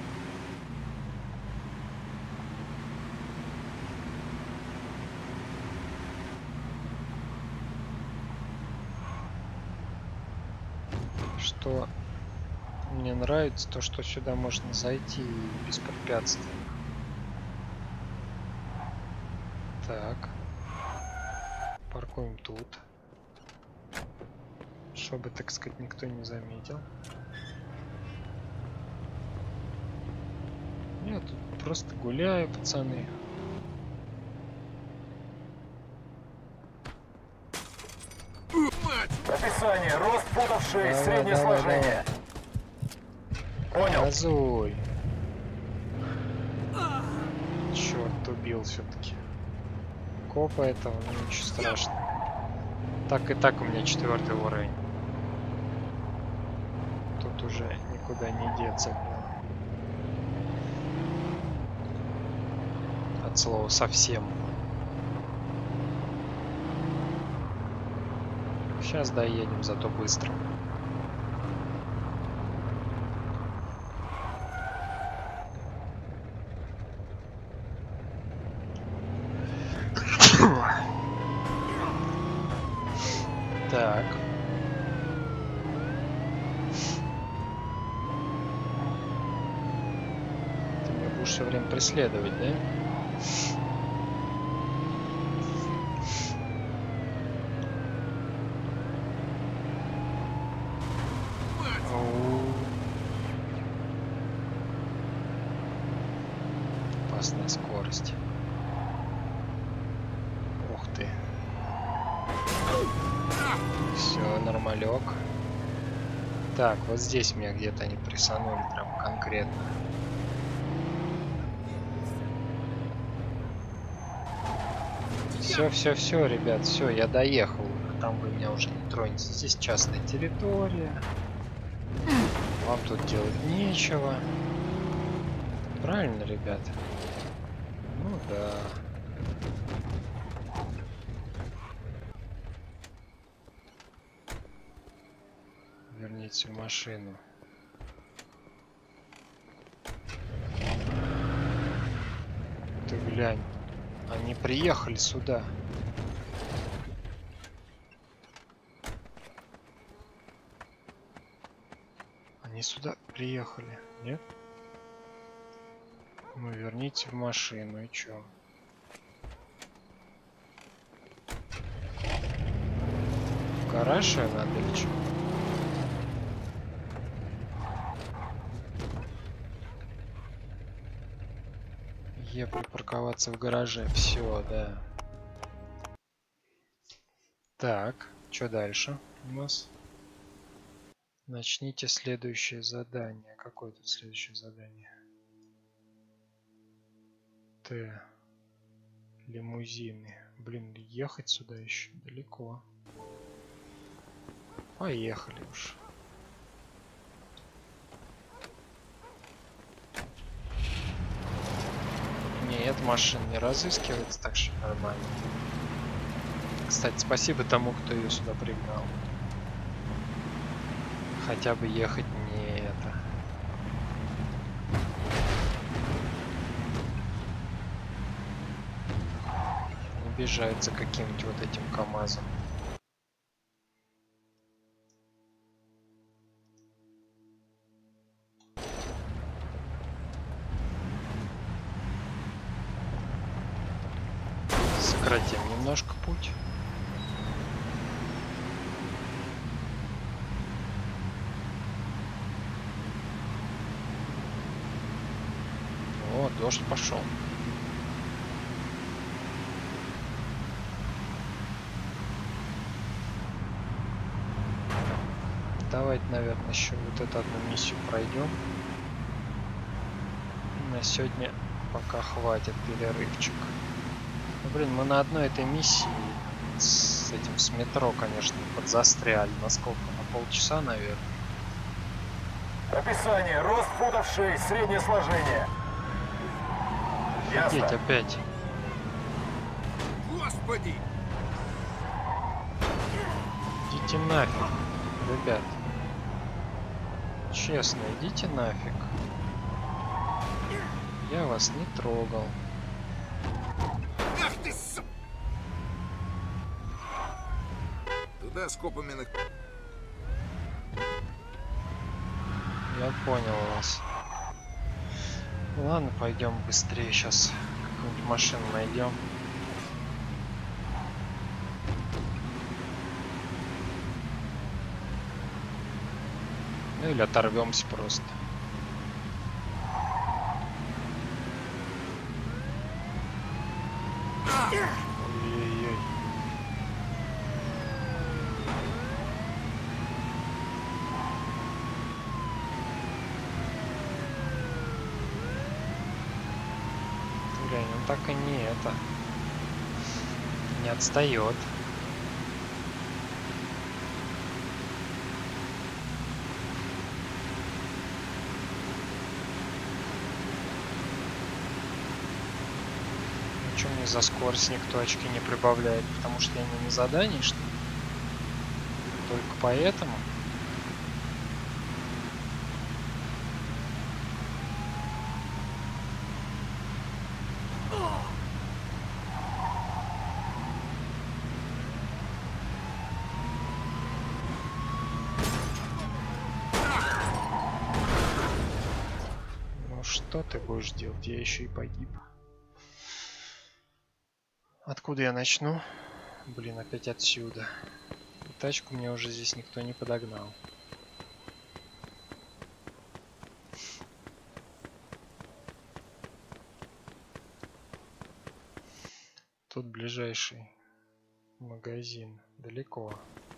Speaker 1: Что мне нравится, то что сюда можно зайти без препятствий. Так. Паркуем тут. Чтобы, так сказать, никто не заметил. Я тут просто гуляю, пацаны.
Speaker 13: Описание. Рост футов шесть,
Speaker 1: Давай,
Speaker 13: среднее
Speaker 1: давай,
Speaker 13: сложение. Понял.
Speaker 1: Газуй. Черт, убил все-таки. Копа этого, ну ничего страшного. Так и так у меня четвертый уровень. Тут уже никуда не деться. От слова совсем. Сейчас доедем, зато быстро. Так. Ты меня будешь все время преследовать, да? Опасная скорость. Ух ты. Все, нормалек. Так, вот здесь меня где-то они прессанули прям конкретно. Все, все, все, ребят, все, я доехал. Там вы меня уже не тронете. Здесь частная территория. Вам тут делать нечего. Правильно, ребят? Ну да. Верните в машину. Ты глянь. Они приехали сюда. Они сюда приехали, нет? Ну, верните в машину, и чё? В гараж надо или чё? Е припарковаться в гараже. Все, да. Так, что дальше у нас? Начните следующее задание. Какое тут следующее задание? Т. Лимузины. Блин, ехать сюда еще далеко. Поехали уж. Нет, машин не разыскивается, так что нормально. Кстати, спасибо тому, кто ее сюда пригнал. Хотя бы ехать не это. Не бежать за каким-нибудь вот этим КамАЗом. Сократим немножко путь. О, дождь пошел. Давайте, наверное, еще вот эту одну миссию пройдем. На сегодня пока хватит перерывчик. Ну, блин, мы на одной этой миссии с этим с метро, конечно, подзастряли. На сколько? На полчаса, наверное.
Speaker 13: Описание. Рост футов шесть, среднее сложение.
Speaker 1: Офигеть, опять.
Speaker 9: Господи!
Speaker 1: Идите нафиг, ребят. Честно, идите нафиг. Я вас не трогал.
Speaker 9: Ах ты, с... Туда скопами на...
Speaker 1: Я понял вас. Ладно, пойдем быстрее сейчас. Какую-нибудь машину найдем. Ну или оторвемся просто. Ой-ой-ой. Глянь, он так и не это. Не отстает. Почему мне за скорость никто очки не прибавляет? Потому что я не на задании, что ли? Только поэтому? Ну что ты будешь делать? Я еще и погиб. Откуда я начну? Блин, опять отсюда. И тачку мне уже здесь никто не подогнал. тут ближайший магазин? Далеко.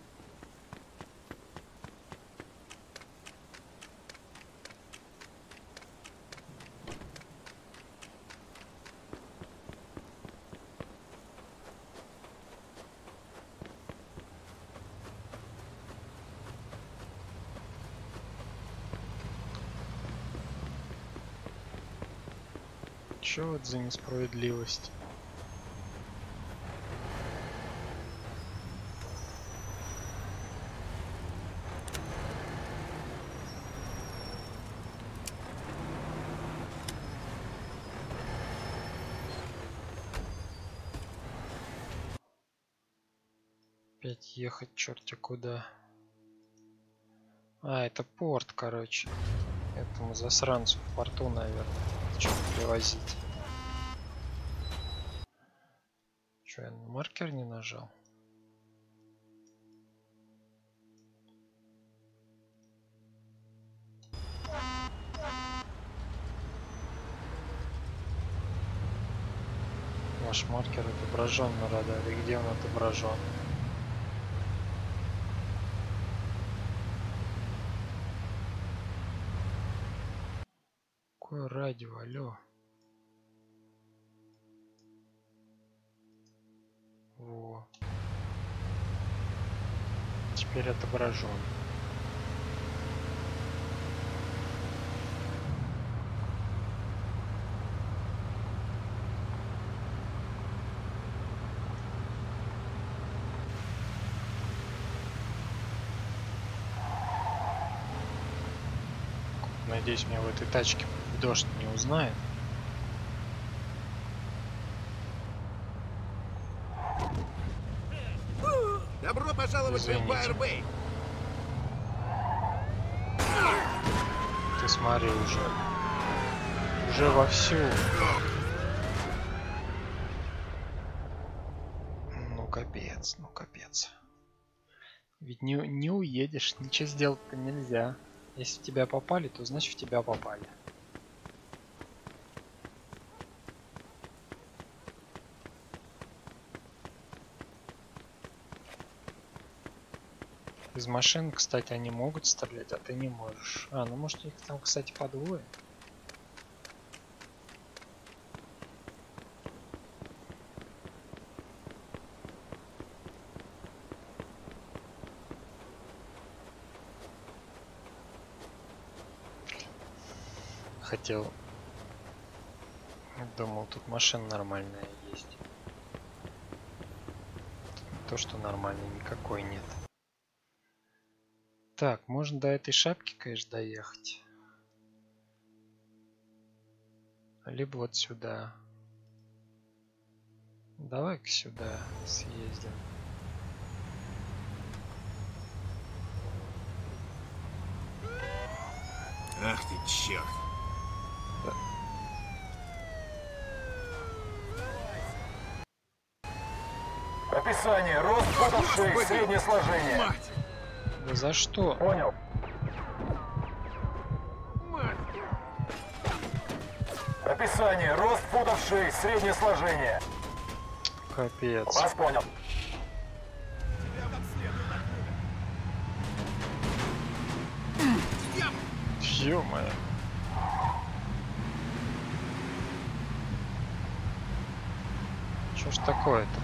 Speaker 1: Чё вот за несправедливость? Опять ехать черти куда. А, это порт, короче. Этому засранцу в порту, наверное. Что-то привозить. Что, я на маркер не нажал? Ваш маркер отображен на радаре. Где он отображен? Какое радио, алло? Во. Теперь отображен. Надеюсь, меня в этой тачке дождь не узнает.
Speaker 2: Добро пожаловать в Empire Bay.
Speaker 1: Ты смотри уже. Уже вовсю. Ну капец, ну капец. Ведь не, не уедешь, ничего сделать-то нельзя. Если в тебя попали, то значит в тебя попали. Из машин, кстати, они могут стрелять, а ты не можешь. А, ну может их там, кстати, по двое. Хотел, думал, тут машина нормальная есть. То, что нормально, никакой нет. Так, можно до этой шапки, конечно, доехать. Либо вот сюда. Давай-ка сюда съездим.
Speaker 2: Ах ты, черт!
Speaker 13: Описание. Рост футов шесть, среднее сложение.
Speaker 2: Мать!
Speaker 1: Да за что?
Speaker 13: Понял. Описание. Рост футов шесть, среднее сложение.
Speaker 1: Капец.
Speaker 13: Вас понял.
Speaker 1: Ё-моё. Что ж такое-то?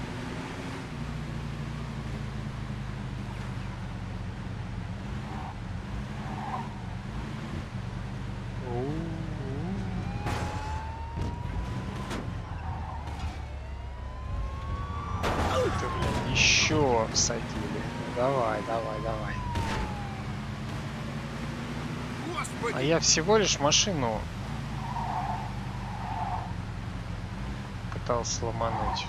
Speaker 1: Ты, блин, еще всадили. Давай, давай, давай. А я всего лишь машину пытался ломануть.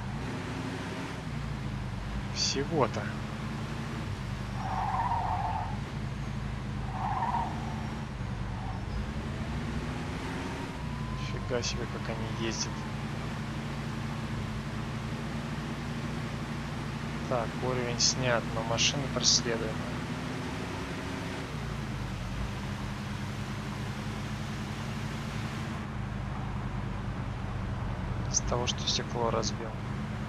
Speaker 1: Всего-то. Фига себе, как они ездят. Так, уровень снят, но машина преследуемая. С того, что стекло разбил.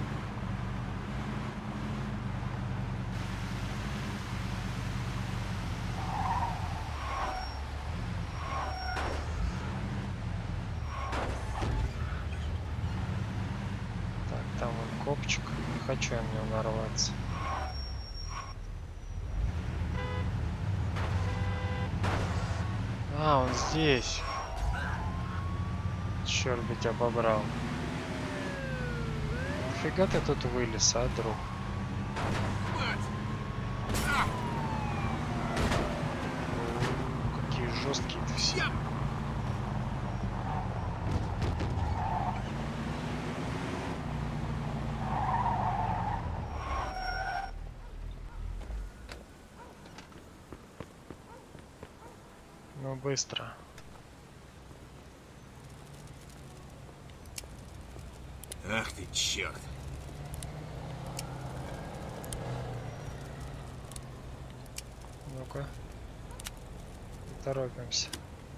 Speaker 1: хочу я на него нарваться. А, он здесь. Черт бы тебя побрал. Фига ты тут вылез, а, друг? Какие жесткие-то все. Ну быстро.
Speaker 2: Ах ты, черт.
Speaker 1: Ну-ка. Торопимся.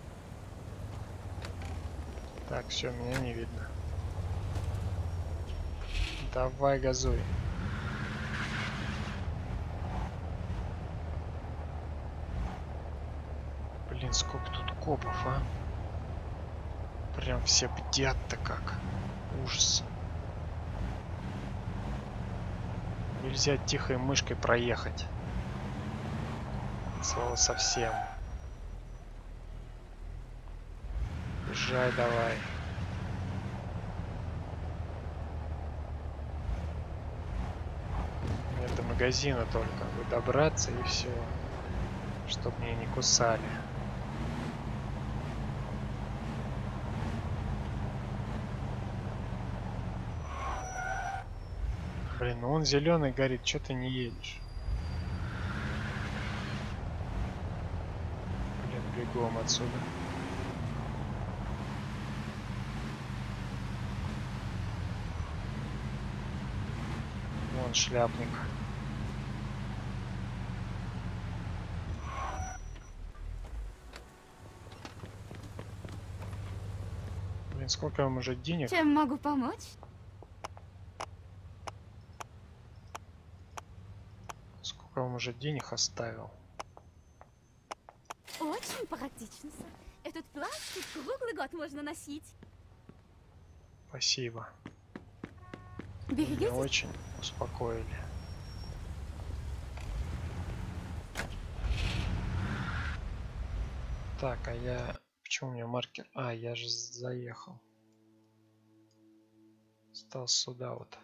Speaker 1: Так, все, меня не видно. Давай, газуй. Блин, сколько тут копов, а? Прям все бдят-то как. Ужас. Нельзя тихой мышкой проехать. Слово совсем. Езжай давай. Мне до магазина только бы добраться и все. Чтоб меня не кусали. Блин, ну он зеленый горит, что ты не едешь? Блин, бегом отсюда. Вон шляпник. Блин, сколько вам уже денег?
Speaker 14: Чем могу помочь?
Speaker 1: Сколько вам уже денег оставил?
Speaker 14: Очень практично. Этот пластик круглый год можно носить.
Speaker 1: Спасибо.
Speaker 14: Берегитесь.
Speaker 1: Меня очень успокоили. Так, а я... Почему у меня маркер? А, я же заехал. Стал сюда вот.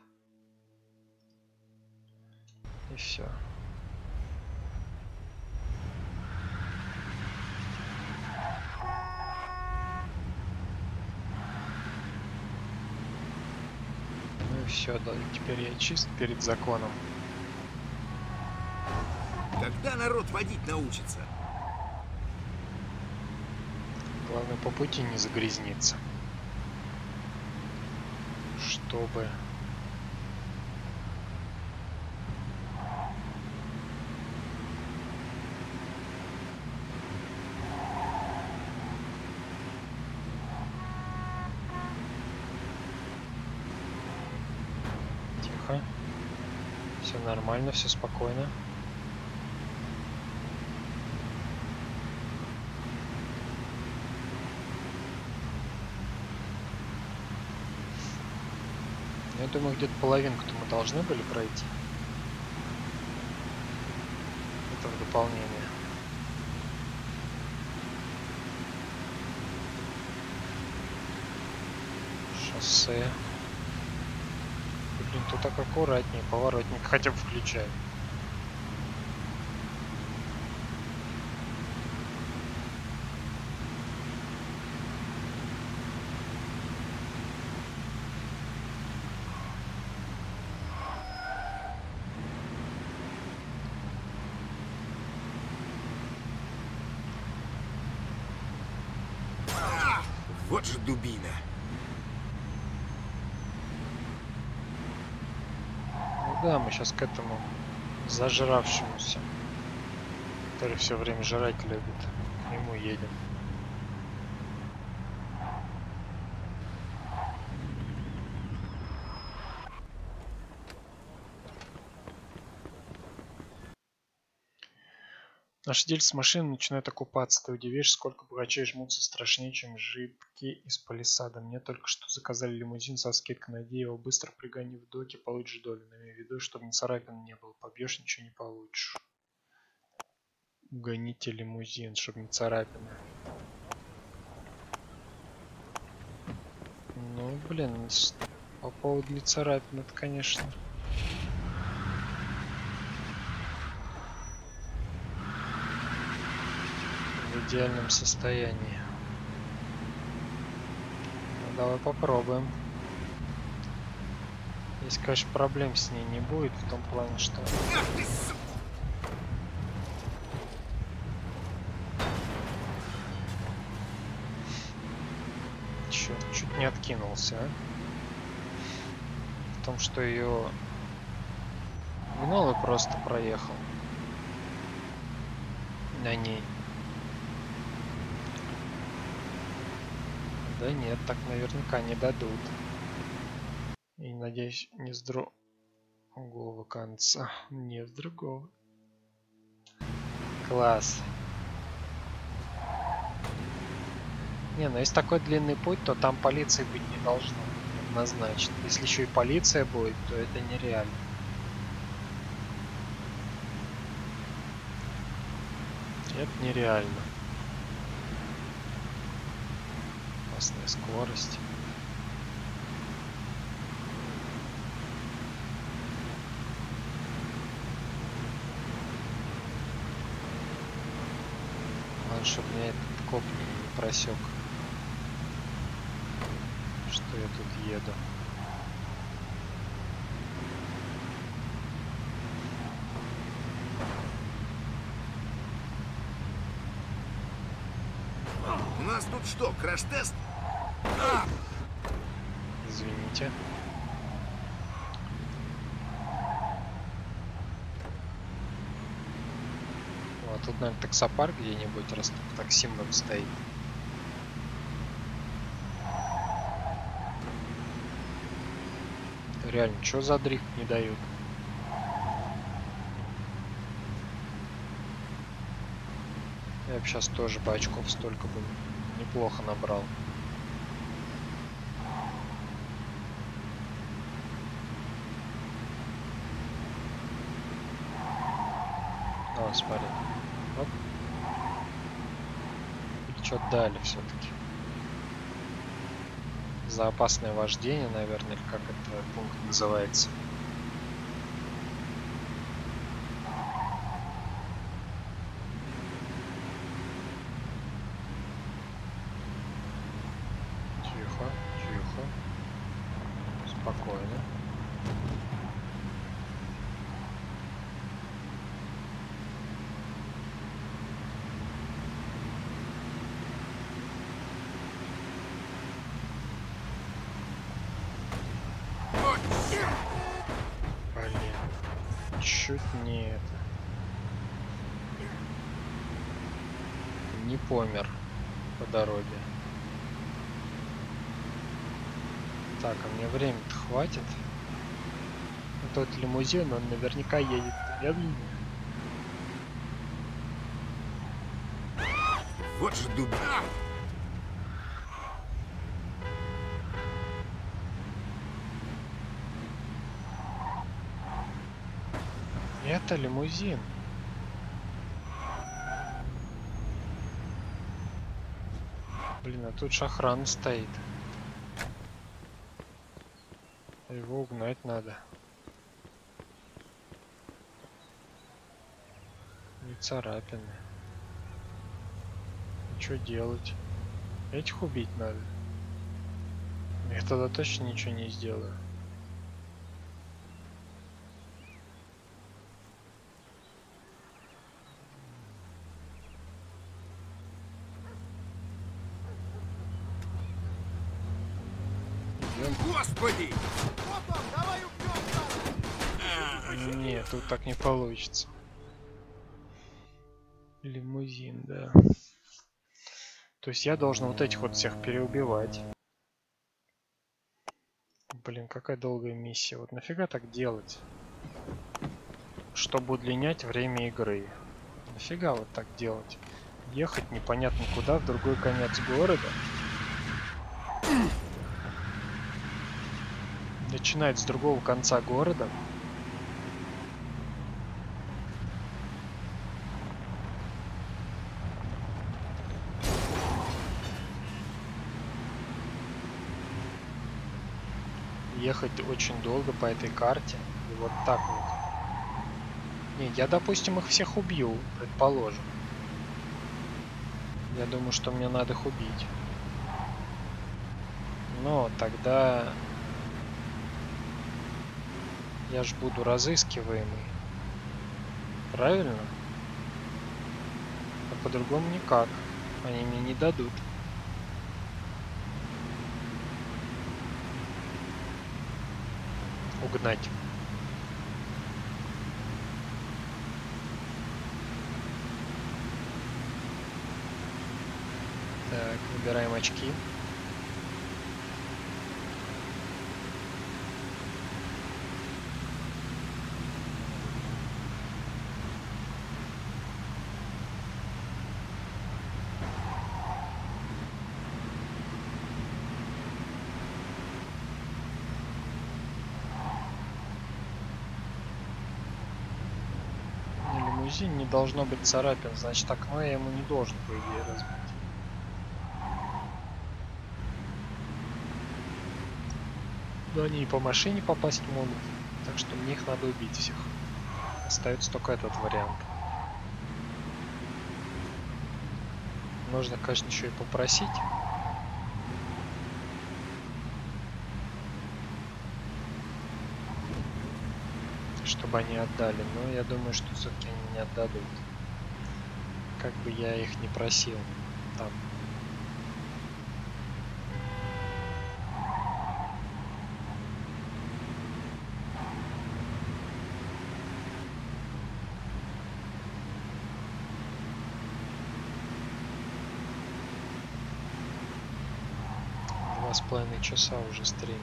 Speaker 1: И все. Ну и все, да, теперь я чист перед законом.
Speaker 2: Когда народ водить научится?
Speaker 1: Главное, по пути не загрязниться. Чтобы... Тихо. Все нормально, все спокойно. Я думаю, где-то половинку-то мы должны были пройти. Это в дополнение. Шоссе. Блин, тут так аккуратнее, поворотник хотя бы включай.
Speaker 2: Вот же дубина.
Speaker 1: Ну да, мы сейчас к этому зажравшемуся, который все время жрать любит, к нему едем. Владелец машины начинает окупаться. Ты удивишься, сколько богачей жмутся страшнее, чем жибки из палисада. Мне только что заказали лимузин со скидкой. Найди его быстро, пригони в доке, получишь долю. Но имей в виду, чтобы ни царапин не было. Побьешь, ничего не получишь. Угоните лимузин, чтобы не царапины. Ну, блин, по поводу не царапин, это, конечно... В идеальном состоянии. Ну, давай попробуем. Здесь, конечно, проблем с ней не будет, в том плане, что... Чё, чуть не откинулся, а? В том, что ее гнал и просто проехал на ней. Да нет, так наверняка не дадут. И надеюсь, не с другого конца. Не с другого. Класс. Не, ну если такой длинный путь, то там полиции быть не должно. Однозначно. Если еще и полиция будет, то это нереально. Это нереально. Опасная скорость. Главное, чтобы меня этот коп не просек, что я тут еду.
Speaker 2: У нас тут что, краш-тест? А!
Speaker 1: Извините. Вот тут, наверное, таксопарк где-нибудь, раз тут такси много стоит. Реально, что за дрифт не дают? Я бы сейчас тоже бы очков столько бы неплохо набрал. О, смотри. Оп. Или что-то дали все-таки. За опасное вождение, наверное, или как это пункт называется. Тихо, тихо. Спокойно. Чуть не это. Не помер по дороге. Так, а мне время-то хватит. Тот лимузин, он наверняка едет медленно.
Speaker 2: Вот же дуб.
Speaker 1: Это лимузин. Блин, а тут же охрана стоит. Его угнать надо. Не царапины. И что делать? Этих убить надо. Я тогда точно ничего не сделаю.
Speaker 2: Господи!
Speaker 1: Нет, тут так не получится. Лимузин, да. То есть я должен вот этих вот всех переубивать. Блин, какая долгая миссия. Вот нафига так делать? Чтобы удлинять время игры. Нафига вот так делать? Ехать непонятно куда, в другой конец города. Начинать с другого конца города. Ехать очень долго по этой карте. И вот так вот. Не, я, допустим, их всех убью, предположим. Я думаю, что мне надо их убить. Но тогда я ж буду разыскиваемый. Правильно? А по-другому никак. Они мне не дадут. Угнать. Так, выбираем очки. Не должно быть царапин, значит окно я ему не должен, по идее, разбить. Но они и по машине попасть могут, так что мне их надо убить всех. Остается только этот вариант. Можно, конечно, еще и попросить. Чтобы они отдали, но я думаю, что все-таки они не отдадут. Как бы я их не просил там. Два с половиной часа уже стримим.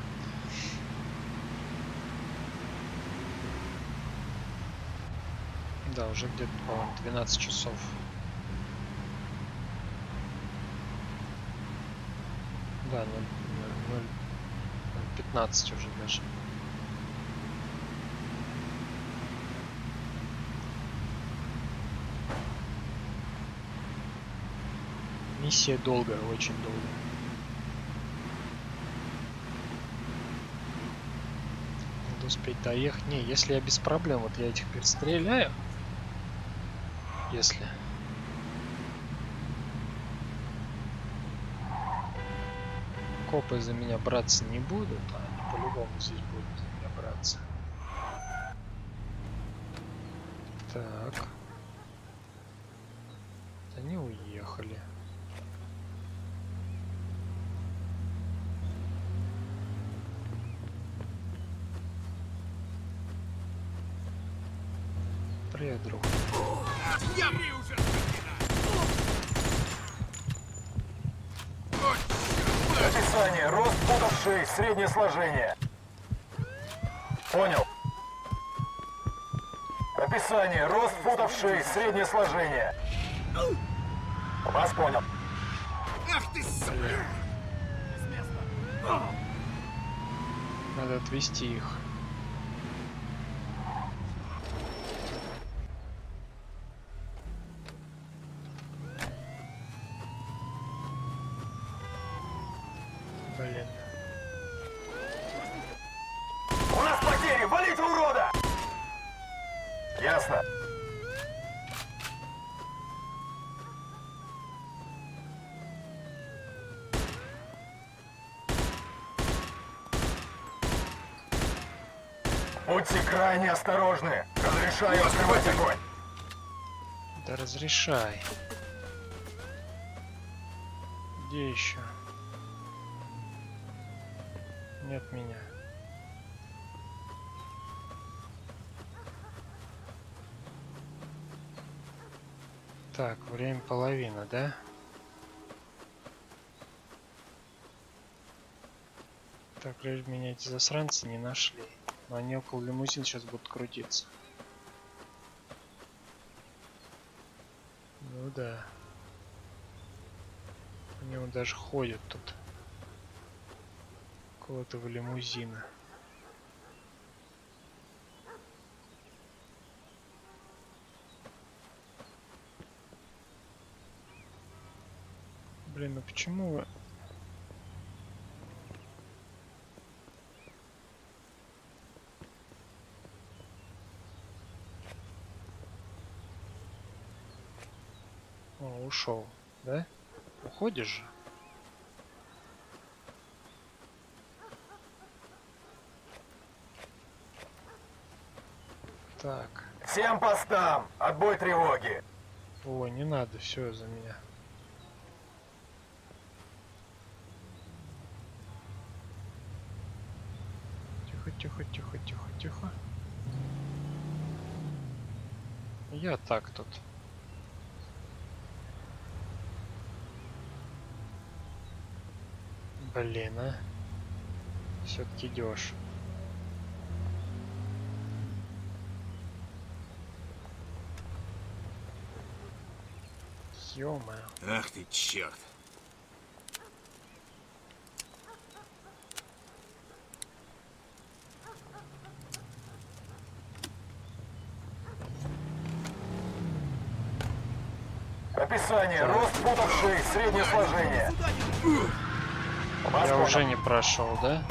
Speaker 1: Да, уже где-то, по-моему, двенадцать часов. Да, ноль пятнадцать уже даже. Миссия долгая, очень долгая. Надо успеть доехать. Не, если я без проблем, вот я этих перестреляю. Если копы за меня браться не будут, а они по-любому здесь будут за меня браться. Так. Они уехали. Привет, друг.
Speaker 13: Описание. Рост футов шесть, среднее сложение. Понял. Описание. Рост футов шесть, среднее сложение. Вас понял.
Speaker 9: Ах ты, сука!
Speaker 1: Надо отвезти их. Блин.
Speaker 13: У нас потери! Валите урода! Ясно. Будьте крайне осторожны. Разрешаю открывать огонь.
Speaker 1: Да разрешай. Где еще? Нет меня. Так, время половина, да? Так, прежде меня эти засранцы не нашли. Но они около лимузина сейчас будут крутиться. да. Они вот даже ходят тут. Кого-то в лимузина. Блин, ну почему вы... О, ушел, да? Уходишь же? Так.
Speaker 13: Всем постам! Отбой тревоги!
Speaker 1: О, не надо, все за меня. Тихо, тихо, тихо, тихо, тихо. Я так тут. Блин, а. Все-таки идешь. Ё-моё.
Speaker 2: Ах ты, черт.
Speaker 13: Описание. Рост футов шесть, среднее сложение.
Speaker 1: Я уже не прошел, да?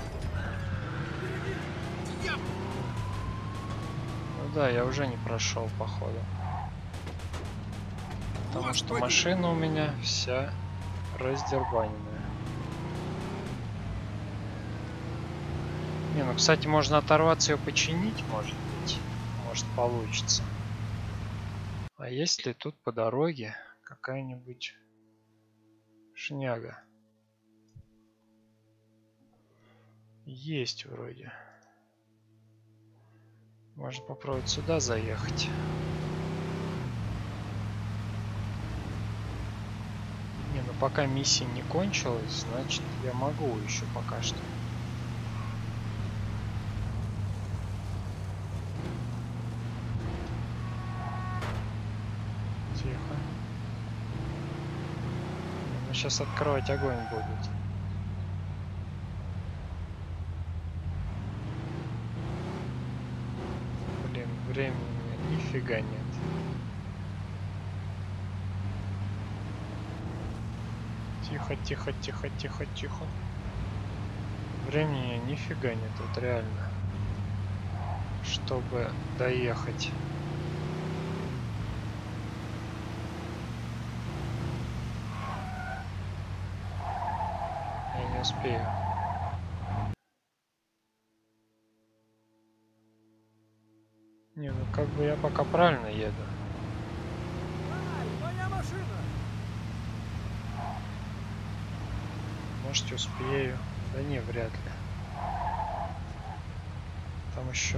Speaker 1: Ну да, я уже не прошел, походу. Потому что машина у меня вся раздербаненная. Не, ну, кстати, можно оторваться ее починить, может быть. Может, получится. А есть ли тут по дороге какая-нибудь шняга? Есть вроде. Можно попробовать сюда заехать. Не, ну пока миссия не кончилась, значит я могу еще пока что. Тихо. Ну, сейчас открывать огонь будет. Блин, времени нифига нет. Тихо, тихо, тихо, тихо, тихо. Времени нифига нет, вот реально. Чтобы доехать. Я не успею. Не, ну как бы я пока правильно еду.
Speaker 6: Моя машина!
Speaker 1: Может, успею. Да не, вряд ли. Там еще.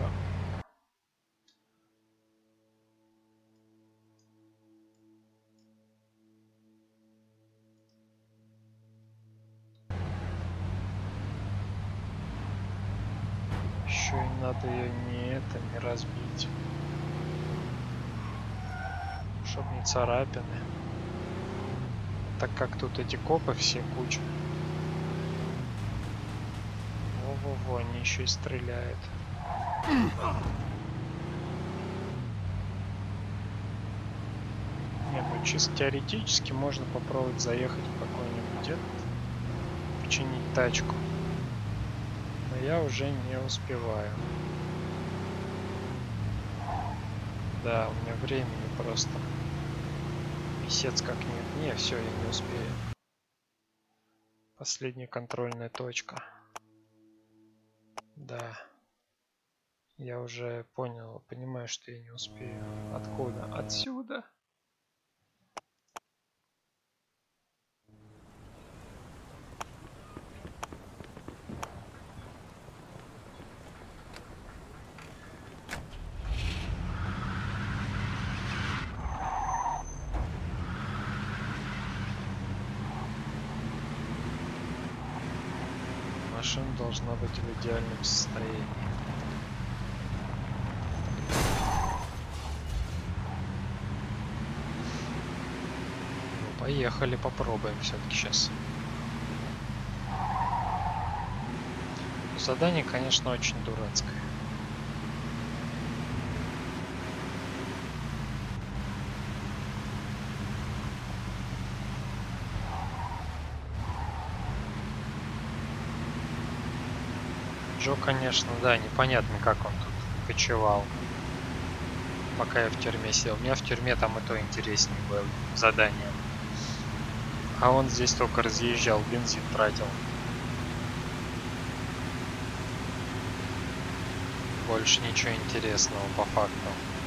Speaker 1: Еще и надо ее не это, не разбить. Чтоб не царапины. Так как тут эти копы все куча. Во-во-во, они еще и стреляют. Не, ну чисто теоретически можно попробовать заехать в какой-нибудь этот, починить тачку. Но я уже не успеваю. Да, у меня времени просто писец как нет. Не, все, я не успею. Последняя контрольная точка. Да. Я уже понял, понимаю, что я не успею. Откуда? Отсюда. Машина должна быть в идеальном состоянии. Поехали, попробуем все-таки сейчас. Задание, конечно, очень дурацкое. Джо, конечно, да, непонятно, как он тут кочевал, пока я в тюрьме сидел. У меня в тюрьме там и то интереснее было задание. А он здесь только разъезжал, бензин тратил. Больше ничего интересного по факту.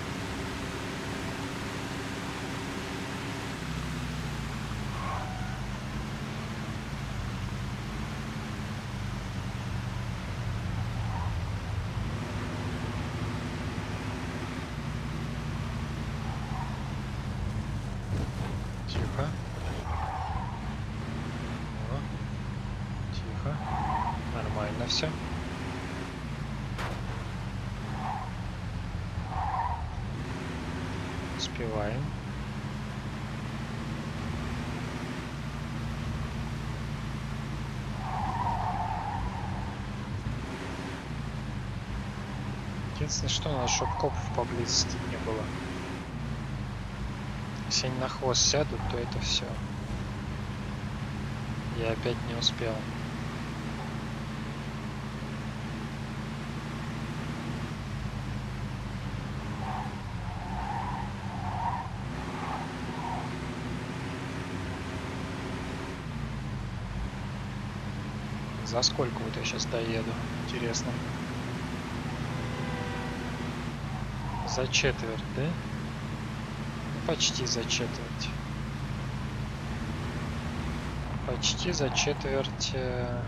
Speaker 1: Тихо. О, тихо. Нормально все. Успеваем. Единственное, что надо, чтобы копов поблизости не было. Если они на хвост сядут, то это все. Я опять не успел. За сколько вот я сейчас доеду? Интересно. За четверть, да? Почти за четверть. Почти за четверть. э,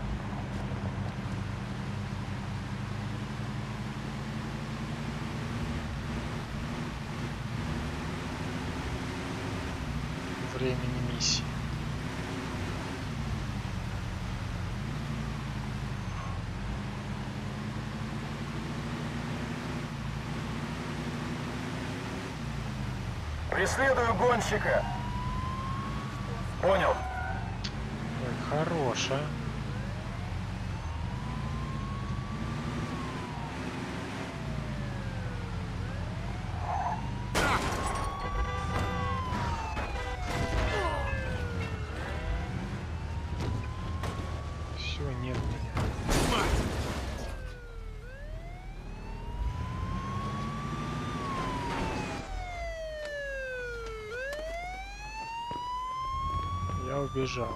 Speaker 1: Времени миссии.
Speaker 13: Преследую гонщика. Понял.
Speaker 1: Ой, хорошая. Все, нет меня. Я убежал.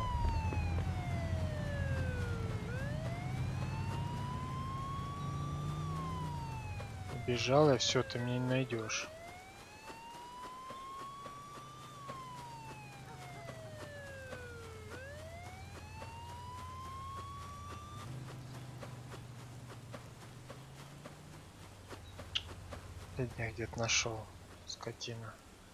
Speaker 1: Убежал, и все, ты меня не найдешь. Я где-то нашел, скотина.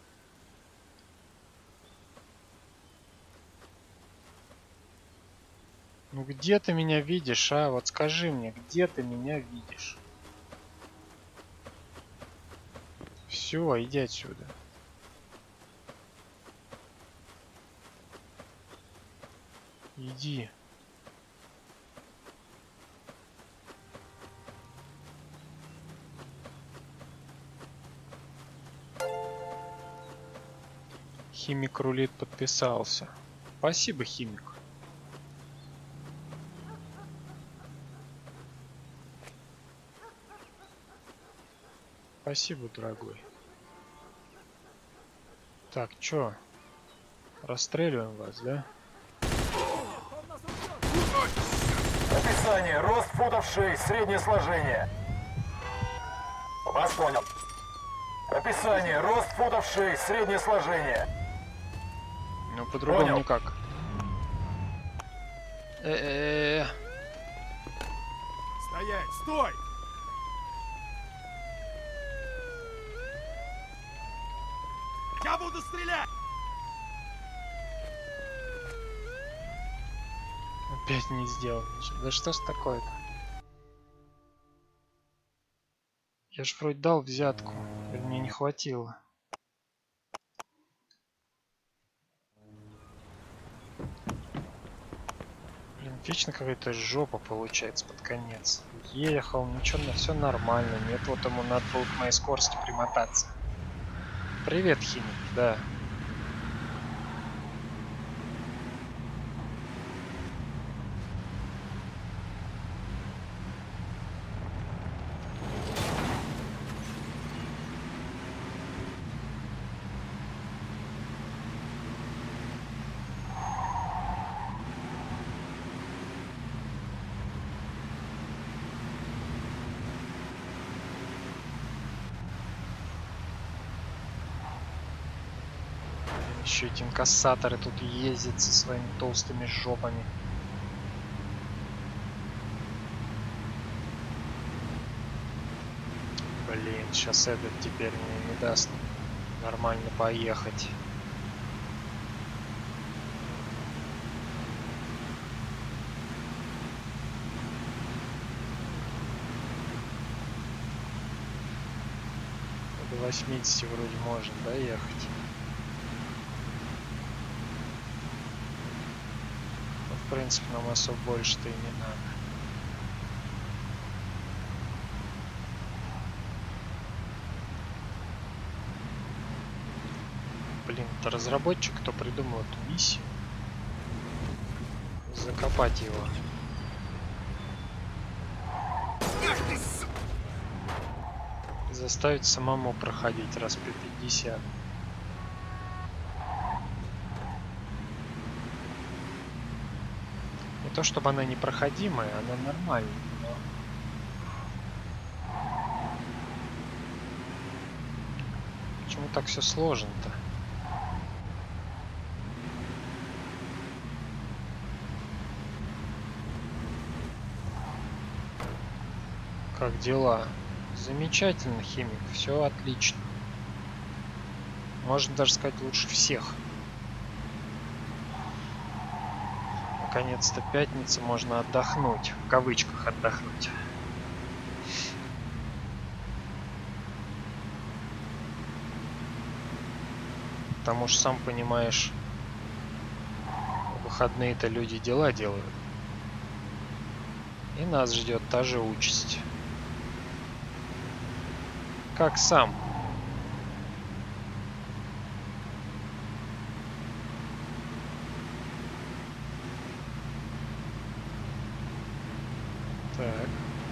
Speaker 1: Ну где ты меня видишь, а? Вот скажи мне, где ты меня видишь? Все, иди отсюда. Иди. Химик рулит подписался. Спасибо, химик. Спасибо, дорогой. Так, чё? Расстреливаем вас, да?
Speaker 13: Описание. Рост футов шесть, среднее сложение. Вас понял. Описание. Рост футов шесть, среднее сложение.
Speaker 1: Ну, по-другому
Speaker 13: Понял.
Speaker 1: никак. Э-э-э.
Speaker 12: Стоять! Стой! Я буду стрелять!
Speaker 1: Опять не сделал ничего. Да что ж такое-то? Я ж вроде дал взятку. Мне не хватило. Вечно какая-то жопа получается под конец. Ехал, ничего, все нормально. Нет, вот ему надо было к моей скорости примотаться. Привет, химик, да. Еще эти инкассаторы тут ездят со своими толстыми жопами. Блин, сейчас этот теперь мне не даст нормально поехать. До восьмидесяти вроде можно доехать. В принципе, нам особо больше-то и не надо. Блин, это разработчик, кто придумал эту миссию. Закопать его. Заставить самому проходить раз по пятьдесят. Не то чтобы она непроходимая, она нормальная, но... Почему так все сложно-то? Как дела? Замечательно, химик, все отлично. Можно даже сказать, лучше всех. Наконец-то пятница, можно отдохнуть. В кавычках отдохнуть. Потому что, сам понимаешь, в выходные-то люди дела делают. И нас ждет та же участь. Как сам. Так.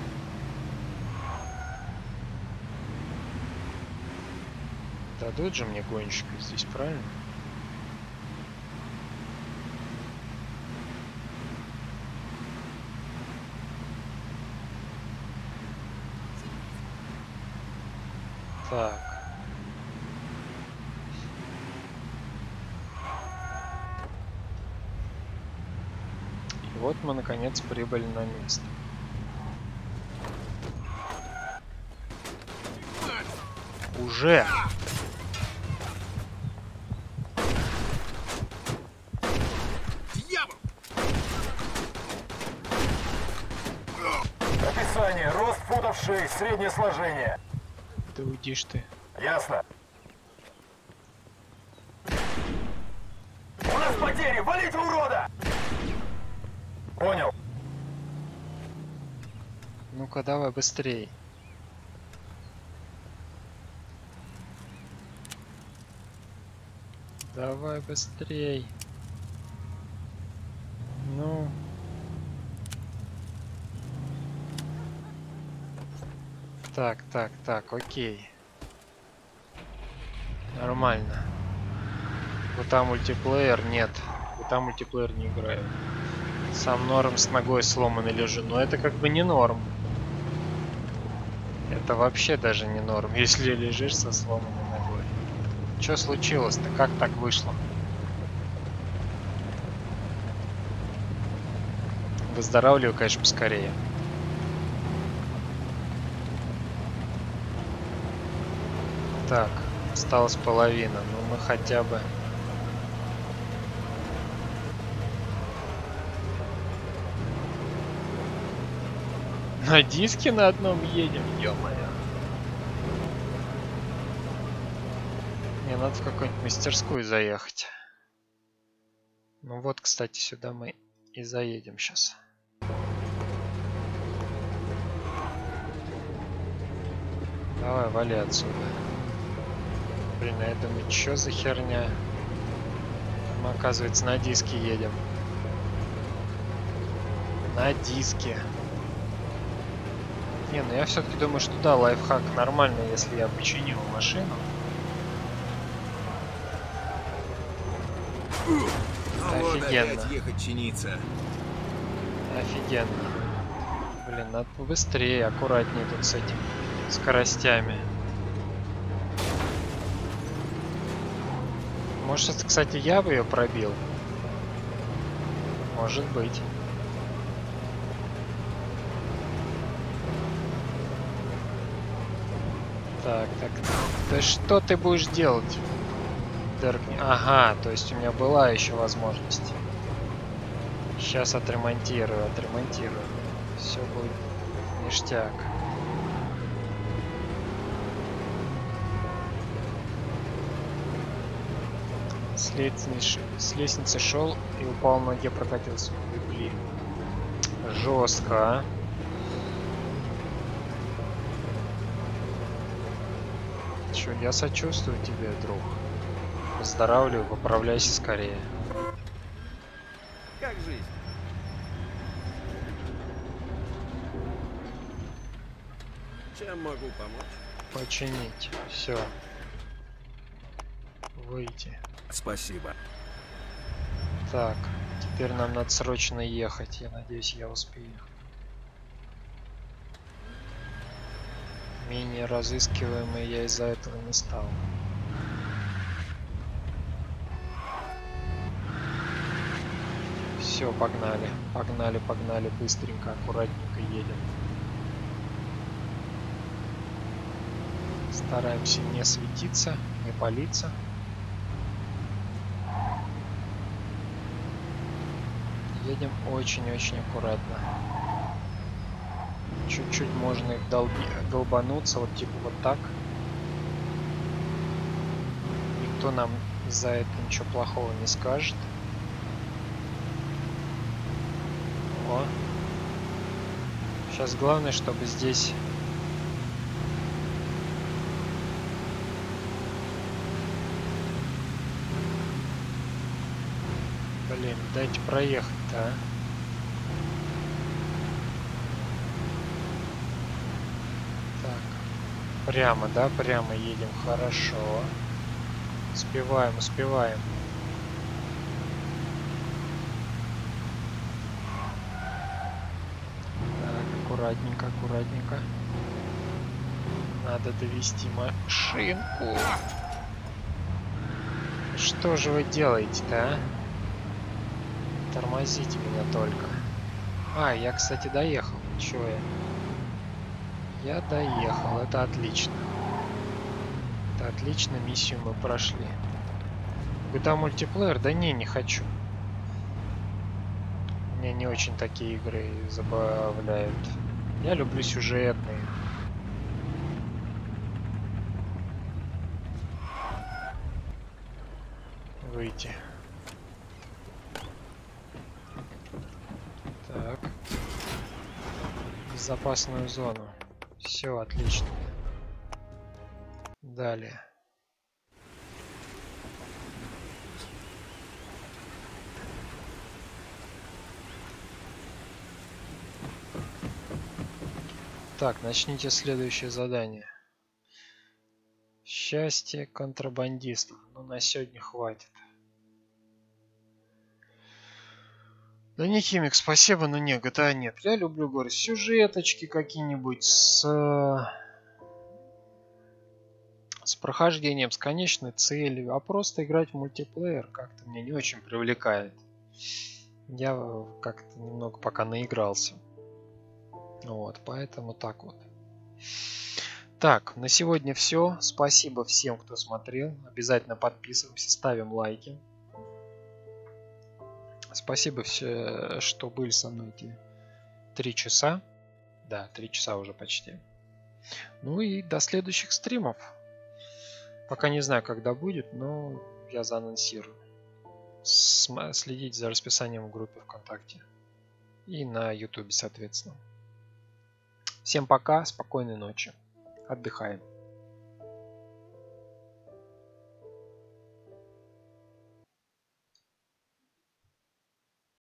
Speaker 1: Дадут же мне гонщика здесь, правильно? Так. И вот мы наконец прибыли на место. Уже.
Speaker 13: Дьявол!
Speaker 15: Описание. Рост футов шесть, среднее сложение.
Speaker 1: Да уйди ж ты.
Speaker 15: Ясно. У нас потери! Валите урода! Понял.
Speaker 1: Ну-ка, давай быстрей. Давай быстрей. Ну. Так, так, так, окей. Нормально. Вот там мультиплеер нет. Вот там мультиплеер не играю. Сам норм с ногой сломанный лежу. Но это как бы не норм. Это вообще даже не норм, если лежишь со сломанной ногой. Что случилось-то? Как так вышло? Выздоравливаю, конечно, поскорее. Так, осталась половина. Ну, мы хотя бы... На диске на одном едем, ё-моё. Мне надо в какую-нибудь мастерскую заехать. Ну вот, кстати, сюда мы И заедем сейчас. Давай, вали отсюда. Блин, а я думаю, что за херня? Мы, оказывается, на диске едем. На диске. Не, ну я все-таки думаю, что да, лайфхак нормально, если я починил машину.
Speaker 2: А вот
Speaker 1: офигенно.
Speaker 2: опять ехать чиниться.
Speaker 1: Офигенно. Блин, надо побыстрее, аккуратнее тут с этим скоростями. Может, это, кстати, я бы ее пробил? Может быть. Так, так, так. Да что ты будешь делать? Дерг... Ага, то есть у меня была еще возможность. Сейчас отремонтирую, отремонтирую. Все будет ништяк. С лестницы, с лестницы шел и упал, на ноге прокатился. Блин. Жестко, а? Чё, я сочувствую тебе, друг. Выздоравливай, поправляйся скорее.
Speaker 2: Как жизнь? Чем могу помочь?
Speaker 1: Починить. Все. Выйти.
Speaker 2: Спасибо.
Speaker 1: Так, теперь нам надо срочно ехать. Я надеюсь, я успею. Менее разыскиваемый я из-за этого не стал. Все, погнали. Погнали, погнали. Быстренько, аккуратненько едем. Стараемся не светиться, не палиться. Едем очень-очень аккуратно. Чуть-чуть можно их долби... долбануться, вот типа вот так. Никто нам за это ничего плохого не скажет. О. Сейчас главное, чтобы здесь... Блин, дайте проехать-то, а. Так. Прямо, да? Прямо едем. Хорошо. Успеваем, успеваем. Так, аккуратненько, аккуратненько. Надо довести машинку. Что же вы делаете-то, а? Тормозите меня только. А, я, кстати, доехал. Чего я? Я доехал. Это отлично. Это отлично. Миссию мы прошли. Вы там мультиплеер? Да не, не хочу. Меня не очень такие игры забавляют. Я люблю сюжетные. Выйти. Так. Безопасную зону. Все отлично. Далее. Так, начните следующее задание. Счастье контрабандистов. Ну, на сегодня хватит. Да не химик, спасибо, но не, джи ти эй нет. Я люблю, говорю, сюжеточки какие-нибудь с... с прохождением, с конечной целью. А просто играть в мультиплеер как-то меня не очень привлекает. Я как-то немного пока наигрался. Вот, поэтому так вот. Так, на сегодня все. Спасибо всем, кто смотрел. Обязательно подписываемся, ставим лайки. Спасибо все, что были со мной эти три часа. Да, три часа уже почти. Ну и до следующих стримов. Пока не знаю, когда будет, но я заанонсирую. С следить за расписанием в группе ВКонтакте и на ютубе, соответственно. Всем пока, спокойной ночи, отдыхаем.